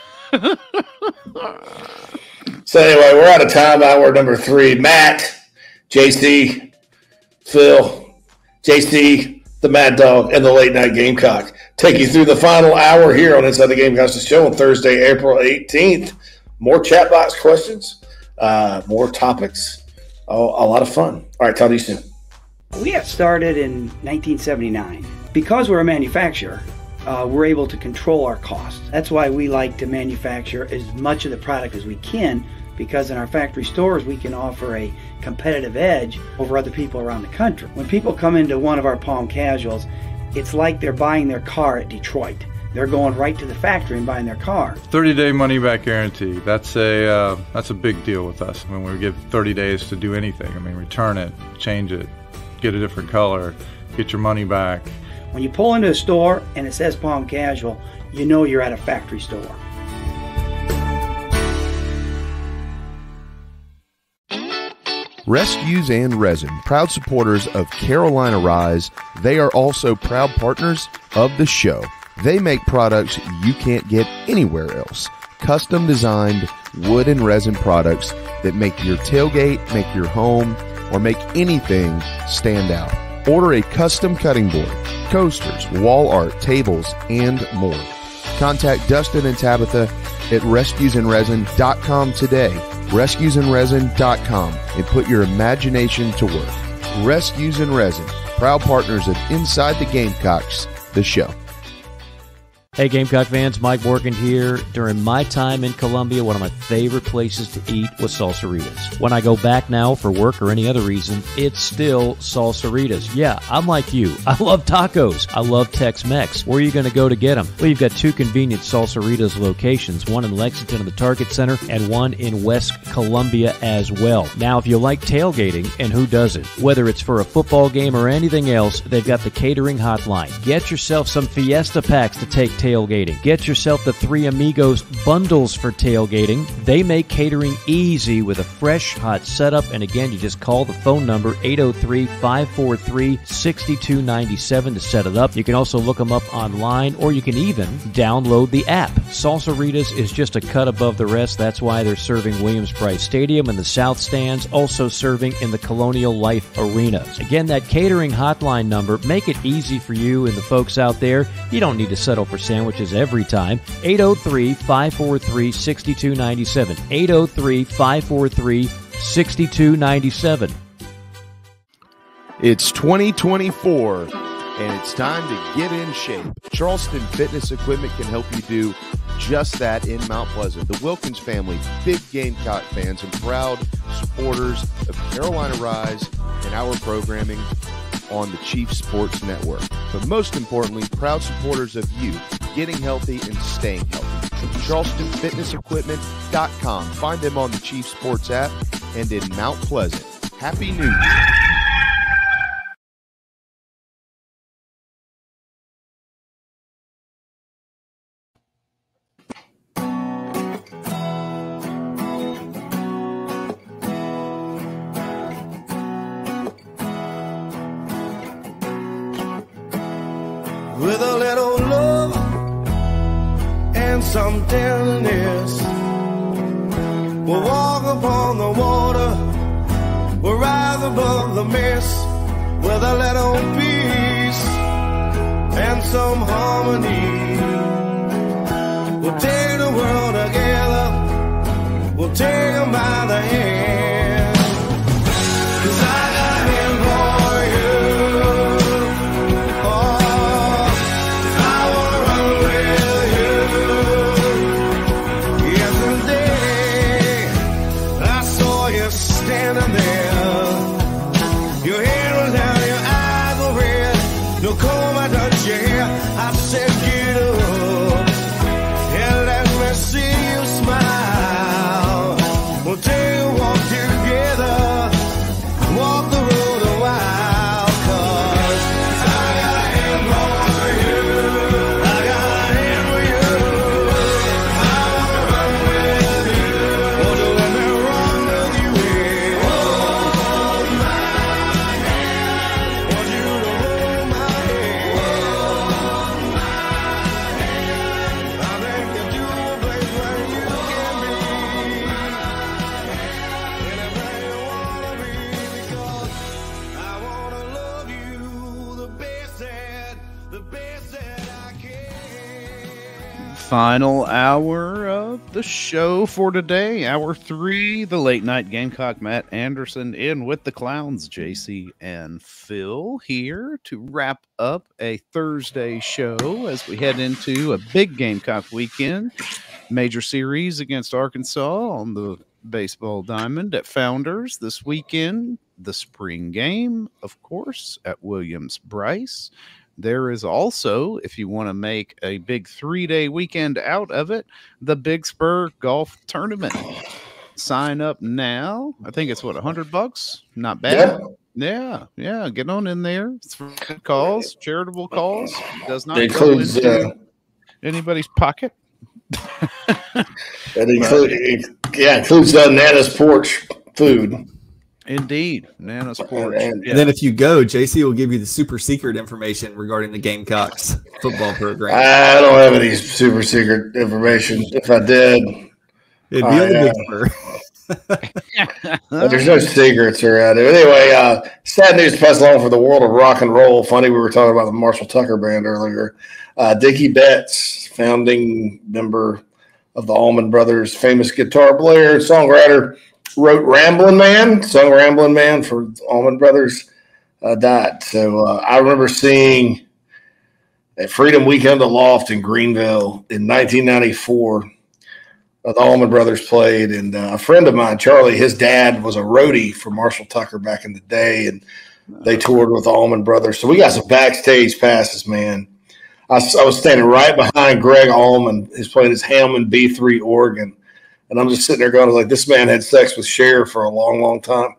So anyway, we're out of time. Hour number three. Matt, J C, Phil, J C, the Mad Dog, and the Late Night Gamecock take you through the final hour here on Inside the Gamecocks, the show on Thursday, April eighteenth. More chat box questions, uh, more topics, oh, a lot of fun. All right, talk to you soon. We got started in nineteen seventy-nine. Because we're a manufacturer, uh, we're able to control our costs. That's why we like to manufacture as much of the product as we can, because in our factory stores we can offer a competitive edge over other people around the country. When people come into one of our Palm Casuals, it's like they're buying their car at Detroit. They're going right to the factory and buying their car. thirty day money back guarantee. That's a uh, that's a big deal with us. I mean, we give thirty days to do anything. I mean, return it, change it, get a different color, get your money back. When you pull into a store and it says Palm Casual, you know you're at a factory store. Rescues and Resin, proud supporters of Carolina Rise. They are also proud partners of the show. They make products you can't get anywhere else. Custom designed wood and resin products that make your tailgate, make your home, or make anything stand out. Order a custom cutting board, coasters, wall art, tables, and more. Contact Dustin and Tabitha at rescues and resin dot com today. rescues and resin dot com, and put your imagination to work. Rescues and Resin, proud partners of Inside the Gamecocks, the show. Hey Gamecock fans, Mike Morgan here. During my time in Columbia, one of my favorite places to eat was Salsaritas. When I go back now for work or any other reason, it's still Salsaritas. Yeah, I'm like you. I love tacos. I love Tex-Mex. Where are you going to go to get them? Well, you've got two convenient Salsaritas locations, one in Lexington in the Target Center and one in West Columbia as well. Now, if you like tailgating, and who doesn't? Whether it's for a football game or anything else, they've got the catering hotline. Get yourself some Fiesta packs to take tailgating. Get yourself the Three Amigos bundles for tailgating. They make catering easy with a fresh, hot setup. And again, you just call the phone number eight oh three, five four three, six two nine seven to set it up. You can also look them up online, or you can even download the app. Salsaritas is just a cut above the rest. That's why they're serving Williams-Brice Stadium and the South Stands, also serving in the Colonial Life Arena. Again, that catering hotline number, make it easy for you and the folks out there. You don't need to settle for sandwiches every time. eight oh three, five four three, six two nine seven. eight oh three, five four three, six two nine seven. It's twenty twenty-four, and it's time to get in shape. Charleston Fitness Equipment can help you do just that in Mount Pleasant. The Wilkins family, big Gamecock fans and proud supporters of Carolina Rise and our programming on the Chief Sports Network. But most importantly, proud supporters of you getting healthy and staying healthy. Charleston Fitness Equipment dot com. Find them on the Chief Sports app and in Mount Pleasant. Happy New Year. With a little love and some tenderness, we'll walk upon the water, we'll rise above the mist. With a little peace and some harmony, we'll take the world together, we'll take them by the hand. 'Cause I got him for you. Yes. Final hour of the show for today. Hour three, the late night Gamecock Matt Anderson in with the clowns, J C and Phil, here to wrap up a Thursday show as we head into a big Gamecock weekend. Major series against Arkansas on the baseball diamond at Founders this weekend. The spring game, of course, at Williams-Brice. There is also, if you want to make a big three-day weekend out of it, the Big Spur Golf Tournament. Sign up now. I think it's, what, one hundred bucks? Not bad. Yeah, yeah. Get on in there. It's for good cause, charitable cause. It does not It go includes, into uh, anybody's pocket. That includes, yeah, includes uh, Nana's porch food. Indeed, Nana's porch. And then if you go, J C will give you the super secret information regarding the Gamecocks football program. I don't have any super secret information. If I did, it'd be I, on the Big uh, But there's no secrets around it. Anyway, uh, sad news to pass along for the world of rock and roll. Funny, we were talking about the Marshall Tucker Band earlier. Uh, Dickie Betts, founding member of the Allman Brothers, famous guitar player, songwriter, wrote Ramblin' Man, sung Ramblin' Man for Allman Brothers, uh, died. So uh, I remember seeing at Freedom Weekend the Loft in Greenville in nineteen ninety-four. Uh, the Allman Brothers played, and uh, a friend of mine, Charlie, his dad was a roadie for Marshall Tucker back in the day, and they toured with the Allman Brothers. So we got some backstage passes, man. I, I was standing right behind Greg Allman, who's playing his Hammond B three organ. And I'm just sitting there going, like, this man had sex with Cher for a long, long time.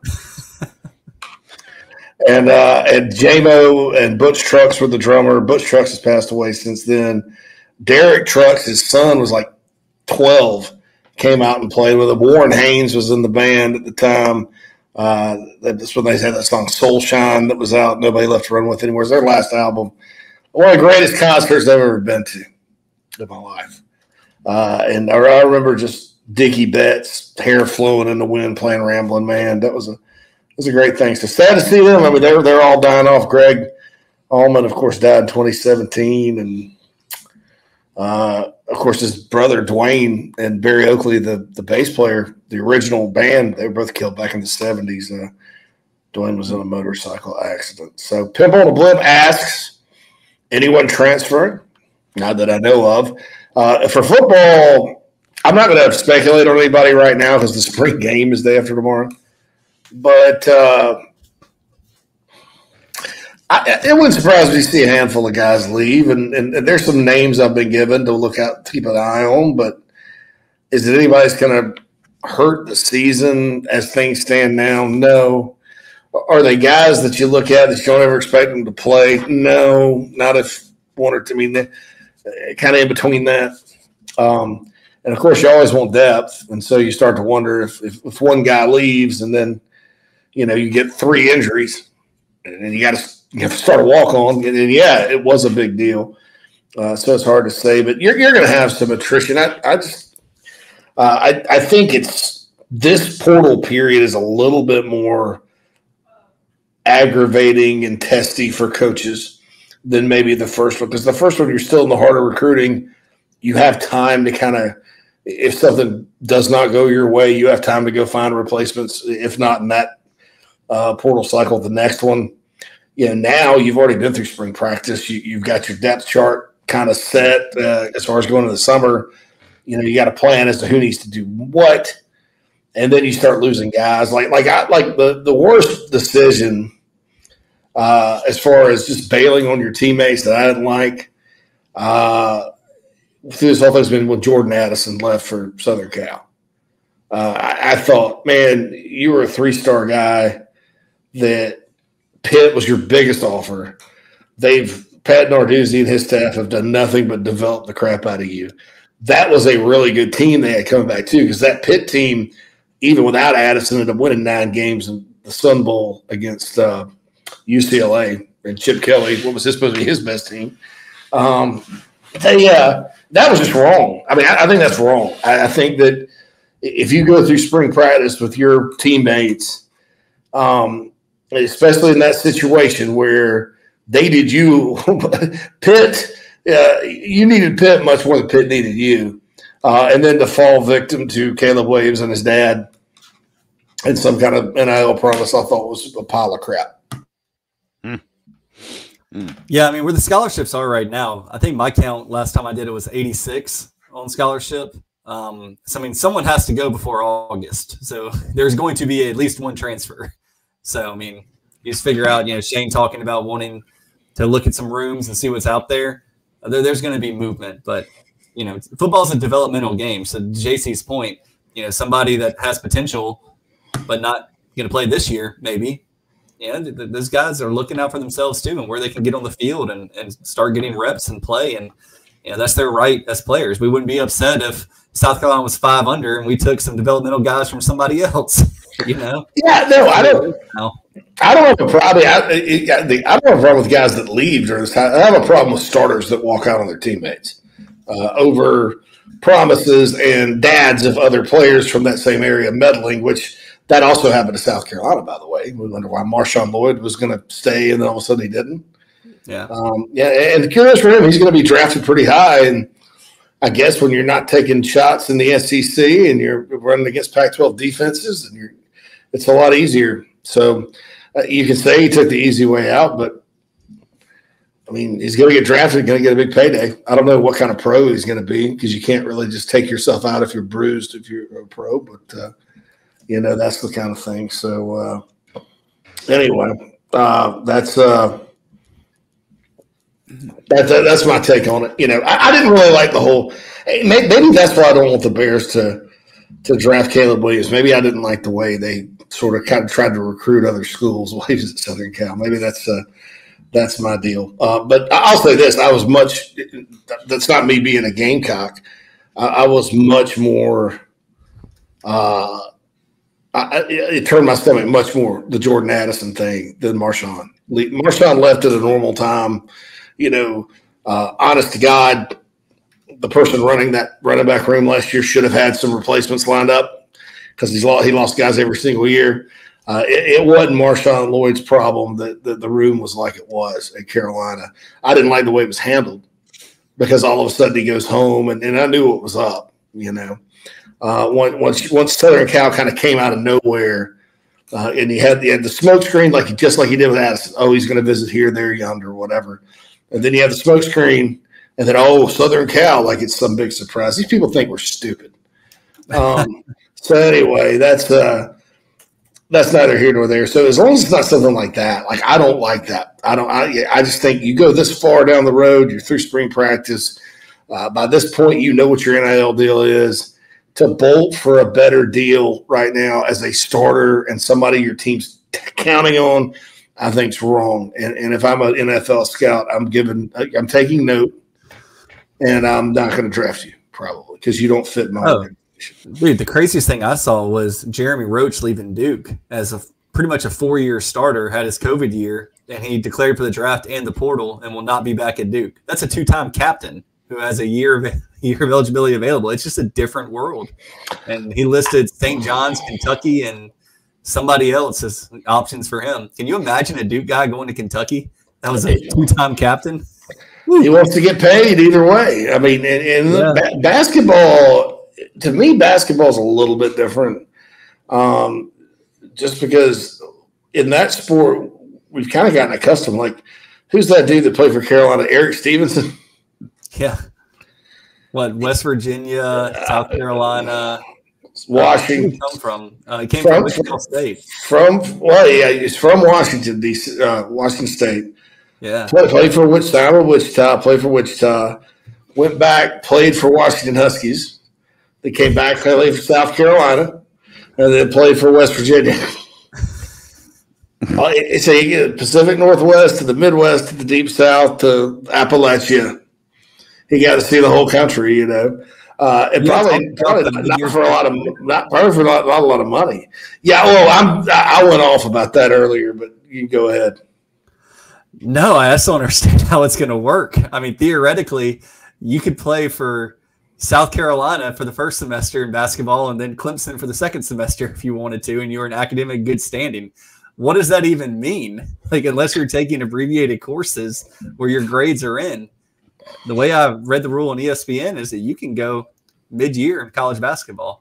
and uh, and J-Mo and Butch Trucks were the drummer. Butch Trucks has passed away since then. Derek Trucks, his son, was like twelve, came out and played with him. Warren Haynes was in the band at the time. Uh, that's when they had that song Soul Shine that was out. Nobody left to run with anymore. It was their last album. One of the greatest concerts I've ever been to in my life. Uh, and I, I remember just Dickie Betts, hair flowing in the wind, playing Ramblin' Man. That was a it was a great thing. So sad to see them. I mean, they're they're all dying off. Greg Allman, of course, died in twenty seventeen, and uh, of course his brother Dwayne and Barry Oakley, the the bass player, the original band, they were both killed back in the seventies. Uh, Dwayne was in a motorcycle accident. So Pimp on a Blimp asks, anyone transferring? Not that I know of. Uh, for football, I'm not going to speculate on anybody right now because the spring game is day after tomorrow. But uh, I, it wouldn't surprise me to see a handful of guys leave. And, and, and there's some names I've been given to look out, to keep an eye on. But is it anybody's going to hurt the season as things stand now? No. Are they guys that you look at that you don't ever expect them to play? No, not if one or two. I mean, kind of in between that. Um, And, of course, you always want depth, and so you start to wonder if, if, if one guy leaves and then, you know, you get three injuries and you got to you have to start a walk-on. And, and, yeah, it was a big deal. Uh, so it's hard to say. But you're, you're going to have some attrition. I, I just uh, I, I think it's this portal period is a little bit more aggravating and testy for coaches than maybe the first one. Because the first one, you're still in the heart of recruiting. You have time to kind of – if something does not go your way, you have time to go find replacements. If not in that uh, portal cycle, the next one, you know, now you've already been through spring practice. You, you've got your depth chart kind of set uh, as far as going into the summer. You know, you got a plan as to who needs to do what, and then you start losing guys. Like, like, I, like the the worst decision uh, as far as just bailing on your teammates that I didn't like. Uh, through this whole thing's been when Jordan Addison left for Southern Cal. Uh, I, I thought, man, you were a three-star guy that Pitt was your biggest offer. They've Pat Narduzzi and his staff have done nothing but develop the crap out of you. That was a really good team they had coming back too, because that Pitt team, even without Addison, ended up winning nine games in the Sun Bowl against uh, U C L A and Chip Kelly. What was this supposed to be his best team? Um, they uh, that was just wrong. I mean, I, I think that's wrong. I, I think that if you go through spring practice with your teammates, um, especially in that situation where they did you, Pitt yeah, you needed Pitt much more than Pitt needed you. Uh, and then to fall victim to Caleb Williams and his dad and some kind of N I L promise, I thought was a pile of crap. Mm. Mm. Yeah, I mean, where the scholarships are right now, I think my count last time I did it was eighty-six on scholarship. Um, so, I mean, someone has to go before August. So there's going to be at least one transfer. So, I mean, you just figure out, you know, Shane talking about wanting to look at some rooms and see what's out there. There there's going to be movement, but you know, football is a developmental game. So J C's point, you know, somebody that has potential, but not going to play this year, maybe. Yeah, th- th- those guys are looking out for themselves too, and where they can get on the field and, and start getting reps and play. And you know, that's their right as players. We wouldn't be upset if South Carolina was five under and we took some developmental guys from somebody else. You know? Yeah, no, I don't. No. I don't have a problem. I, I, I don't have a problem with guys that leave during this time. I have a problem with starters that walk out on their teammates. Uh, over promises and dads of other players from that same area meddling, which that also happened to South Carolina, by the way. We wonder why Marshawn Lloyd was going to stay, and then all of a sudden he didn't. Yeah. Um, yeah, and curious for him, he's going to be drafted pretty high. And I guess when you're not taking shots in the S E C and you're running against Pac twelve defenses, and you're, it's a lot easier. So uh, you can say he took the easy way out, but I mean, he's going to get drafted, going to get a big payday. I don't know what kind of pro he's going to be because you can't really just take yourself out if you're bruised if you're a pro. But, uh, you know, that's the kind of thing. So, uh, anyway, uh, that's uh, that's uh, that's my take on it. You know, I, I didn't really like the whole – maybe, maybe that's why I don't want the Bears to to draft Caleb Williams. Maybe I didn't like the way they sort of kind of tried to recruit other schools while he was at Southern Cal. Maybe that's uh, – That's my deal. Uh, but I'll say this. I was much – that's not me being a Gamecock. I, I was much more uh, – I, it turned my stomach much more, the Jordan Addison thing, than Marshawn. Marshawn left at a normal time. You know, uh, honest to God, the person running that running back room last year should have had some replacements lined up because he's lost, he lost guys every single year. Uh, it, it wasn't Marshawn Lloyd's problem that, that the room was like it was at Carolina. I didn't like the way it was handled because all of a sudden he goes home, and, and I knew what was up, you know. Uh, once once Southern Cal kind of came out of nowhere, uh, and he had, he had the smoke screen like he, just like he did with Addison. Oh, he's going to visit here, there, yonder, whatever. And then you have the smoke screen, and then, oh, Southern Cal, like it's some big surprise. These people think we're stupid. Um, so anyway, that's uh, – that's neither here nor there. So as long as it's not something like that, like I don't like that. I don't. I, I just think you go this far down the road, you're through spring practice. Uh, by this point, you know what your N I L deal is. To bolt for a better deal right now as a starter and somebody your team's counting on, I think is wrong. And, and if I'm an N F L scout, I'm giving, I'm taking note, and I'm not going to draft you probably because you don't fit my. Oh. Dude, the craziest thing I saw was Jeremy Roach leaving Duke as a pretty much a four-year starter, had his COVID year, and he declared for the draft and the portal and will not be back at Duke. That's a two-time captain who has a year of, year of eligibility available. It's just a different world. And he listed Saint John's, Kentucky, and somebody else as options for him. Can you imagine a Duke guy going to Kentucky? That was a two-time captain. He wants to get paid either way. I mean, and, and yeah. ba- basketball – to me, basketball is a little bit different, um, just because in that sport we've kind of gotten accustomed. Like, who's that dude that played for Carolina? Eric Stevenson. Yeah. What, West Virginia, South Carolina, Washington? Where did he come from? Uh, he came from, from Wichita State. From well, yeah, he's from Washington, D C, uh, Washington State. Yeah. Played, played for Wichita. Wichita. Played for Wichita. Went back. Played for Washington Huskies. They came back, played for South Carolina, and then played for West Virginia. It's a Pacific Northwest to the Midwest to the Deep South to Appalachia. He got to see the whole country, you know. Uh, and Yeah, probably, it's probably all- not, not for a lot of not probably for not, not a lot of money. Yeah, well, I'm I went off about that earlier, but you can go ahead. No, I just don't understand how it's going to work. I mean, theoretically, you could play for South Carolina for the first semester in basketball and then Clemson for the second semester if you wanted to, and you're in academic good standing. What does that even mean? Like, unless you're taking abbreviated courses where your grades are in, the way I read the rule on E S P N is that you can go mid-year in college basketball.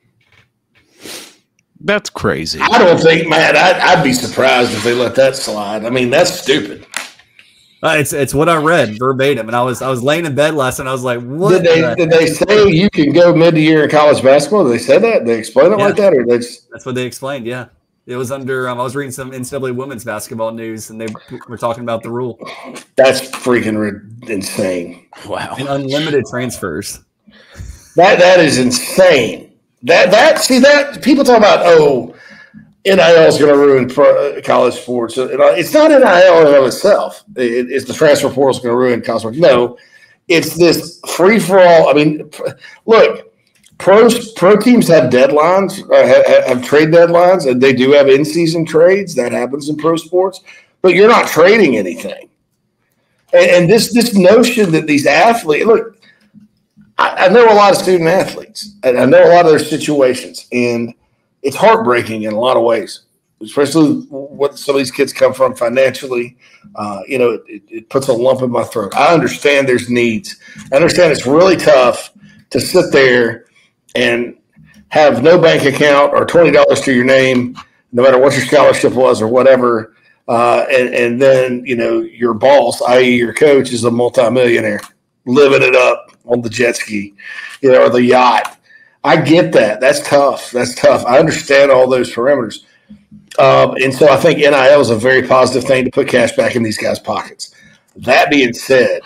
That's crazy. I don't think, man, I'd, I'd be surprised if they let that slide. I mean, that's stupid. Uh, it's it's what I read verbatim, and I was I was laying in bed last night. And I was like, "What?" Did they the did they say you can go mid year in college basketball? Did they say that? Did they explain it Yeah. like that, or they just, That's what they explained. Yeah, it was under. Um, I was reading some N C double A women's basketball news, and they were talking about the rule. that's freaking ri- insane? Wow. And unlimited transfers. That that is insane. That that see that people talk about oh, N I L is going to ruin pro, college sports. It's not N I L in and of itself. It, it's the transfer portal is going to ruin college sports. No, it's this free for all. I mean, look, pro pro teams have deadlines, uh, have, have trade deadlines, and they do have in season trades. That happens in pro sports, but you're not trading anything. And, and this this notion that these athletes look, I, I know a lot of student athletes, and I know a lot of their situations, and it's heartbreaking in a lot of ways, especially what some of these kids come from financially. Uh, you know, it, it puts a lump in my throat. I understand there's needs. I understand it's really tough to sit there and have no bank account or twenty dollars to your name, no matter what your scholarship was or whatever. Uh, and, and then, you know, your boss, that is your coach, is a multimillionaire living it up on the jet ski, you know, or the yacht. I get that. That's tough. That's tough. I understand all those parameters. Um, and so I think N I L is a very positive thing to put cash back in these guys' pockets. That being said,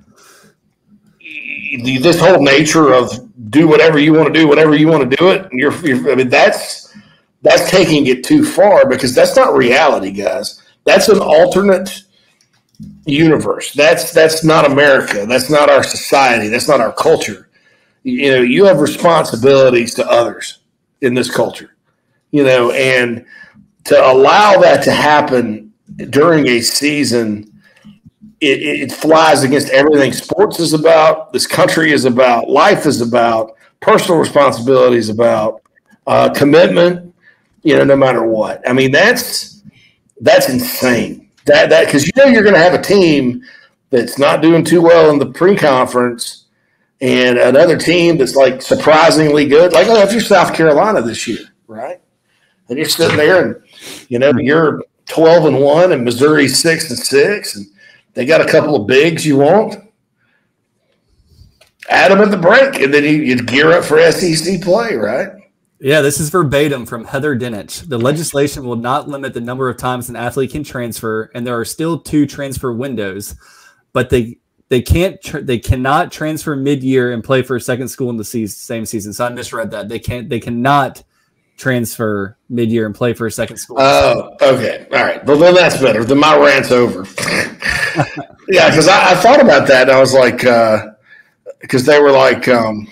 this whole nature of do whatever you want to do, whatever you want to do it, you're, you're, I mean, that's that's taking it too far because that's not reality, guys. That's an alternate universe. That's that's not America. That's not our society. That's not our culture. You know, you have responsibilities to others in this culture, you know, and to allow that to happen during a season, it, it flies against everything sports is about, this country is about, life is about, personal responsibility is about, uh, commitment, you know, no matter what. I mean, that's that's insane. That that because you know you're going to have a team that's not doing too well in the pre-conference and another team that's like surprisingly good. Like, oh, if you're South Carolina this year, right? And you're sitting there and, you know, you're twelve and one and Missouri's six and six and they got a couple of bigs you want. Add them at the break and then you, you'd gear up for S E C play, right? Yeah, this is verbatim from Heather Dinich. The legislation will not limit the number of times an athlete can transfer, and there are still two transfer windows, but they they can't tra- they cannot transfer mid-year and play for a second school in the season, same season. So I misread that. They can't they cannot transfer mid-year and play for a second school. Oh, okay. All right. Well, then that's better. Then my rant's over. Yeah, because I, I thought about that, and I was like, because uh, they were like, um,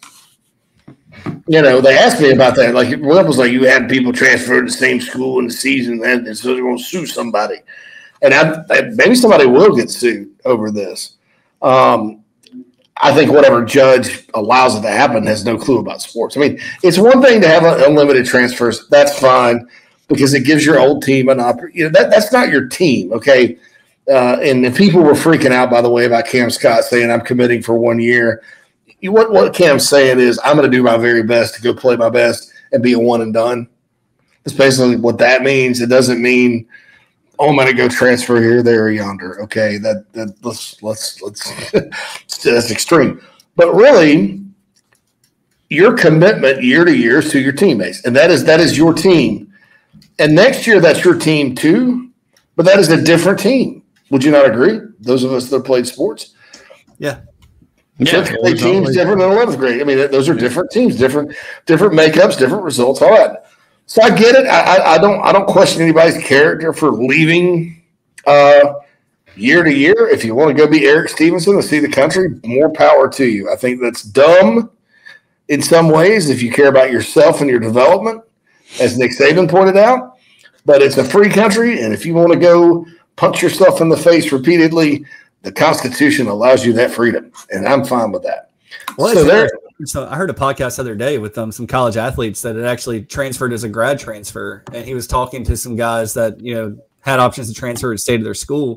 you know, they asked me about that. Like, well, it was like you had people transfer to the same school in the season, and so they're going to sue somebody. And I, I, maybe somebody will get sued over this. Um, I think whatever judge allows it to happen has no clue about sports. I mean, it's one thing to have unlimited transfers. That's fine because it gives your old team an opportunity. You know, that, that's not your team, okay? Uh, and the people were freaking out, by the way, about Cam Scott saying I'm committing for one year. You, what, what Cam's saying is I'm going to do my very best to go play my best and be a one and done. That's basically what that means. It doesn't mean – oh, I'm going to go transfer here, there, or yonder. Okay, that that let's let's let's that's extreme. But really, your commitment year to year is to your teammates, and that is that is your team. And next year, that's your team too. But that is a different team. Would you not agree? Those of us that played sports, yeah, fifth grade teams different than eleventh grade. I mean, those are different teams, different different makeups, different results. All that. So I get it. I, I, I don't. I don't question anybody's character for leaving uh, year to year. If you want to go be Eric Stevenson and see the country, more power to you. I think that's dumb in some ways if you care about yourself and your development, as Nick Saban pointed out. But it's a free country, and if you want to go punch yourself in the face repeatedly, the Constitution allows you that freedom, and I'm fine with that. Well, so there. So I heard a podcast the other day with um, some college athletes that had actually transferred as a grad transfer, and he was talking to some guys that you know had options to transfer and stay to their school,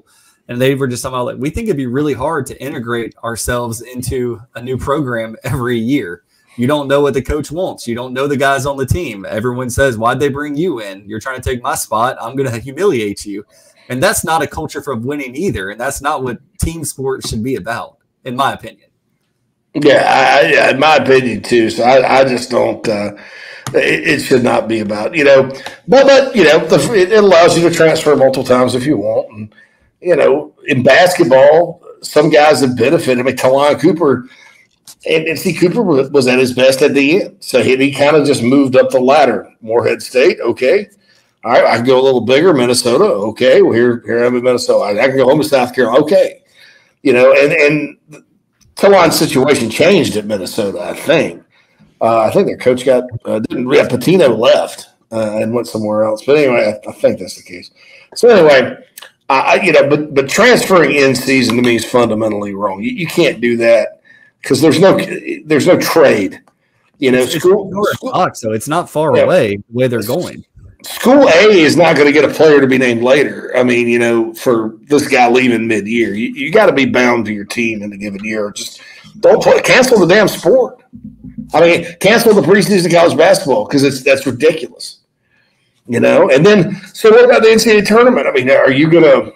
And they were just somehow like, we think it'd be really hard to integrate ourselves into a new program every year. You don't know what the coach wants. You don't know the guys on the team. Everyone says, why'd they bring you in? You're trying to take my spot. I'm going to humiliate you. And that's not a culture for winning either. And that's not what team sports should be about, in my opinion. Yeah, I, I, in my opinion too. So I, I just don't. Uh, it, it should not be about, you know. But but you know, the, it allows you to transfer multiple times if you want. And you know, in basketball, some guys have benefited. I mean, Talon Cooper, and, and see, Cooper was, was at his best at the end. So he, he kind of just moved up the ladder. Morehead State, okay. All right, I can go a little bigger. Minnesota, okay. Well, here here I'm in Minnesota. I can go home to South Carolina, okay. You know, and and. Talon's situation changed at Minnesota, I think. Uh, I think their coach got uh, didn't yeah, Patino left uh, and went somewhere else. But anyway, I, I think that's the case. So anyway, I, you know, but but transferring in season to me is fundamentally wrong. You, you can't do that because there's no there's no trade. You know, it's, school, it's school Fox, so it's not far yeah. away the way they're going. School A is not going to get a player to be named later. I mean, you know, for this guy leaving mid-year, you, you got to be bound to your team in a given year. Just don't play, cancel the damn sport. I mean, cancel the preseason college basketball because it's that's ridiculous. You know, and then so what about the N C double A tournament? I mean, are you going to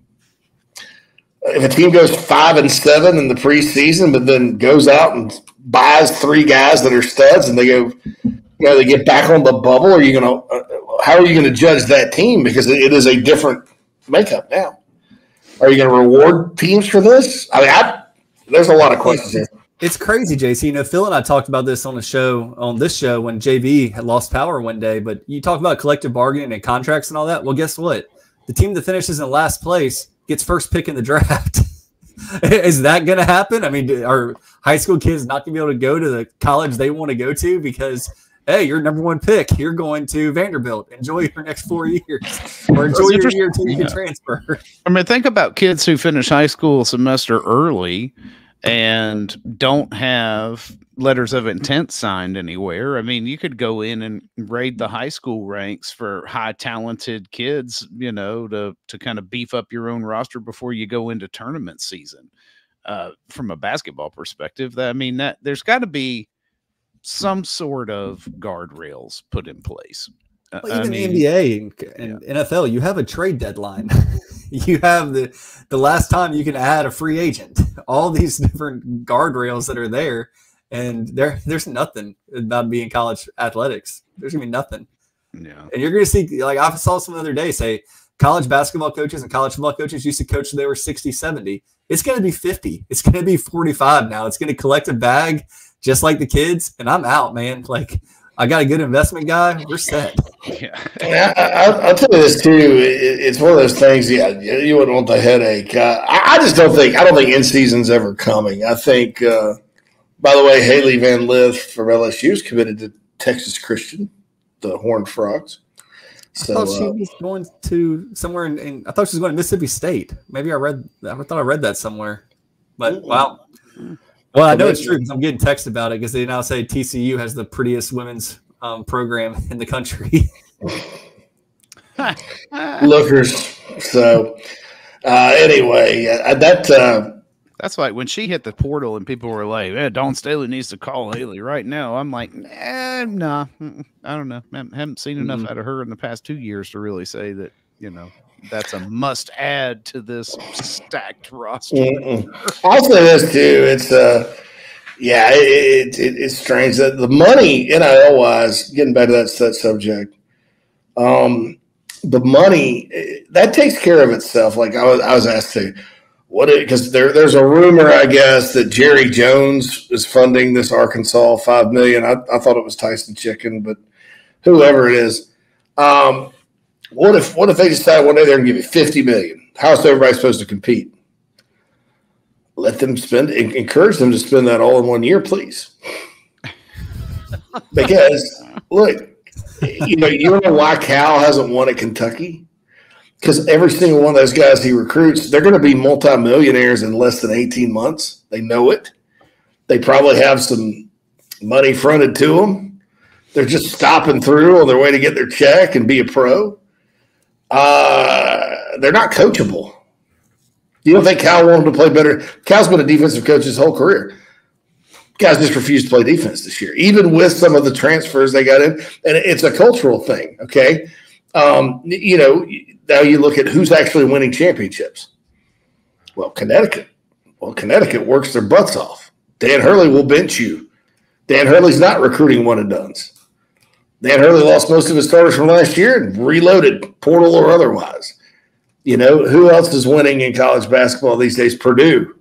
if a team goes five and seven in the preseason, but then goes out and buys three guys that are studs, and they go, you know, they get back on the bubble? Are you going to? Uh, how are you going to judge that team because it is a different makeup now? Are you going to reward teams for this? I mean, I, there's a lot of questions here. It's crazy, J C. You know, Phil and I talked about this on the show, on this show, when J B had lost power one day. But you talk about collective bargaining and contracts and all that. Well, guess what? The team that finishes in last place gets first pick in the draft. Is that going to happen? I mean, are high school kids not going to be able to go to the college they want to go to because, hey, you're number one pick. You're going to Vanderbilt. Enjoy your next four years, or enjoy your year until you yeah. can transfer. I mean, think about kids who finish high school semester early and don't have letters of intent signed anywhere. I mean, you could go in and raid the high school ranks for high talented kids, you know, to to kind of beef up your own roster before you go into tournament season. Uh, from a basketball perspective, that I mean, that there's got to be some sort of guardrails put in place. Well, even I mean, the N B A and, and yeah. N F L, you have a trade deadline. You have the the last time you can add a free agent. All these different guardrails that are there, and there there's nothing about being college athletics. There's gonna be nothing. Yeah, and you're gonna see, like I saw some the other day say, college basketball coaches and college football coaches used to coach till they were sixty, seventy. It's gonna be fifty. It's gonna be forty-five now. It's gonna collect a bag just like the kids, and I'm out, man. Like, I got a good investment guy. We're set. Yeah, I, I, I'll tell you this too. It, it's one of those things. Yeah, you wouldn't want the headache. Uh, I, I just don't think. I don't think in season's ever coming. I think. Uh, by the way, Haley Van Lith from L S U is committed to Texas Christian, the Horned Frogs. So, I thought she uh, was going to somewhere in, in. I thought she was going to Mississippi State. Maybe I read. I thought I read that somewhere. But wow. Well, I know it's true because I'm getting text about it because they now say T C U has the prettiest women's um, program in the country. Lookers. So uh, anyway, uh, that uh, that's like when she hit the portal and people were like, eh, Dawn Staley needs to call Haley right now. I'm like, eh, nah, I don't know. I haven't seen enough mm-hmm. out of her in the past two years to really say that, you know, that's a must add to this stacked roster. Mm-mm. I'll say this too. It's uh yeah, it, it, it's strange that the money N I L wise, getting back to that, that subject, um, the money that takes care of itself. Like I was, I was asked to, what because there, there's a rumor, I guess, that Jerry Jones is funding this Arkansas five million. I, I thought it was Tyson Chicken, but whoever it is, um, what if what if they decide one day they're going to give you fifty million? How is everybody supposed to compete? Let them spend, encourage them to spend that all in one year, please. Because look, you know, you know why Cal hasn't won at Kentucky? Because every single one of those guys he recruits, they're going to be multimillionaires in less than eighteen months. They know it. They probably have some money fronted to them. They're just stopping through on their way to get their check and be a pro. Uh, they're not coachable. You don't think Cal wanted to play better? Cal's been a defensive coach his whole career. Guys just refused to play defense this year, even with some of the transfers they got in. And it's a cultural thing, okay? Um, you know, now you look at who's actually winning championships. Well, Connecticut. Well, Connecticut works their butts off. Dan Hurley will bench you. Dan Hurley's not recruiting one and dones. Dan Hurley lost most of his starters from last year and reloaded, portal or otherwise. You know, who else is winning in college basketball these days? Purdue.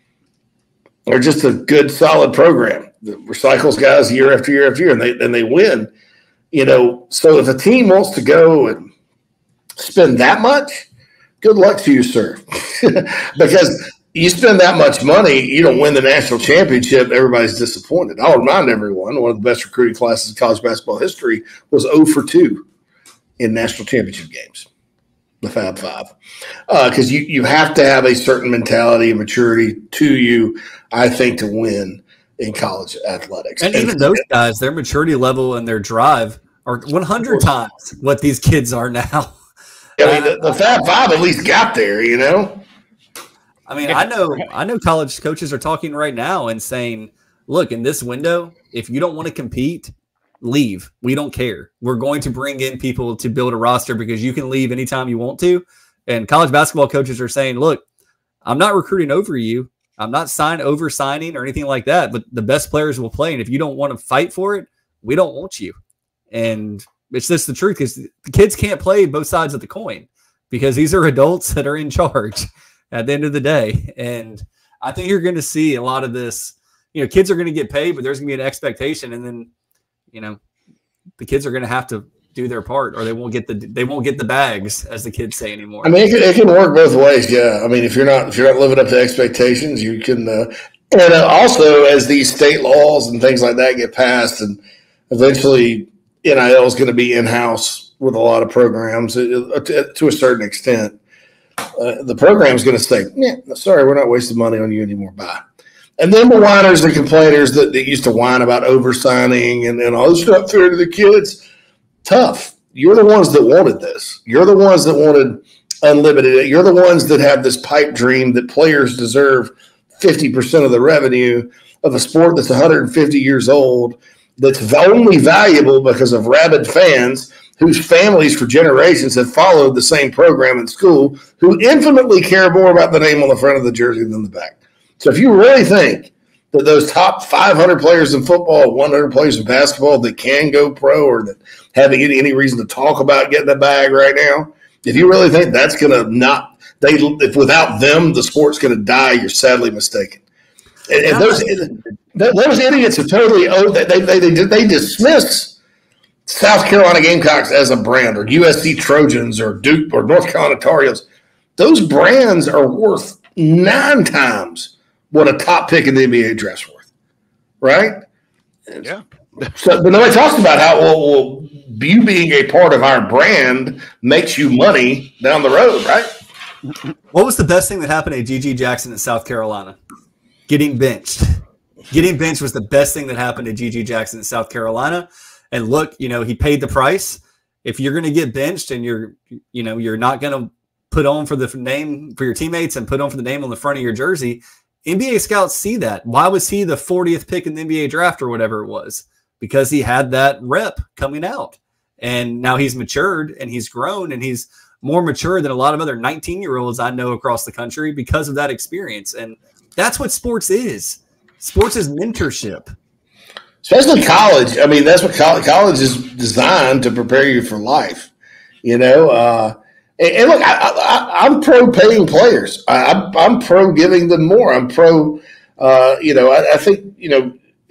They're just a good, solid program that recycles guys year after year after year, and they and they win. You know, so if a team wants to go and spend that much, good luck to you, sir. Because you spend that much money, you don't win the national championship, everybody's disappointed. I'll remind everyone, one of the best recruiting classes in college basketball history was zero for two in national championship games, the Fab Five. Because uh, you, you have to have a certain mentality and maturity to you, I think, to win in college athletics. And, and even those guys, their maturity level and their drive are one hundred times what these kids are now. I mean, the, the Fab Five at least got there, you know? I mean, I know I know college coaches are talking right now and saying, look, in this window, if you don't want to compete, leave. We don't care. We're going to bring in people to build a roster because you can leave anytime you want to. And college basketball coaches are saying, look, I'm not recruiting over you. I'm not sign over signing or anything like that, but the best players will play. And if you don't want to fight for it, we don't want you. And it's just the truth, because the kids can't play both sides of the coin because these are adults that are in charge at the end of the day. And I think you're going to see a lot of this. You know, kids are going to get paid, but there's going to be an expectation. And then, you know, the kids are going to have to do their part, or they won't get the they won't get the bags, as the kids say anymore. I mean, it can, it can work both ways. Yeah, I mean, if you're not if you're not living up to expectations, you can. Uh, and uh, also, as these state laws and things like that get passed, and eventually N I L is going to be in house with a lot of programs uh, to, to a certain extent. Uh, the program is going to say, "Yeah, sorry, we're not wasting money on you anymore. Bye." And then the whiners and complainers that, that used to whine about oversigning and, and all this stuff fair to the kids. Tough. You're the ones that wanted this. You're the ones that wanted unlimited. You're the ones that have this pipe dream that players deserve fifty percent of the revenue of a sport that's one hundred fifty years old, that's only valuable because of rabid fans whose families for generations have followed the same program in school, who infinitely care more about the name on the front of the jersey than the back. So if you really think that those top five hundred players in football, one hundred players in basketball that can go pro, or that have any, any reason to talk about getting a bag right now, if you really think that's going to not – they if without them the sport's going to die, you're sadly mistaken. And, and those those idiots are totally – they, they, they, they dismiss South Carolina Gamecocks as a brand, or U S C Trojans, or Duke, or North Carolina Tar Heels. Those brands are worth nine times what a top pick in the N B A draft's worth, right? Yeah. So, but nobody talks about how well, well you being a part of our brand makes you money down the road, right? What was the best thing that happened to G G Jackson in South Carolina? Getting benched. Getting benched was the best thing that happened to G G Jackson in South Carolina. And look, you know, he paid the price. If you're going to get benched and you're, you know, you're not going to put on for the name for your teammates and put on for the name on the front of your jersey, N B A scouts see that. Why was he the fortieth pick in the N B A draft or whatever it was? Because he had that rep coming out. And now he's matured and he's grown, and he's more mature than a lot of other nineteen-year-olds I know across the country because of that experience. And that's what sports is. Sports is mentorship. Especially college. I mean, that's what college, college is designed to prepare you for life. You know, uh, and, and look, I, I, I'm pro paying players. I, I'm, I'm pro giving them more. I'm pro, uh, you know, I, I think, you know,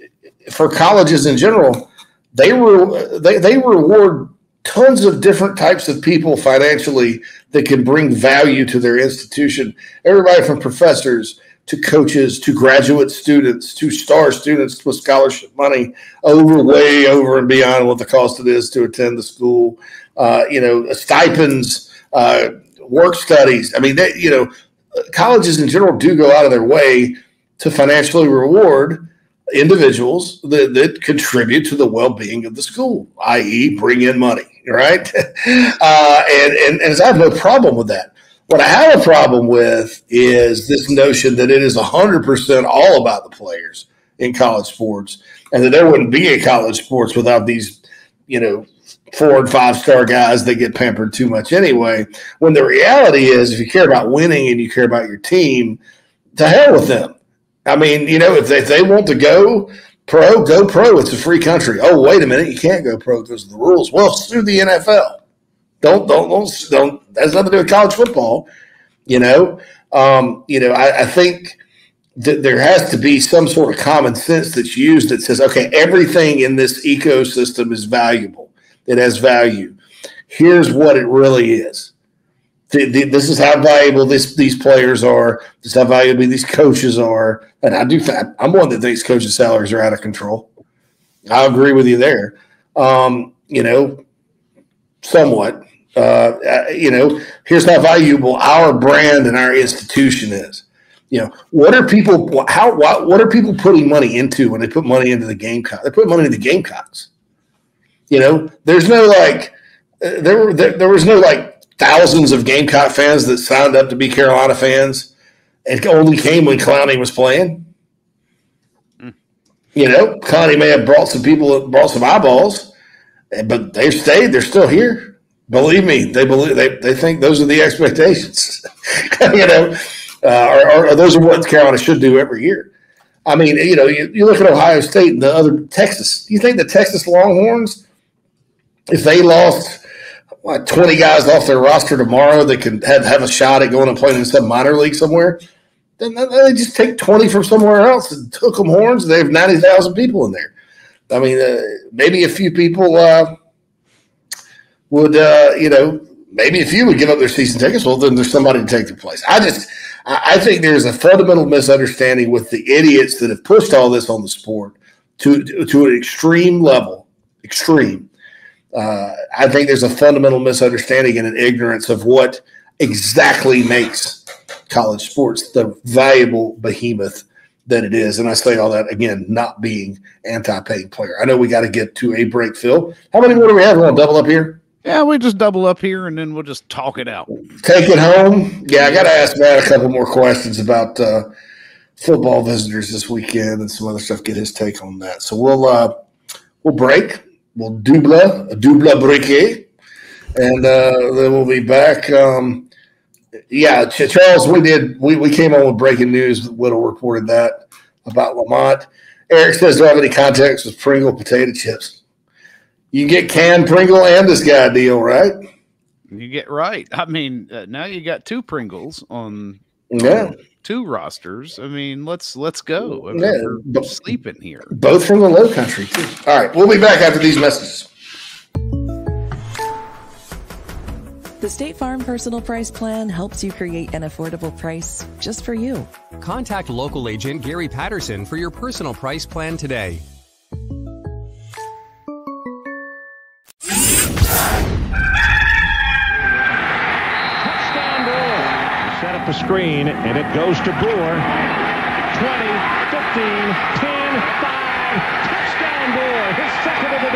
for colleges in general, they, re- they, they reward tons of different types of people financially that can bring value to their institution. Everybody from professors to coaches, to graduate students, to star students with scholarship money over, way over and beyond what the cost it is to attend the school. Uh, you know, stipends, uh, work studies. I mean, they, you know, colleges in general do go out of their way to financially reward individuals that, that contribute to the well-being of the school, that is bring in money, right? uh, and, and, and I have no problem with that. What I have a problem with is this notion that it is one hundred percent all about the players in college sports, and that there wouldn't be a college sports without these, you know, four and five star guys that get pampered too much anyway. When the reality is, if you care about winning and you care about your team, to hell with them. I mean, you know, if they, if they want to go pro, go pro. It's a free country. Oh, wait a minute, you can't go pro because of the rules. Well, sue the N F L. Don't don't don't don't. That has nothing to do with college football. You know, um, you know. I, I think that there has to be some sort of common sense that's used that says, okay, everything in this ecosystem is valuable. It has value. Here's what it really is. The, the, this is how valuable this these players are. This is how valuable these coaches are. And I do. I'm one that thinks coaches' salaries are out of control. I agree with you there. Um, you know, somewhat. Uh, you know, here's how valuable our brand and our institution is. You know, what are people? How? What, what are people putting money into when they put money into the Gamecocks? They put money into the Gamecocks. You know, there's no like, uh, there were there, there was no like thousands of Gamecock fans that signed up to be Carolina fans. It only came when Clowney was playing. Mm. You know, Clowney may have brought some people, brought some eyeballs, but they've stayed. They're still here. Believe me, they believe they, they think those are the expectations. you know, uh, or, or those are what Carolina should do every year. I mean, you know, you, you look at Ohio State and the other Texas. You think the Texas Longhorns, if they lost what, twenty guys off their roster tomorrow that can have, have a shot at going and playing in some minor league somewhere, then they just take twenty from somewhere else and took them horns. And they have ninety thousand people in there. I mean, uh, maybe a few people uh, would, uh, you know, maybe a few would give up their season tickets. Well, then there's somebody to take their place. I just, I think there's a fundamental misunderstanding with the idiots that have pushed all this on the sport to to an extreme level. Extreme. Uh, I think there's a fundamental misunderstanding and an ignorance of what exactly makes college sports the valuable behemoth that it is. And I say all that, again, not being anti-paying player. I know we got to get to a break, Phil. How many more do we have? We're going to double up here? Yeah, we just double up here, and then we'll just talk it out. Take it home. Yeah, I got to ask Matt a couple more questions about uh, football visitors this weekend and some other stuff. Get his take on that. So we'll uh, we'll break. We'll double a double break, and uh, then we'll be back. Um, yeah, Charles, we did. We we came on with breaking news. Whittle reported that about Lamont. Eric says, "Do I have any context with Pringle potato chips?" You get canned Pringle and this guy deal, right? You get right. I mean, uh, now you got two Pringles on, yeah. on two rosters. I mean, let's let's go. I mean, Yeah, we're but- sleeping here. Both from the low country, too. All right, we'll be back after these messages. The State Farm Personal Price Plan helps you create an affordable price just for you. Contact local agent Gary Patterson for your personal price plan today. Set up a screen, and it goes to Brewer. twenty, fifteen, ten, five. Touchdown, Brewer. His second of the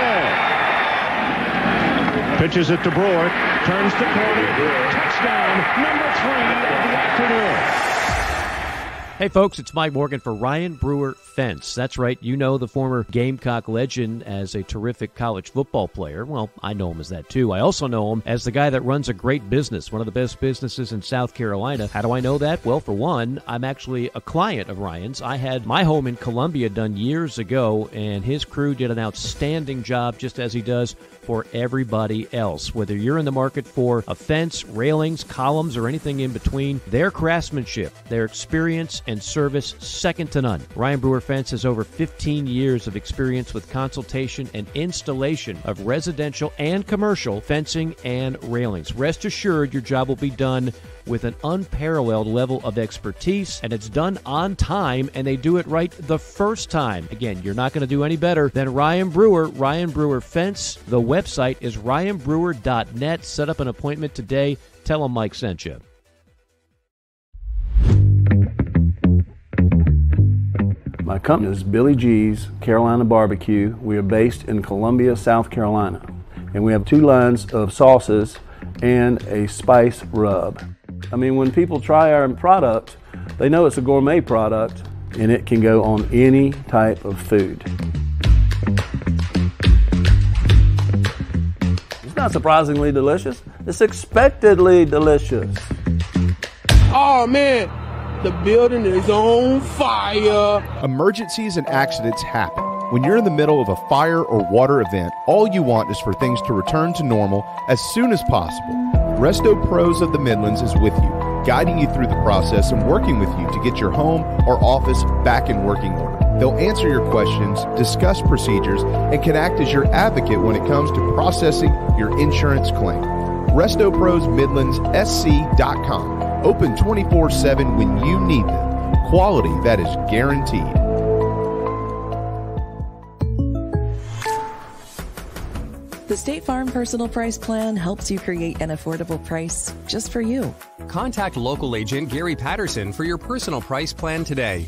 day. Pitches it to Brewer. Turns the corner. Touchdown, number three of the afternoon. Hey folks, it's Mike Morgan for Ryan Brewer Fence. That's right, you know the former Gamecock legend as a terrific college football player. Well, I know him as that too. I also know him as the guy that runs a great business, one of the best businesses in South Carolina. How do I know that? Well, for one, I'm actually a client of Ryan's. I had my home in Columbia done years ago, and his crew did an outstanding job, just as he does for everybody else. Whether you're in the market for a fence, railings, columns, or anything in between, their craftsmanship, their experience, and service second to none. Ryan Brewer Fence has over fifteen years of experience with consultation and installation of residential and commercial fencing and railings. Rest assured your job will be done with an unparalleled level of expertise, and it's done on time, and they do it right the first time. Again, you're not going to do any better than Ryan Brewer, Ryan Brewer Fence. The website is ryan brewer dot net. Set up an appointment today. Tell them Mike sent you. My company is Billy G's Carolina Barbecue. We are based in Columbia, South Carolina, and we have two lines of sauces and a spice rub. I mean, when people try our product, they know it's a gourmet product and it can go on any type of food. It's not surprisingly delicious, it's expectedly delicious. Oh man, the building is on fire. Emergencies and accidents happen. When you're in the middle of a fire or water event, all you want is for things to return to normal as soon as possible. Resto Pros of the Midlands is with you, guiding you through the process and working with you to get your home or office back in working order. They'll answer your questions, discuss procedures, and can act as your advocate when it comes to processing your insurance claim. Resto Pros Midlands S C dot com. Open twenty-four seven when you need them. Quality that is guaranteed. The State Farm Personal Price Plan helps you create an affordable price just for you. Contact local agent Gary Patterson for your personal price plan today.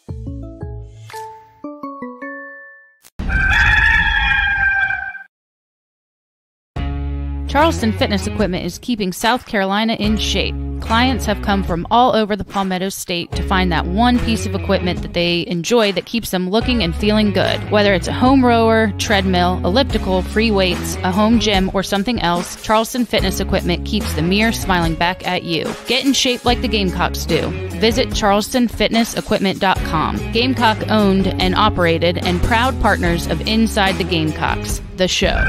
Charleston Fitness Equipment is keeping South Carolina in shape. Clients have come from all over the Palmetto State to find that one piece of equipment that they enjoy that keeps them looking and feeling good. Whether it's a home rower, treadmill, elliptical, free weights, a home gym, or something else, Charleston Fitness Equipment keeps the mirror smiling back at you. Get in shape like the Gamecocks do. Visit charleston fitness equipment dot com. Gamecock owned and operated and proud partners of Inside the Gamecocks, the show.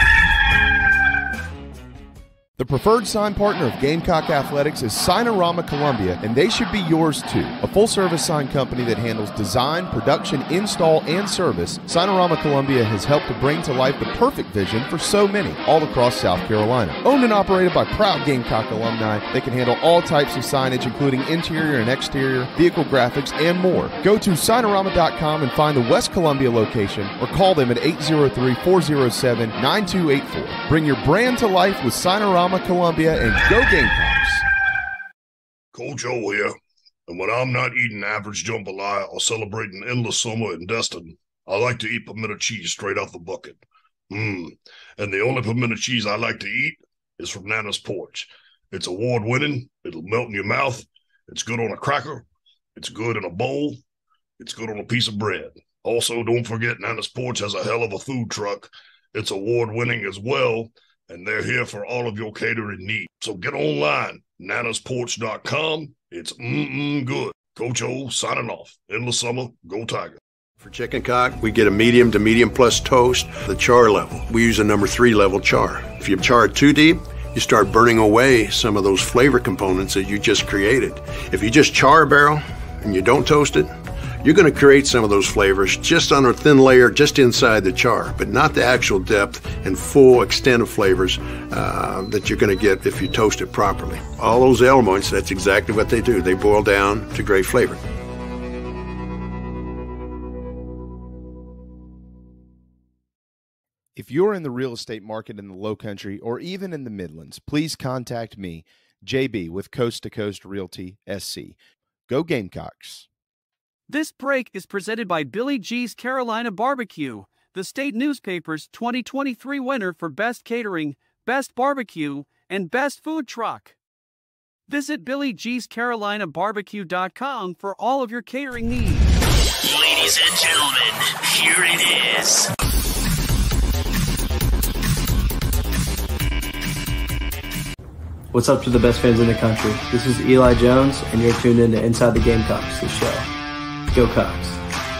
The preferred sign partner of Gamecock Athletics is Signorama Columbia, and they should be yours too. A full-service sign company that handles design, production, install, and service, Signorama Columbia has helped to bring to life the perfect vision for so many all across South Carolina. Owned and operated by proud Gamecock alumni, they can handle all types of signage, including interior and exterior, vehicle graphics, and more. Go to Signorama dot com and find the West Columbia location, or call them at eight zero three, four zero seven, nine two eight four. Bring your brand to life with Signorama Columbia, and go Gamecocks. Coach O here, and when I'm not eating average jambalaya or celebrating endless summer in Destin, I like to eat pimento cheese straight out the bucket. Mmm, and the only pimento cheese I like to eat is from Nana's Porch. It's award-winning, it'll melt in your mouth, it's good on a cracker, it's good in a bowl, it's good on a piece of bread. Also, don't forget Nana's Porch has a hell of a food truck. It's award-winning as well, and they're here for all of your catering needs. So get online, nanas porch dot com. It's mm-mm good. Coach O signing off. Endless summer, go Tiger. For chicken cock, we get a medium to medium plus toast, the char level. We use a number three level char. If you char it too deep, you start burning away some of those flavor components that you just created. If you just char a barrel and you don't toast it, you're going to create some of those flavors just on a thin layer just inside the char, but not the actual depth and full extent of flavors uh, that you're going to get if you toast it properly. All those elements, that's exactly what they do. They boil down to great flavor. If you're in the real estate market in the Low Country or even in the Midlands, please contact me, J B, with Coast to Coast Realty S C. Go Gamecocks. This break is presented by Billy G's Carolina Barbecue, the state newspaper's twenty twenty-three winner for Best Catering, Best Barbecue, and Best Food Truck. Visit billy g's carolina barbecue dot com for all of your catering needs. Ladies and gentlemen, here it is. What's up to the best fans in the country? This is Eli Jones, and you're tuned in to Inside the Gamecocks, the show. Go Cocks.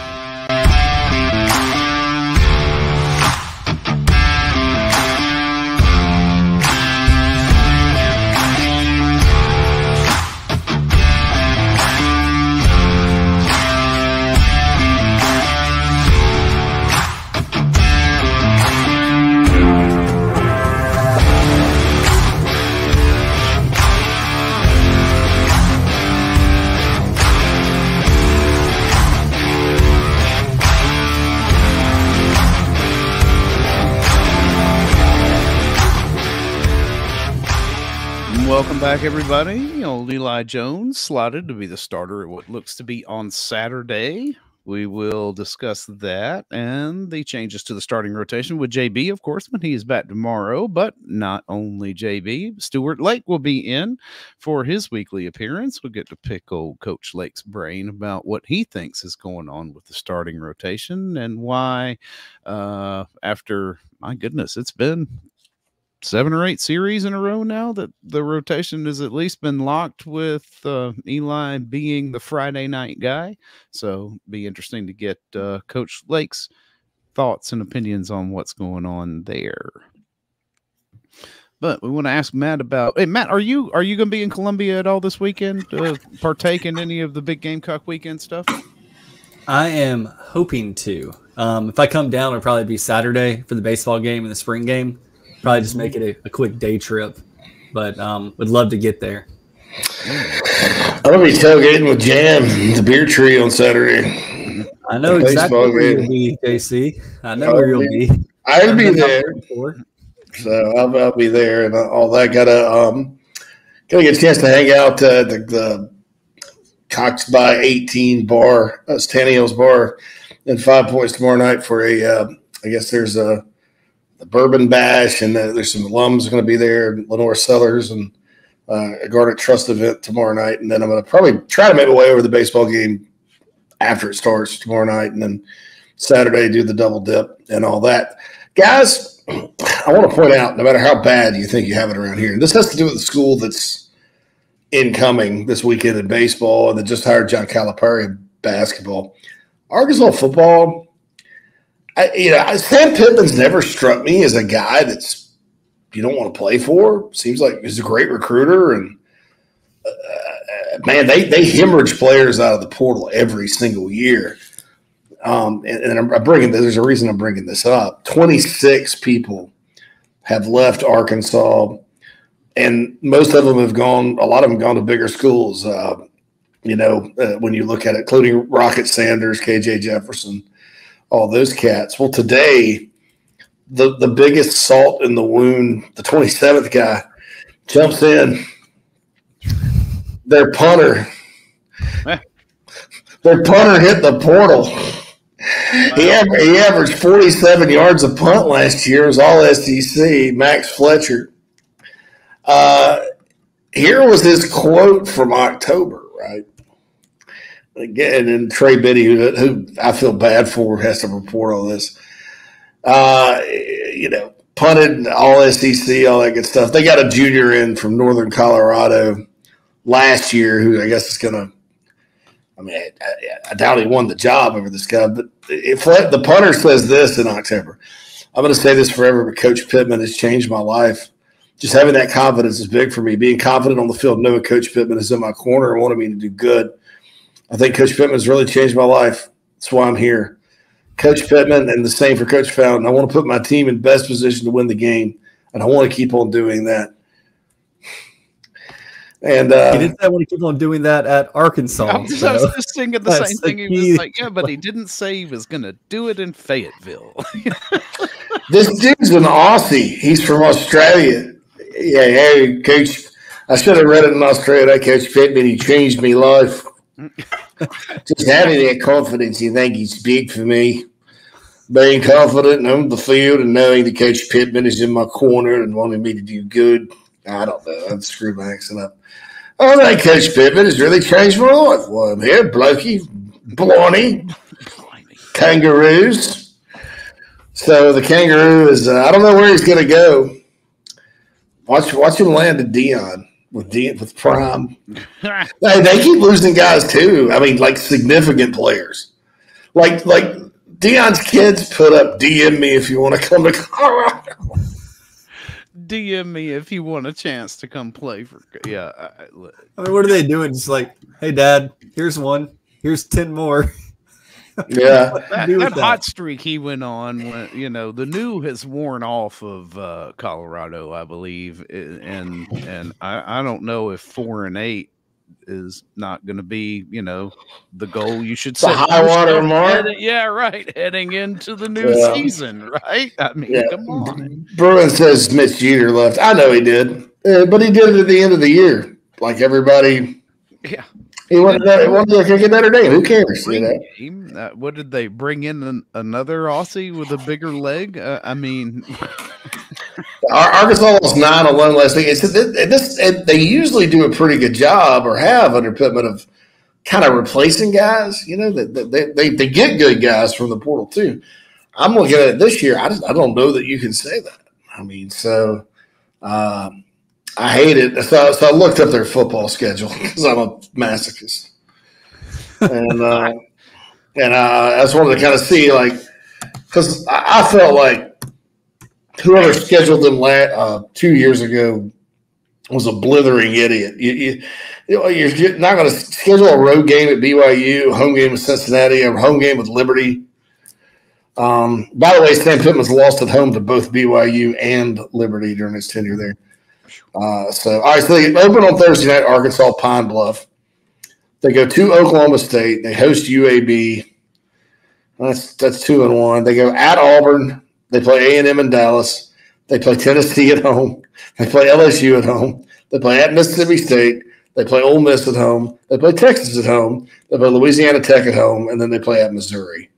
Welcome back, everybody. You know, Eli Jones slotted to be the starter at what looks to be on Saturday. we will discuss that and the changes to the starting rotation with J B, of course, when he is back tomorrow. But not only J B, Stuart Lake will be in for his weekly appearance. We'll get to pick old Coach Lake's brain about what he thinks is going on with the starting rotation and why, uh, after, my goodness, it's been seven or eight series in a row now that the rotation has at least been locked with uh, Eli being the Friday night guy. So be interesting to get uh, Coach Lake's thoughts and opinions on what's going on there. But we want to ask Matt about, hey, Matt, are you, are you going to be in Columbia at all this weekend to partake in any of the big Gamecock weekend stuff? I am hoping to. Um, if I come down, it'll probably be Saturday for the baseball game and the spring game. Probably just make it a, a quick day trip, but um, would love to get there. I'm gonna be tailgating with Jam, the beer tree, on Saturday. I know exactly where game. You'll be, J C. I know I'll where you'll be. be. I'll be there. So I'll, I'll be there and all that. Gotta um, gotta get a chance to hang out at the, the Cox by eighteen bar, uh, Stanio's bar, in Five Points tomorrow night for a. Uh, I guess there's a. The Bourbon Bash, and uh, there's some alums going to be there, Lenore Sellers, and uh, a Garnet Trust event tomorrow night. And then I'm going to probably try to make my way over the baseball game after it starts tomorrow night, and then Saturday do the double dip and all that. Guys, I want to point out, no matter how bad you think you have it around here, and this has to do with the school that's incoming this weekend in baseball and that just hired John Calipari in basketball. Arkansas football – I, you know, Sam Pittman's never struck me as a guy that's you don't want to play for. Seems like he's a great recruiter, and uh, man, they they hemorrhage players out of the portal every single year. Um, and, and I'm, I'm bringing there's a reason I'm bringing this up. twenty-six people have left Arkansas, and most of them have gone. A lot of them gone to bigger schools. Uh, you know, uh, when you look at it, including Rocket Sanders, K J Jefferson. All those cats. Well, today, the, the biggest salt in the wound, the twenty-seventh guy, jumps in. Their punter. Their punter hit the portal. He, aver- he averaged forty-seven yards a punt last year. It was all S E C, Max Fletcher. Uh, here was his quote from October, right? Again, and Trey Biddy, who, who I feel bad for, has to report all this. Uh, you know, punted all S E C, all that good stuff. They got a junior in from Northern Colorado last year who I guess is going to – I mean, I, I doubt he won the job over this guy. But if the punter says this in October, I'm going to say this forever, but Coach Pittman has changed my life. Just having that confidence is big for me. Being confident on the field, knowing Coach Pittman is in my corner and wanting me to do good. I think Coach Pittman's really changed my life. That's why I'm here. Coach Pittman, and the same for Coach Fountain. I want to put my team in best position to win the game, and I want to keep on doing that. And uh, he didn't want to keep on doing that at Arkansas. I was, so. I was just thinking the That's same thing. He was like, yeah, but he didn't say he was going to do it in Fayetteville. This dude's an Aussie. He's from Australia. Yeah, hey, Coach. I should have read it in Australia. That Coach Pittman, he changed me life. Just having that confidence, you think he's big for me. Being confident on the field and knowing that Coach Pittman is in my corner and wanting me to do good. I don't know. I've screwed my accent up. I think Coach Pittman has really changed my life. Well, I'm here, blokey, blarney, kangaroos. So the kangaroo is, uh, I don't know where he's going to go. Watch, watch him land at Dion. With D, with Prime, they, they keep losing guys too. I mean, like significant players, like like Dion's kids put up D M me if you want to come to Colorado. D M me if you want a chance to come play for. Yeah, I, I mean, what are they doing? Just like, hey, Dad, here's one. Here's ten more. Yeah, that, that hot streak he went on, when, you know, the new has worn off of uh, Colorado, I believe, and and I, I don't know if four and eight is not going to be, you know, the goal you should set. The high water mark. Yeah, right. Heading into the new yeah. season, right? I mean, yeah. come on. Bruin says Mitch Jeter left. I know he did, uh, but he did it at the end of the year, like everybody. Yeah. He wanted that. Wanted to kick another game. Who cares? You know? Game? Uh, what did they bring in an, another Aussie with a bigger leg? Uh, I mean, Arkansas lost nine on one last week. It's, it, this, it, they usually do a pretty good job, or have under Pittman, of kind of replacing guys. You know, that they, they they get good guys from the portal too. I'm looking at it this year. I just I don't know that you can say that. I mean, so. Um, I hate it. So, so I looked up their football schedule because I'm a masochist, and uh, and uh, I just wanted to kind of see, like, because I, I felt like whoever scheduled them last, uh, two years ago was a blithering idiot. You, you, you know, you're not going to schedule a road game at B Y U, a home game with Cincinnati, a home game with Liberty. Um, by the way, Sam Pittman's lost at home to both B Y U and Liberty during his tenure there. Uh, so, all right, so they open on Thursday night, Arkansas, Pine Bluff. They go to Oklahoma State. They host U A B. That's that's two and one. They go at Auburn. They play A and M in Dallas. They play Tennessee at home. They play L S U at home. They play at Mississippi State. They play Ole Miss at home. They play Texas at home. They play Louisiana Tech at home, and then they play at Missouri.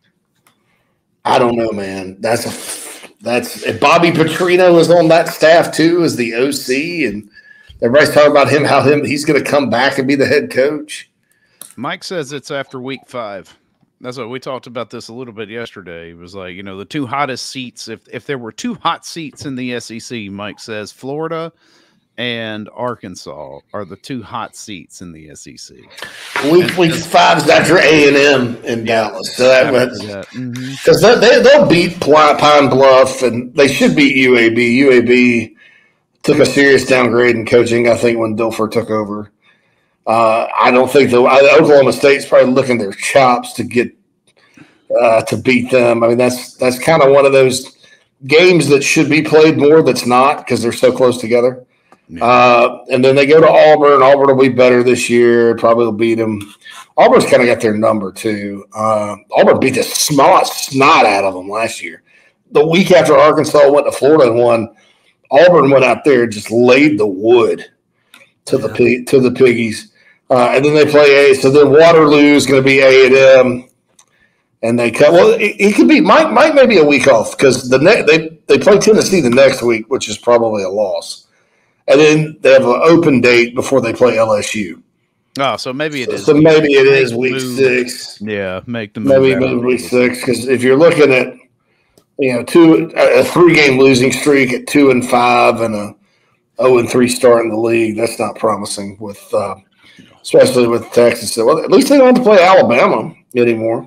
I don't know, man. That's a That's if Bobby Petrino is on that staff too as the O C, and everybody's talking about him, how him he's going to come back and be the head coach. Mike says it's after week five. That's what we talked about this a little bit yesterday. It was like, you know, the two hottest seats. If if there were two hot seats in the S E C, Mike says Florida and Arkansas are the two hot seats in the S E C. Week week five is after A and M in Dallas, so that was because mm-hmm. they they'll beat Pine Bluff, and they should beat U A B. U A B took a serious downgrade in coaching, I think, when Dilfer took over. Uh, I don't think the Oklahoma State's probably licking their chops to get uh, to beat them. I mean, that's that's kind of one of those games that should be played more. That's not, because they're so close together. Uh, and then they go to Auburn. Auburn will be better this year. Probably will beat them. Auburn's kind of got their number too. Uh, Auburn beat the snot, snot out of them last year. The week after Arkansas went to Florida and won, Auburn went out there and just laid the wood to yeah. the pig, to the piggies. Uh, and then they play A. So then Waterloo is going to be A and M, and they cut. Well, it, it could be Mike. Mike may be a week off because the ne- they they play Tennessee the next week, which is probably a loss. And then they have an open date before they play L S U. Oh, so maybe it is. So maybe it is week six. Yeah, make the move. Maybe move week six, because if you're looking at, you know, two a three game losing streak at two and five and a zero and three start in the league, that's not promising. With uh, especially with Texas. Well, at least they don't have to play Alabama anymore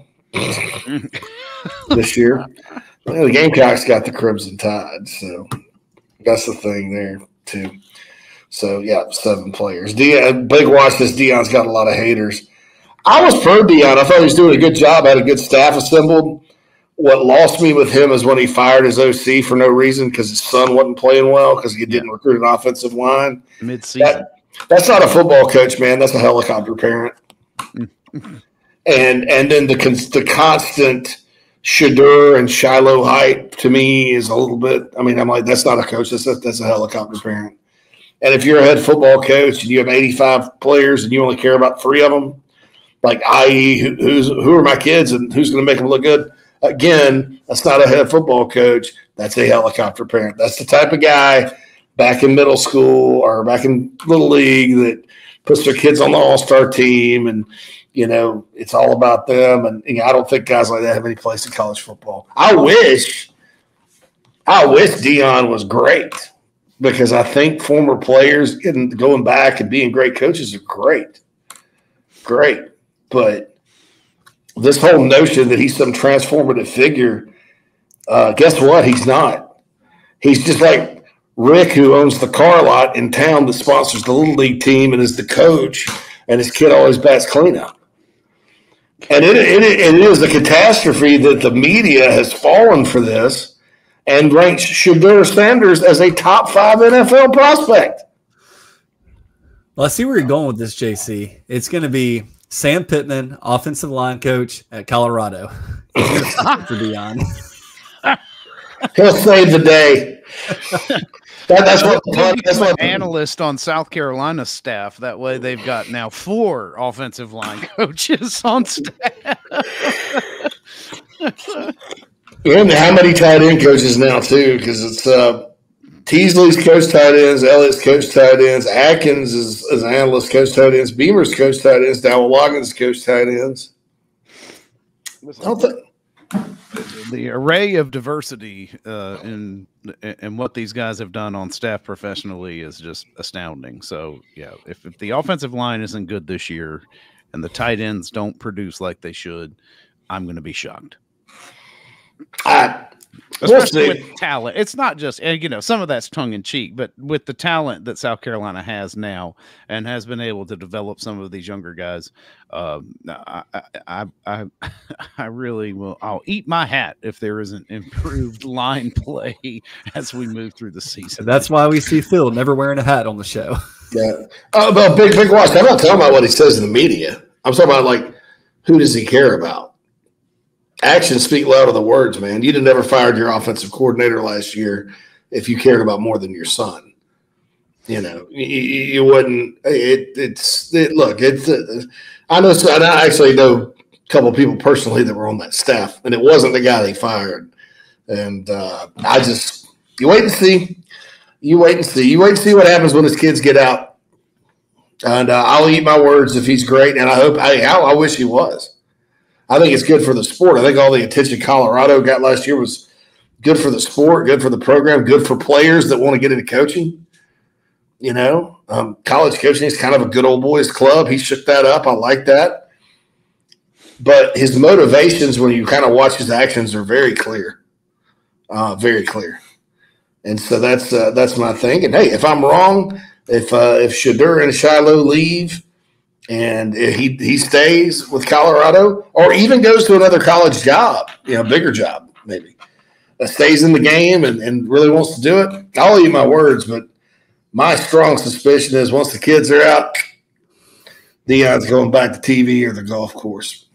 this year. Well, the Gamecocks got the Crimson Tide, so that's the thing there too. So, yeah, seven players. Deion, Big Watch says Deion's got a lot of haters. I was pro Deion. I thought he was doing a good job. Had a good staff assembled. What lost me with him is when he fired his O C for no reason because his son wasn't playing well because he didn't recruit an offensive line. Mid-season. That, that's not a football coach, man. That's a helicopter parent. and and then the the constant Shadur and Shiloh hype to me is a little bit – I mean, I'm like, that's not a coach. That's a, that's a helicopter parent. And if you're a head football coach and you have eighty-five players and you only care about three of them, like that is, who, who's, who are my kids and who's going to make them look good? Again, that's not a head football coach. That's a helicopter parent. That's the type of guy back in middle school or back in Little League that puts their kids on the all-star team and, you know, it's all about them. And you know, I don't think guys like that have any place in college football. I wish, I wish Deion was great. Because I think former players getting going back and being great coaches are great. Great. But this whole notion that he's some transformative figure, uh, guess what? He's not. He's just like Rick, who owns the car lot in town that sponsors the Little League team and is the coach, and his kid always bats cleanup. And it, it, it is a catastrophe that the media has fallen for this and ranks Shadur Sanders as a top five N F L prospect. Well, I see where you're going with this, J C. It's going to be Sam Pittman, offensive line coach at Colorado. For Deion. He'll save the day. That, that's what He'll that's become what an analyst on South Carolina's staff. That way, they've got now four offensive line coaches on staff. And how many tight end coaches now too? Because it's uh, Teasley's coach tight ends, Elliott's coach tight ends, Atkins is, is an analyst coach tight ends, Beamer's coach tight ends, Dowell Loggins coach tight ends. Don't think. The array of diversity uh, in in what these guys have done on staff professionally is just astounding. So, yeah, if, if the offensive line isn't good this year and the tight ends don't produce like they should, I'm going to be shocked. I, Especially with talent. It's not just, and you know, some of that's tongue in cheek, but with the talent that South Carolina has now and has been able to develop some of these younger guys, um, I, I, I, I really will. I'll eat my hat if there isn't improved line play as we move through the season. That's why we see Phil never wearing a hat on the show. Yeah. Oh, but big, big watch. I'm not talking about what he says in the media. I'm talking about, like, who does he care about? Actions speak louder than words, man. You'd have never fired your offensive coordinator last year if you cared about more than your son. You know, you, you wouldn't. It, it's it, look. It's. Uh, I know. And I actually know a couple of people personally that were on that staff, and it wasn't the guy they fired. And uh, I just you wait and see. You wait and see. You wait and see what happens when his kids get out. And uh, I'll eat my words if he's great, and I hope. I I wish he was. I think it's good for the sport. I think all the attention Colorado got last year was good for the sport, good for the program, good for players that want to get into coaching. You know, um, college coaching is kind of a good old boys club. He shook that up. I like that. But his motivations, when you kind of watch his actions, are very clear, uh, very clear. And so that's uh, that's my thing. And hey, if I'm wrong, if uh, if Shadur and Shiloh leave, and he he stays with Colorado or even goes to another college job, you know, bigger job maybe, that stays in the game and, and really wants to do it, I'll eat my words. But my strong suspicion is once the kids are out, Deion's going back to T V or the golf course.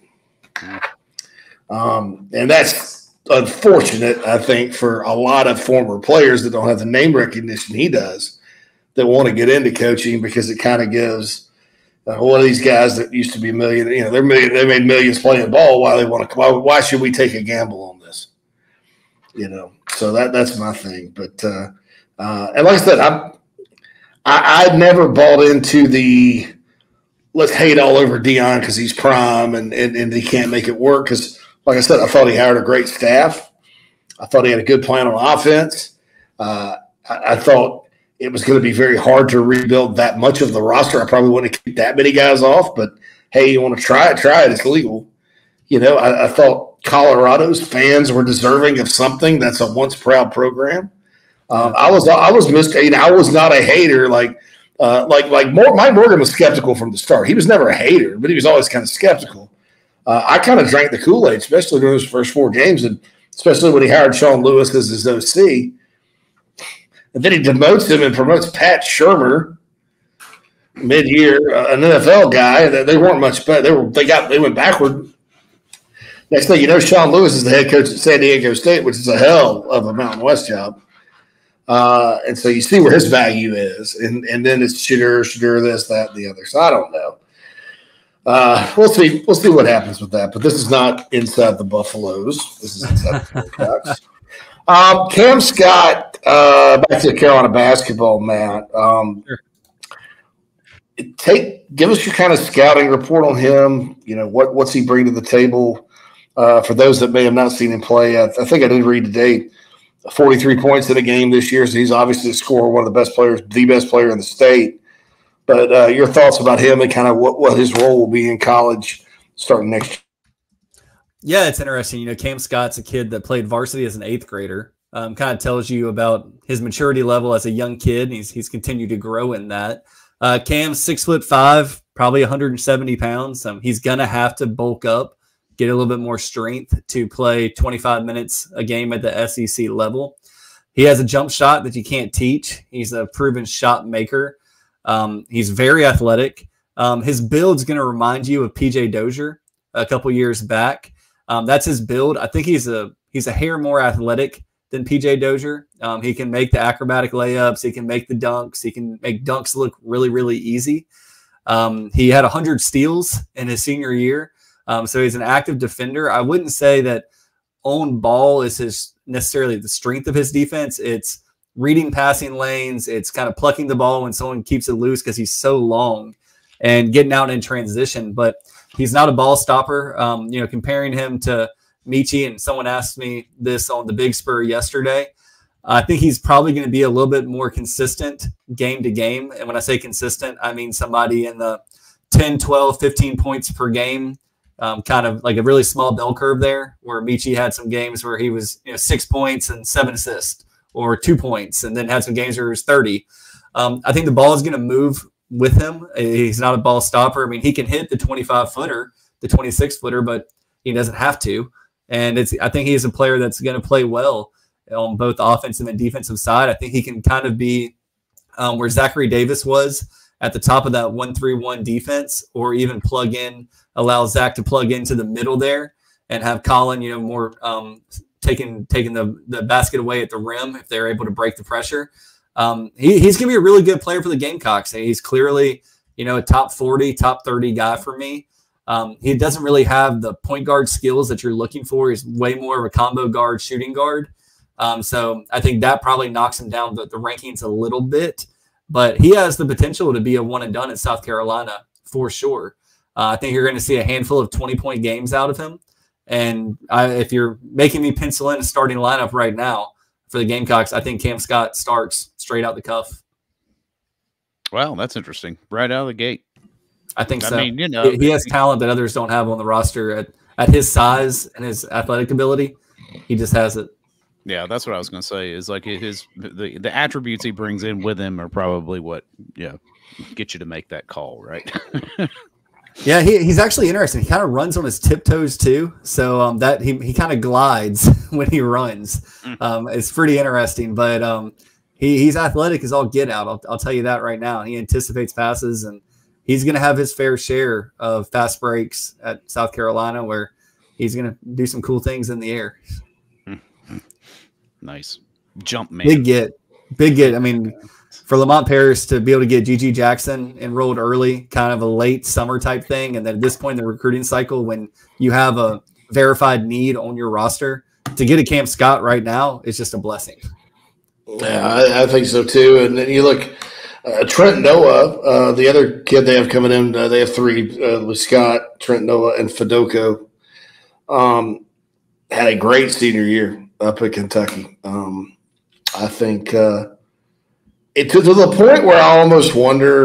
Um, and that's unfortunate, I think, for a lot of former players that don't have the name recognition he does that want to get into coaching, because it kind of gives – Uh, one of these guys that used to be a million, you know, they're million, they made millions playing ball. Why they want to? Why, why should we take a gamble on this? You know, so that that's my thing. But uh, uh, and like I said, I I I never bought into the let's hate all over Deion because he's prime and, and and he can't make it work. Because like I said, I thought he hired a great staff. I thought he had a good plan on offense. Uh, I, I thought it was going to be very hard to rebuild that much of the roster. I probably wouldn't keep that many guys off, but hey, you want to try it, try it. It's legal. You know, I, I thought Colorado's fans were deserving of something. That's a once proud program. Um, I was, I was mis- you know, I was not a hater. Like, uh, like, like Mor- Mike Morgan was skeptical from the start. He was never a hater, but he was always kind of skeptical. Uh, I kind of drank the Kool-Aid, especially during those first four games, and especially when he hired Sean Lewis as his O C. And then he demotes him and promotes Pat Shurmur mid-year, uh, an N F L guy. They, they weren't much better. They were they got they went backward. Next thing you know, Sean Lewis is the head coach at San Diego State, which is a hell of a Mountain West job. Uh, and so you see where his value is, and and then it's Shadur, Shadur, this, that, and the other. So I don't know. Uh, we'll see. We'll see what happens with that. But this is not inside the Buffaloes. This is inside the Gamecocks. Um, Cam Scott, uh, back to Carolina basketball, Matt. Um, sure. Take give us your kind of scouting report on him. You know, what what's he bring to the table? Uh, for those that may have not seen him play, I, I think I did read today, forty-three points in a game this year. So he's obviously a scorer, one of the best players, the best player in the state. But uh, your thoughts about him and kind of what, what his role will be in college starting next year? Yeah, it's interesting. You know, Cam Scott's a kid that played varsity as an eighth grader. Um, kind of tells you about his maturity level as a young kid. And he's he's continued to grow in that. Uh, Cam's six foot five, probably one hundred seventy pounds. Um, he's gonna have to bulk up, get a little bit more strength to play twenty-five minutes a game at the S E C level. He has a jump shot that you can't teach. He's a proven shot maker. Um, he's very athletic. Um, his build's gonna remind you of P J Dozier a couple years back. Um, that's his build. I think he's a he's a hair more athletic than P J Dozier. Um, he can make the acrobatic layups. He can make the dunks. He can make dunks look really, really easy. Um, he had one hundred steals in his senior year. Um, so he's an active defender. I wouldn't say that own ball is his necessarily the strength of his defense. It's reading passing lanes. It's kind of plucking the ball when someone keeps it loose because he's so long and getting out in transition. But he's not a ball stopper. Um, you know, comparing him to Michi, and someone asked me this on the Big Spur yesterday. I think he's probably going to be a little bit more consistent game to game. And when I say consistent, I mean somebody in the ten, twelve, fifteen points per game, um, kind of like a really small bell curve there, where Michi had some games where he was, you know, six points and seven assists, or two points, and then had some games where he was thirty. Um, I think the ball is going to move with him. He's not a ball stopper. I mean, he can hit the twenty-five footer, the twenty-six footer, but he doesn't have to. And it's, I think he's a player that's going to play well on both the offensive and defensive side. I think he can kind of be um, where Zachary Davis was at the top of that one three one defense, or even plug in, allow Zach to plug into the middle there and have Colin, you know, more um, taking taking the, the basket away at the rim if they're able to break the pressure. Um, he, he's going to be a really good player for the Gamecocks. He's clearly, you know, a top forty, top thirty guy for me. Um, he doesn't really have the point guard skills that you're looking for. He's way more of a combo guard, shooting guard. Um, so I think that probably knocks him down the, the rankings a little bit. But he has the potential to be a one and done at South Carolina for sure. Uh, I think you're going to see a handful of twenty-point games out of him. And I, if you're making me pencil in a starting lineup right now for the Gamecocks, I think Cam Scott starts straight out the cuff. Wow, that's interesting. Right out of the gate. I think I so. mean, you know, he has talent that others don't have on the roster at, at his size and his athletic ability. He just has it. Yeah, that's what I was going to say. Is like his the the attributes he brings in with him are probably what yeah get you to make that call, right? Yeah, he, he's actually interesting. He kind of runs on his tiptoes too, so um, that he he kind of glides when he runs. Um, it's pretty interesting, but um, he he's athletic as all get out. I'll I'll tell you that right now. He anticipates passes, and he's going to have his fair share of fast breaks at South Carolina, where he's going to do some cool things in the air. Nice jump man. Big get, big get. I mean, for Lamont Paris to be able to get G G Jackson enrolled early, kind of a late summer type thing, and then at this point in the recruiting cycle, when you have a verified need on your roster, to get a Cam Scott right now is just a blessing. Yeah, I, I think so too. And then you look, uh, Trent Noah, uh, the other kid they have coming in, uh, they have three: uh, with Scott, Trent Noah, and Fedoko. Um, had a great senior year up at Kentucky. Um, I think uh, it to, to the point where I almost wonder,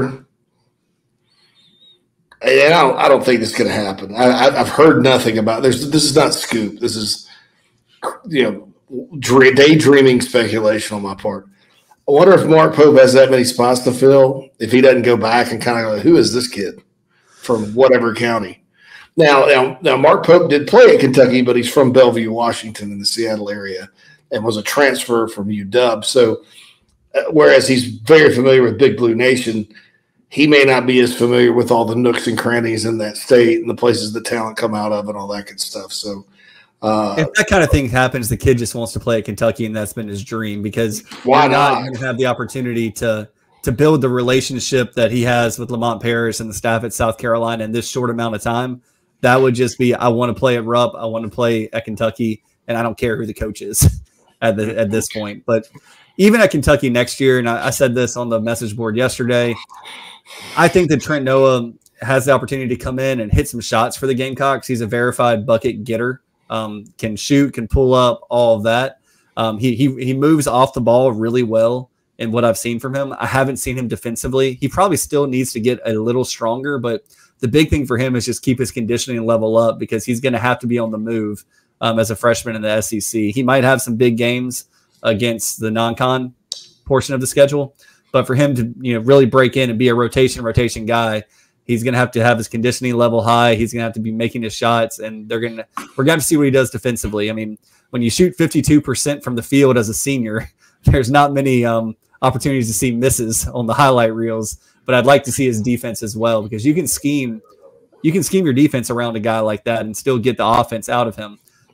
and I don't, I don't think this is going to happen. I, I've heard nothing about there's. This is not scoop. This is, you know, dream, daydreaming speculation on my part. I wonder if Mark Pope has that many spots to fill, if he doesn't go back and kind of go, who is this kid from whatever county? Now, now, now, Mark Pope did play at Kentucky, but he's from Bellevue, Washington, in the Seattle area, and was a transfer from U W. So, uh, whereas he's very familiar with Big Blue Nation, he may not be as familiar with all the nooks and crannies in that state and the places the talent come out of and all that good stuff. So, uh, if that kind of thing happens, the kid just wants to play at Kentucky, and that's been his dream, because why you're not not going to have the opportunity to to build the relationship that he has with Lamont Paris and the staff at South Carolina in this short amount of time. That would just be, I want to play at Rupp, I want to play at Kentucky, and I don't care who the coach is at the, at this point. But even at Kentucky next year, and I, I said this on the message board yesterday, I think that Trent Noah has the opportunity to come in and hit some shots for the Gamecocks. He's a verified bucket getter, um, can shoot, can pull up, all of that. Um, he, he he moves off the ball really well in what I've seen from him. I haven't seen him defensively. He probably still needs to get a little stronger, but the big thing for him is just keep his conditioning level up, because he's going to have to be on the move um, as a freshman in the S E C. He might have some big games against the non-con portion of the schedule, but for him to, you know, really break in and be a rotation rotation guy, he's going to have to have his conditioning level high. He's going to have to be making his shots, and they're going to we're going to see what he does defensively. I mean, when you shoot fifty-two percent from the field as a senior, there's not many um, opportunities to see misses on the highlight reels. But I'd like to see his defense as well, because you can scheme, you can scheme your defense around a guy like that and still get the offense out of him.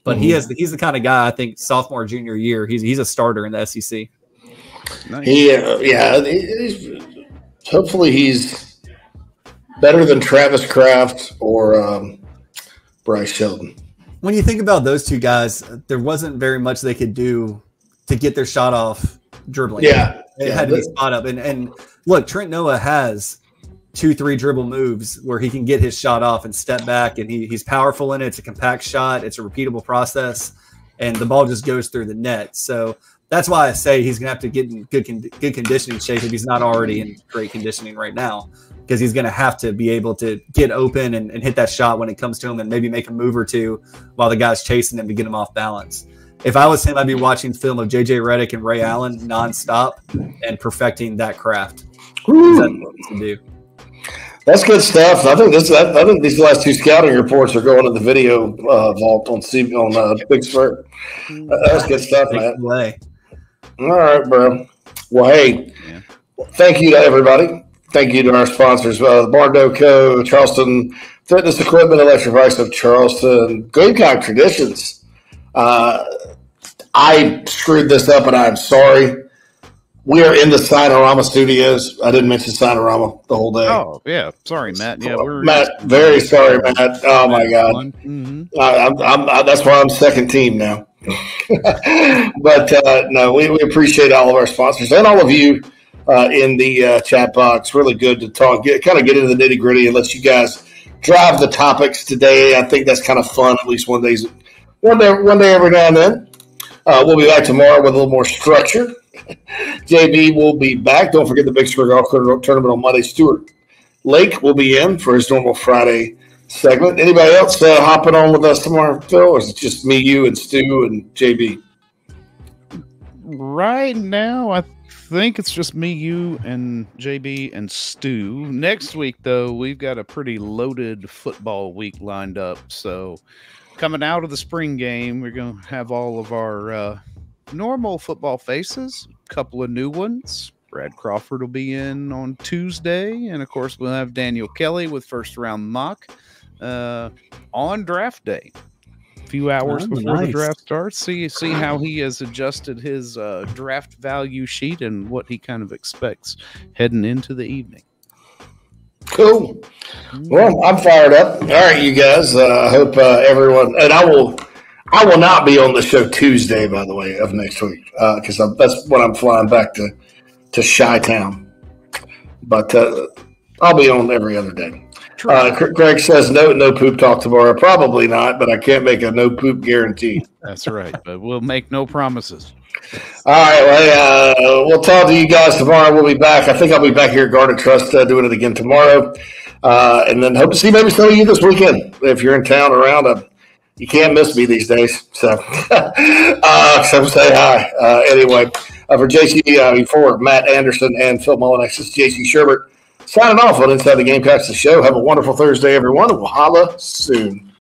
But Mm-hmm. he has he's the kind of guy I think sophomore junior year he's he's a starter in the S E C. Nice. He uh, yeah, he's, hopefully he's better than Travis Kraft or um, Bryce Sheldon. When you think about those two guys, there wasn't very much they could do to get their shot off dribbling. Yeah, it yeah, had to be but, spot up. And and look, Trent Noah has two, three dribble moves where he can get his shot off and step back, and he, he's powerful in it. It's a compact shot. It's a repeatable process, and the ball just goes through the net. So that's why I say he's going to have to get in good, con- good conditioning shape if he's not already in great conditioning right now, because he's going to have to be able to get open and, and hit that shot when it comes to him and maybe make a move or two while the guy's chasing him to get him off balance. If I was him, I'd be watching film of J J Redick and Ray Allen nonstop and perfecting that craft. That's what he to do. That's good stuff. I think this. I think these last two scouting reports are going in the video uh, vault on C on uh, Big Spur. Uh, that's good stuff, man. Play. All right, bro. Well, hey, yeah. Thank you to everybody. Thank you to our sponsors, uh, the Bardo Co., Charleston Fitness Equipment, Electric Bikes of Charleston, Gamecock Traditions. Uh, I screwed this up, and I'm sorry. We are in the Sinorama studios. I didn't mention Sinorama the whole day. Oh, yeah. Sorry, Matt. Yeah, we're Matt. Very sorry, Matt. Oh my God. Mm-hmm. I, I'm, I'm, I, that's why I'm second team now. But uh, no, we, we appreciate all of our sponsors and all of you uh, in the uh, chat box. Really good to talk, get, kind of get into the nitty gritty and let you guys drive the topics today. I think that's kind of fun. At least one day, one day, one day every now and then. Uh, we'll be back tomorrow with a little more structure. J B will be back. Don't forget the Big Spur Golf Tournament on Monday. Stuart Lake will be in for his normal Friday segment. Anybody else uh, hopping on with us tomorrow, Phil, or is it just me, you, and Stu and J B? Right now, I think it's just me, you, and J B and Stu. Next week, though, we've got a pretty loaded football week lined up. So coming out of the spring game, we're going to have all of our uh, normal football faces, a couple of new ones. Brad Crawford will be in on Tuesday. And, of course, we'll have Daniel Kelly with First Round Mock uh, on draft day. A few hours oh, before nice. the draft starts. See, see how he has adjusted his uh, draft value sheet and what he kind of expects heading into the evening. Cool. Well, I'm fired up. All right, you guys. I uh, hope uh, everyone, and I will I will not be on the show Tuesday, by the way, of next week, because uh, that's when I'm flying back to, to Chi-Town. But uh, I'll be on every other day. Uh, Craig says, no, no poop talk tomorrow. Probably not, but I can't make a no poop guarantee. That's right, but we'll make no promises. All right, well, uh, we'll talk to you guys tomorrow. We'll be back. I think I'll be back here at Garden Trust uh, doing it again tomorrow. Uh, and then hope to see maybe some of you this weekend if you're in town around. Uh, you can't miss me these days. So, uh, so say hi. Uh, anyway, uh, for J C, uh, for Matt Anderson and Phil Mullinex, this is J C Sherbert signing off on Inside the Gamecocks, the show. Have a wonderful Thursday, everyone, and we'll holla soon.